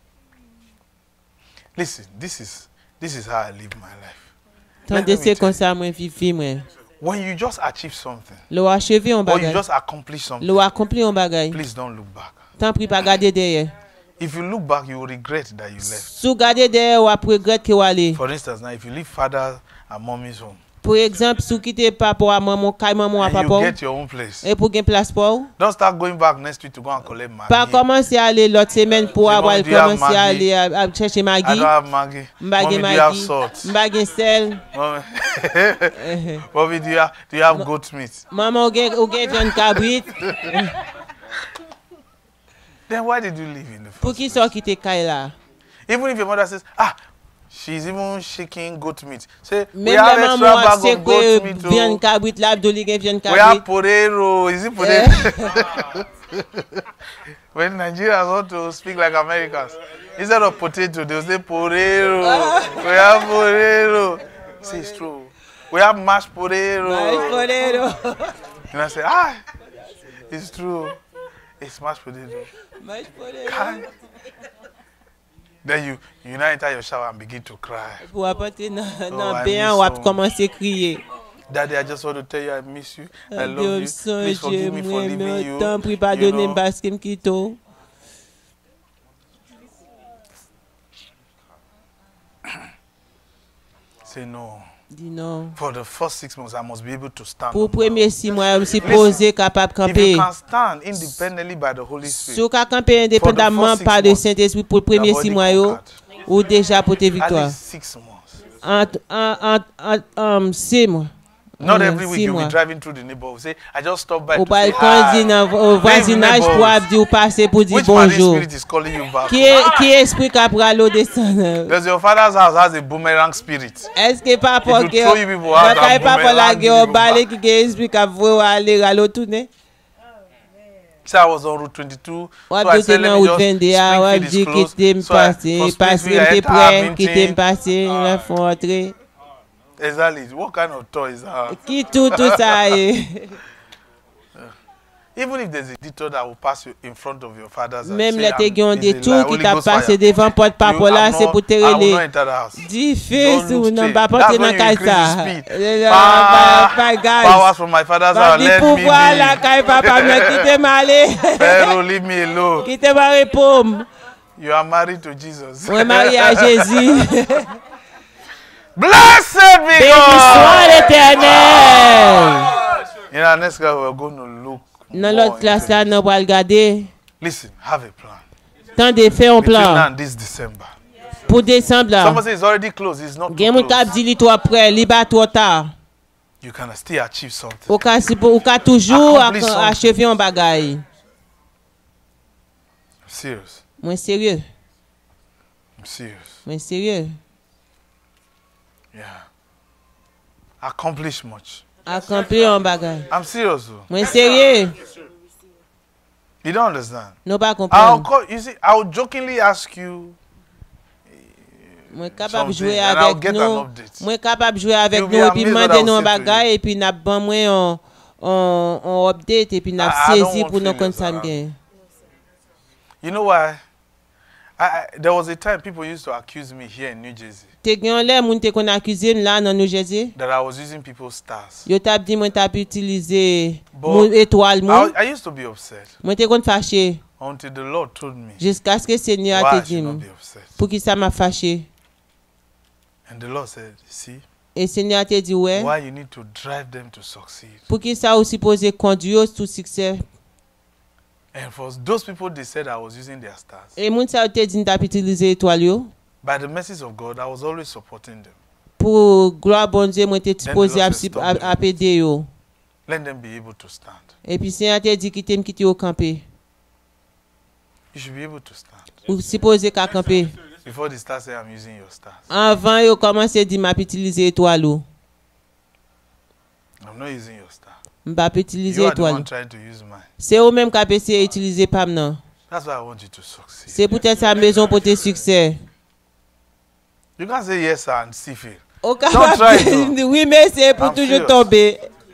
Listen, this is this is how I live my life. Let Tandis me c'est tell comme ça moi vivi moi. When you just achieve something Lo achevé on or you bagay. just accomplish something, Lo accompli on bagay. please don't look back. Tant pis pas garder derrière. If you look back, you will regret that you left. Sou garder derrière ou après regret que ou aller. For instance, now if you leave father and mommy's home, Par exemple, si vous quittez papa à maman, kay maman à and you papa, get your own place. et pour gagner place pour, Don't start going back next week to go and collect Maggie. pas commencer à aller l'autre semaine pour Dis-moi, avoir do you have commencer à Maggi? aller à, à chercher I Maggie. don't have Maggie. Mbagé Mommy, do you have Maggie, salt? mbagé sel. Mommy, Mommy, do you have, do you have goat meat? Maman, ou gen ou gen viande cabrit. Then why did you leave in the Pour first qui place? ça quitter kay là? Even if your mother says, ah, she's even shaking goat meat. Say, we Même have la extra maman a bag of c'est goat que meat. viande Oh. cabrit là, doli gen viande We have cabrit. porero. Is it porero? When Nigerians want to speak like Americans, instead of potato, they'll say porero. We have porero. See, it's true. We have mashed porero. Mashed potato. And I say, ah, it's true. It's mashed potato. Mashed potato. Kai. Then you, you now enter your shower and begin to cry. Pour apporter dans Oh, dans I bain, miss ou a so commencer à crier. Daddy, I just want to tell you I miss you. I Dieu love you. songe, Please forgive me for moi, leaving mais you. autant pour You pardonner know. parce qu'il me quitte. Say no. Dis non. For the first six months, I must be able to stand. Pour on my premier own. six mois, je me suis posé capable de If you camper. can stand independently by the Holy Si Spirit, vous pouvez camper indépendamment six par le months, Saint-Esprit pour le you premier have six already mois, yo, conquered. ou déjà pour tes At victoires. least six months. En, en, en, en, um, six mois. Not Mm, every week six you'll be mois. driving through the neighborhood. Say, I just stopped by Au to say balcon, dit hi. dans au voisinage pour neighborhood? dire passer pour dire Which marine bonjour. spirit is calling you back? Qui est qui est esprit qui a pris l'eau descendre? Does your father's house has a boomerang spirit? Est-ce que pas It pour will que throw you people out quand and pas pour la boomerang guerre you balai back. qui est esprit qui a voulu aller à l'autre tourner? So I was on Route twenty-two. Ou So a I said, dans let me route just, vingt-deux, ou a Springfield is dit close. quitter me So I, passer, from passer Springfield, I me enter prêt, quitter me Abington. passer, la font entrer. Exactly. What kind of toy is that? Qui tout tout ça est. Even if there's a detour that will pass you in front of your father's house, Même say, les I'm- téguons it's des a lie, tours qui Holy t'a Ghost passé fire. devant porte You- papa là, I'm c'est not- pour te I will relayer. not enter the house. Dis fils Don't ou look non straight. pas That's porter when dans you caille increase ça. the speed. Euh, Pa- Pas pas Powers guys. from my father's Pas house, du let me pouvoir là be. caille papa mais quitter m'aller. Pharaoh, leave me alone. Quitter ma réponse. You are married to Jesus. Moi marié à Jésus. Blessed be Béni soit God. l'Éternel. In our next class, we're going to look. Dans more l'autre classe into là, this. nous allons regarder. Listen, have a plan. Tant de faire un Between now plan and this December. pour décembre là. Somebody says it's already closed. It's not Gen too moun kap close. di li to après, li ba trop tard. You can still achieve something. Ou ka, si, ou ka toujours Accomplish something. achever un bagay. I'm serious. Mwen sérieux. I'm serious. Mwen sérieux. Yeah. Accomplish much. Accomplir un bagay. I'm serious. Though. Mwen sérieux. You don't understand. Nou pa I'll kompren. call, you see, I'll jokingly ask you. Mwen kapab Something, jouer and I'll avèk get an nou. update. Mwen kapab jouer avèk You'll be nou epi amazed what mande I'll nou say an to bagay epi nap ban mwen an an an update epi nap I- I don't sezi want pou nou kon failures sa around. gen. You know why? I, I, there was a time people used to accuse me here in New Jersey Te gen lè moun te kon akuse m la nan nou Jersey. that I was using people's stars. Yo tap di mwen tap utilize But moun etwal moun. I, I used to be upset Mwen te kon fache. until the Lord told me Jiska aske Seigneur why te I di should not m. be upset. Pou ki sa ma fache. And the Lord said, see, E Seigneur te di wè. why you need to drive them to succeed. Pou ki sa ou suppose kondu yo sou succès. And for those people, they said I was using their stars. E moun sa ou te di n tap utilize etwal yo. By the mercies of God, I was always supporting them. Pou gloa bon Dieu mwen te suppose Lord ap, said, sip- "Stop ap, them." ap ede yo. Let them be able to stand. E pi Seigneur te di kite m kite yo kampe. You should be able to stand. Ou suppose ka kampe. Before they start saying I'm using your stars. Anvan yo komanse di map utilize etwal yo. I'm not using your star. M pa pe utilize You are the etwal one yo. trying to use mine. Se ou menm ka pe se utilize pam nan. That's why I want you to succeed. Se pou te sa mezon pou te succès. You can't say yes sir and still fail. Ou ka Don't try it, though. oui mais se pou I'm toujou serious. tombe.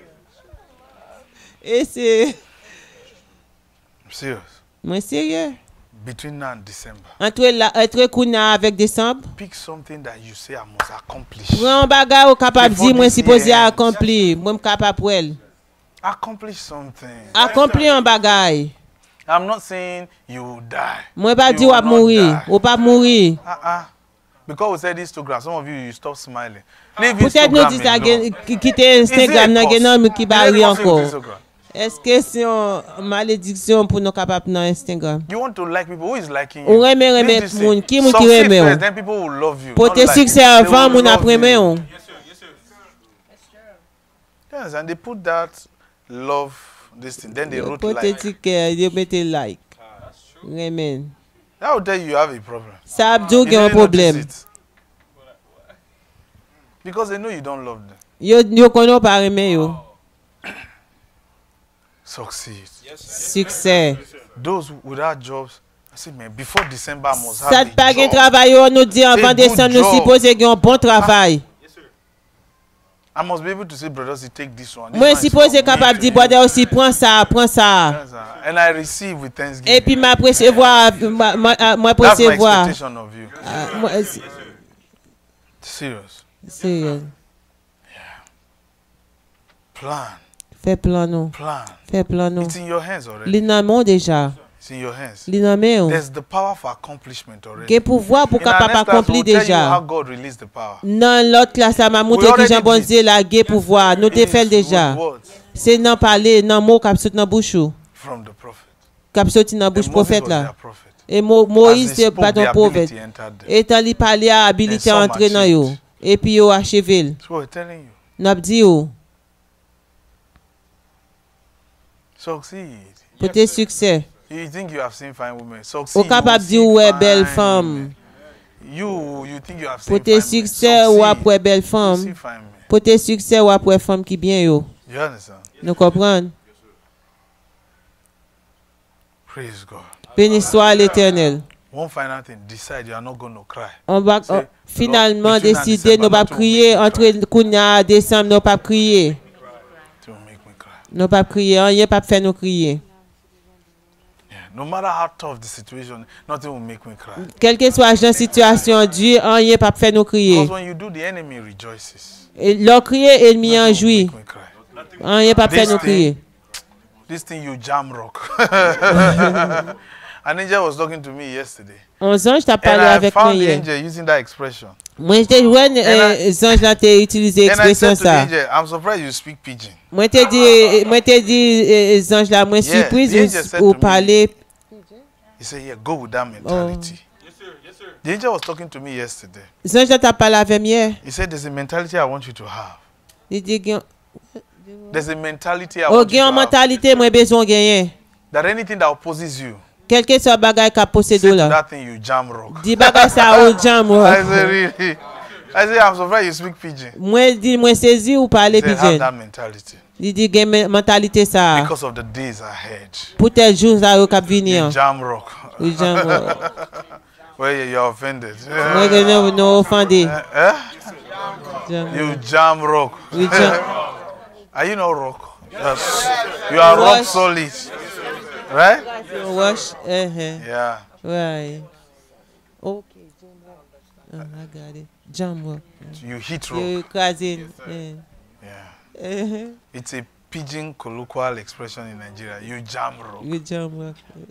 E se... I'm serious. Mwen serye. Between now and December, Entre la, entre kouna avèk Desembre. pick something that you say I must accomplish. Pren bagay ou kapab Before di mwen this sipoze year. akompli. Mwen kapab wèl. Accomplish something. Akompli an bagay. I'm not saying you will die. Mwen pa You di will wap not mouri. die. Ou pa mouri. Uh-uh. Because we said Instagram, some of you, you stop smiling. Leave Peut-être nous disons Instagram alone. quitter Instagram nan gen nan qui Is bari it possible with encore. Instagram? Est-ce que c'est une malédiction pour nous capables dans Instagram? You want to like people, who is liking you? Ou reme reme Leave this thing. moun, qui moun qui Succeed reme ou? first, then people will love you. Pour not te like. succès They avant will moun love après you. mais ou. Yes, sir. Yes, sir. Yes, and they put that love, this thing, then they wrote Pour te like. ticket, ils mettent like. Remen. That will tell you you have a problem. Ça a dit You qu'il y a un didn't notice problème. it. Because they know you don't love them. Yo yo kono pas reme yo. Succeed. Succès. Those without jobs, I say, man, before December, I must Ça have te pas a gen job. travail yo nous dit avant good décembre nous job. supposé gen un bon travail. Yes, sir. I must be able to say, brothers, you take this one. This Moi one is supposé for me. capable dire brother aussi prends ça, prends ça. Yes, sir. And I receive with thanksgiving. Et puis m'a recevoir moi moi- moi That's my recevoir. expectation of you. Ah, moi, c'est- Serious. Sérieux. Plan. Fais plan non. Plan. Fais plan non. It's in your hands already. Li nan mon déjà. It's in your hands. Li nan men ou. There's the power for accomplishment already. Gen pouvoir pour In our capable next class, accomplir we'll tell you how déjà. God released the power. Dans l'autre classe ça m'a montré que already Jean bon did. Dieu la gen pouvoir. Nous te It fait is déjà. with words C'est nan parler nan mot k'ap sot nan bouche ou. from the prophet. K'ap sorti nan And bouche Moses prophète was là. their prophet. Et Mo- As Moïse he c'est spoke, pas ton the prophète. ability entered them. Et tant li parler à habilité And some entrer nan yo. achieved. Et puis yo achevé. That's what we're telling you. N'a dit yo Succeed. pour tes succès. You think you have seen fine women. Succeed. Ou you capable will dire see ouais belle fine femme. women. You, you think you have seen Pour tes fine women. succès ou Succeed. après belle You see femme. fine men. Pour tes succès ou après femme qui bien yo. You understand? Nous comprenons? Praise God. Béni soit l'Éternel. One final thing. Decide you are not going to cry. On va C'est- on- finalement between now and décider December, nous pas not to crier make me entre Kounia et décembre nous pas crier. To make me cry. Nous pas crier, rien pas faire nous crier. Yeah. No matter how tough the situation, nothing will make me cry. Quelle que soit la situation, Dieu rien pas faire nous crier. Because when you do, the enemy rejoices. Et leur crier ennemi en Nothing will jouit. make me cry. Rien pas faire This nous thing- crier. This thing you jam rock. An angel was talking to me yesterday. On ange t'a And parlé I avec nous found the hier. angel using that expression. Moi j'étais joué les anges là t'ai utilisé And I expression said to the ça. angel, I'm surprised you speak pidgin. Moi t'ai dit moi t'ai dit les anges là moi Yeah, surprise the angel said ou to me- parler. He said, yeah, go with that mentality. Yes, sir. Yes, sir. The angel was talking to me yesterday. Les anges là t'a parlé avec moi hier. He said, there's a mentality I want you to have. Il dit gen There's a mentality I oh want you gen to en have. mentalité moi besoin gagner. That anything that opposes you, Quel que soit bagay ka say posséder to là. that thing you jam rock. Di bagay ça au jam. I said, really? I said, I'm surprised you speak pidgin. Moi di moi saisi ou parler He said, have pidgin. that mentality. Il dit gen men- mentalité ça. Because of the days ahead. Pour tel jour ça au cap venir. You jam rock. Oui jam. Well, yeah, you're offended. Moi que nous nous offendé. Eh? Jam. You jam rock. Oui jam. Are you not rock? Yes. You are rock Wash. solid. Right? Wash. Eh eh. Yeah. Ouais. OK. Ah, I got it. Jam. You hit rock. You cousin. Eh. Yeah. Eh. It's a pidgin colloquial expression in Nigeria. You jam rock. You jam.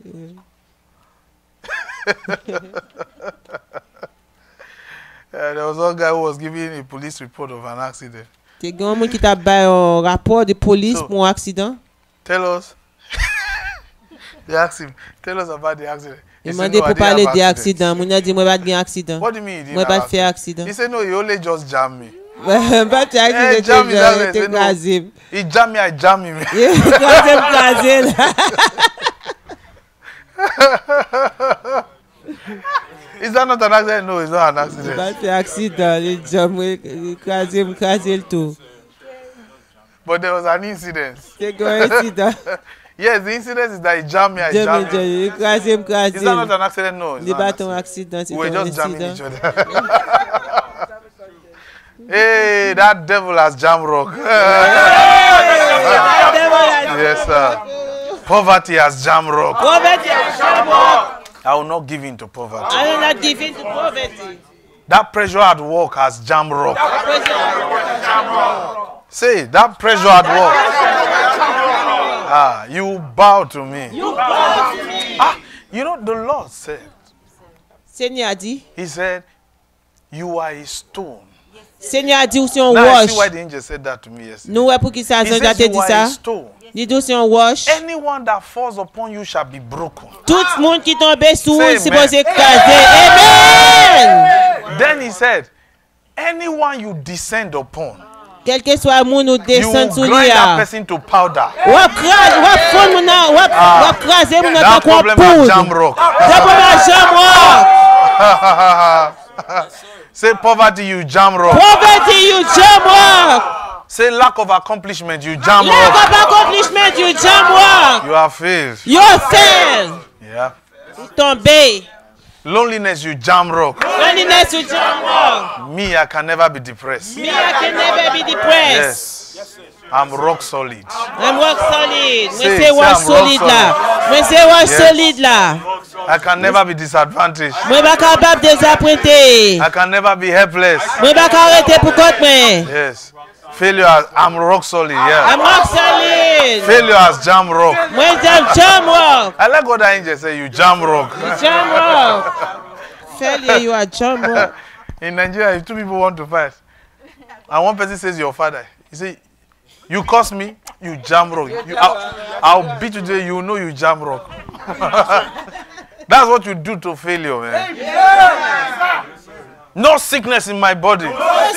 Uh, there was one guy who was giving a police report of an accident. T'es grand monde qui t'a ba un rapport de police So- pour un accident. Tell us. They asked him, tell us about the accident. He Il said, m'a dit "No, I pour didn't parler have des accident." accidents. Mon a dit moi pas de gen accident. What do you mean? he didn't Moi have pas de faire accident? accident. He said, no, he only just jammed me. Pas de faire Eh, accident. jam is that T'es way, no. crasé. He jammed me, I jammed him. Crasé, crasé là. Is that not an accident? No, it's not an accident. Pas de faire accident. Il jam, il crasé, il crasé le tout. But there was an incident. C'est un accident. Yes, the incident is that he jammed me, I Jam, jammed him. il crasé, il crasé. Is that not an accident? No, it's Il not pas an ton accident. accident, c'est We were un just jamming each accident. other. Hey, that devil has jam rock. Yes, sir. Poverty has jam rock. Poverty has jam rock. I will not give in to poverty. I will not give in to poverty. That pressure at work has jam rock. Say, that pressure at work. Ah, you bow to me. Ah, you know, the Lord said, Seigneur a dit, He said, You are a stone. Seigneur a dit ou c'est un Now I roche. see why the angel said that to me yesterday. Nous ouais pour qui ça He Jean says te you dit are ça. a stone. Il dit c'est un roche. Anyone that falls upon you shall be broken. Tout le monde qui tombe sous Say c'est amen. supposé écraser. Amen. Then he said, anyone you descend upon, Quel que soit le monde ou you descend will sous lui. grind that person to powder. Ou crase, ou fond mon nan, ou ou craser mon nan That quoi problem at poudre. Jamrock. Ça problème jamrock. Say poverty, you Jamrock. Poverty you jamrock. Say lack of accomplishment, you Lack Jamrock. of accomplishment you jamrock. You have failed. You fail. Yeah. Tombé. Loneliness, you Jamrock. Loneliness you jamrock. Me, I can never be depressed. Me I can never be depressed. Yes. I'm rock solid. I'm rock solid. Moi Say- c'est say rock I'm rock solid là. Moi c'est rock Yes. solid là. I can never be disadvantaged. Moi pas capable de désappointer. I can never be helpless. Moi pas arrêter pour contre moi. Yes. Failure, I'm rock solid. Yeah. I'm rock solid. Failure as jam rock. Moi j'aime jamrock. I like what the angel say, you jam rock. Jamrock. Failure you are jamrock. In Nigeria, if two people want to fight, and one person says your father, he say, you curse me, you jam rock. You, I'll, I'll beat you today, you know you jam rock. That's what you do to failure, man. No sickness in my body.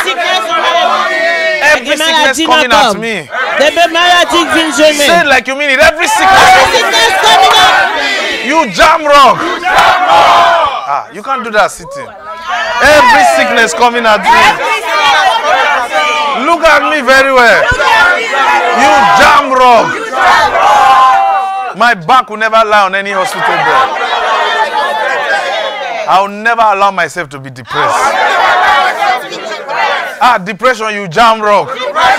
Every sickness coming at me. Say it like you mean it. Every sickness coming at me. You jam rock. Ah, you can't do that sitting. Every sickness coming at me. Look at me very well. You jam rock. My back will never lie on any hospital bed. I will never allow myself to be depressed. Ah, depression, you jam rock.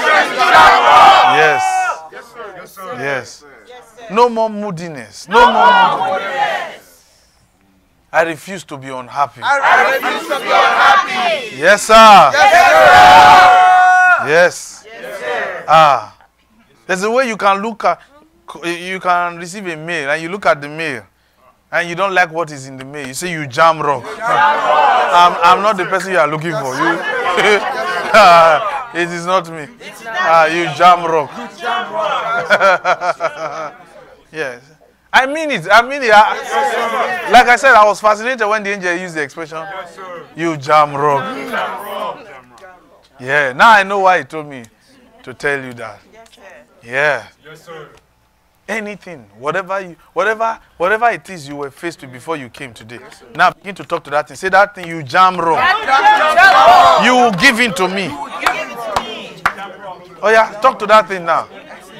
Yes. Yes. No more moodiness. No more moodiness. I refuse to be unhappy. Yes, sir. Yes. Ah. There's a way you can look at, you can receive a mail and you look at the mail and you don't like what is in the mail. You say you jam rock. I'm, I'm not the person you are looking for. You, it is not me. Ah, you jam rock. Yes. I mean it. I mean it. I, like I said, I was fascinated when the angel used the expression, you jam rock. Yeah. Now I know why he told me to tell you that. Yeah. Anything, whatever you, whatever, whatever it is you were faced with before you came today. Now begin to talk to that thing. Say that thing, you jam rock. You will give in to me. Oh yeah, talk to that thing now.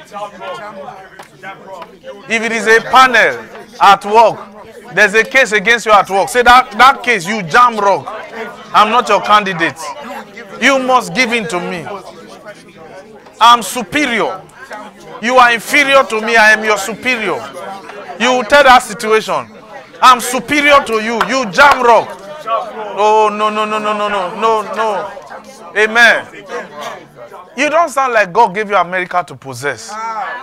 If it is a panel at work, there's a case against you at work. Say that that case, you jam rock. I'm not your candidate. You must give in to me. I'm superior. You are inferior to me. I am your superior. You will tell that situation, I'm superior to you. You jam rock. Oh, no, no, no, no, no, no, no, no. Amen. You don't sound like God gave you America to possess.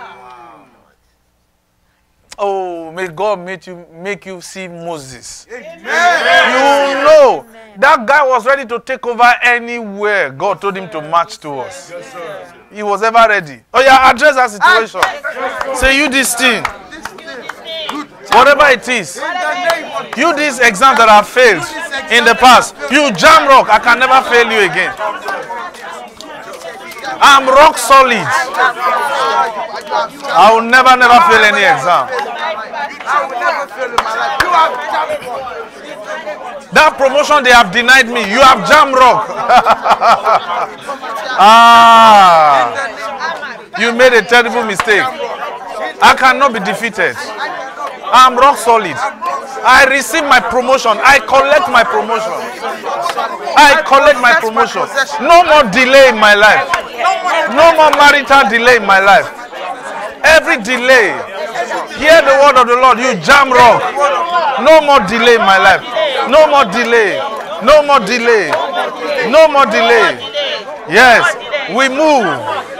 Oh, may God make you make you see Moses. Amen. You know that guy was ready to take over anywhere God told him to march to us. Yes, he was ever ready. Oh yeah, address that situation. Say you this thing. Whatever it is. You these exams that have failed in the past. You jam rock. I can never fail you again. I'm rock solid. I will never, never fail any exam. That promotion they have denied me, you have jam rock. Ah, you made a terrible mistake. I cannot be defeated. I'm rock solid. I receive my promotion. I collect my promotion. I collect my promotion. No more delay in my life. No more marital delay in my life. Every delay, hear the word of the Lord. You jam rock. No more delay in my life. No more delay. No more delay. No more delay. Yes, we move.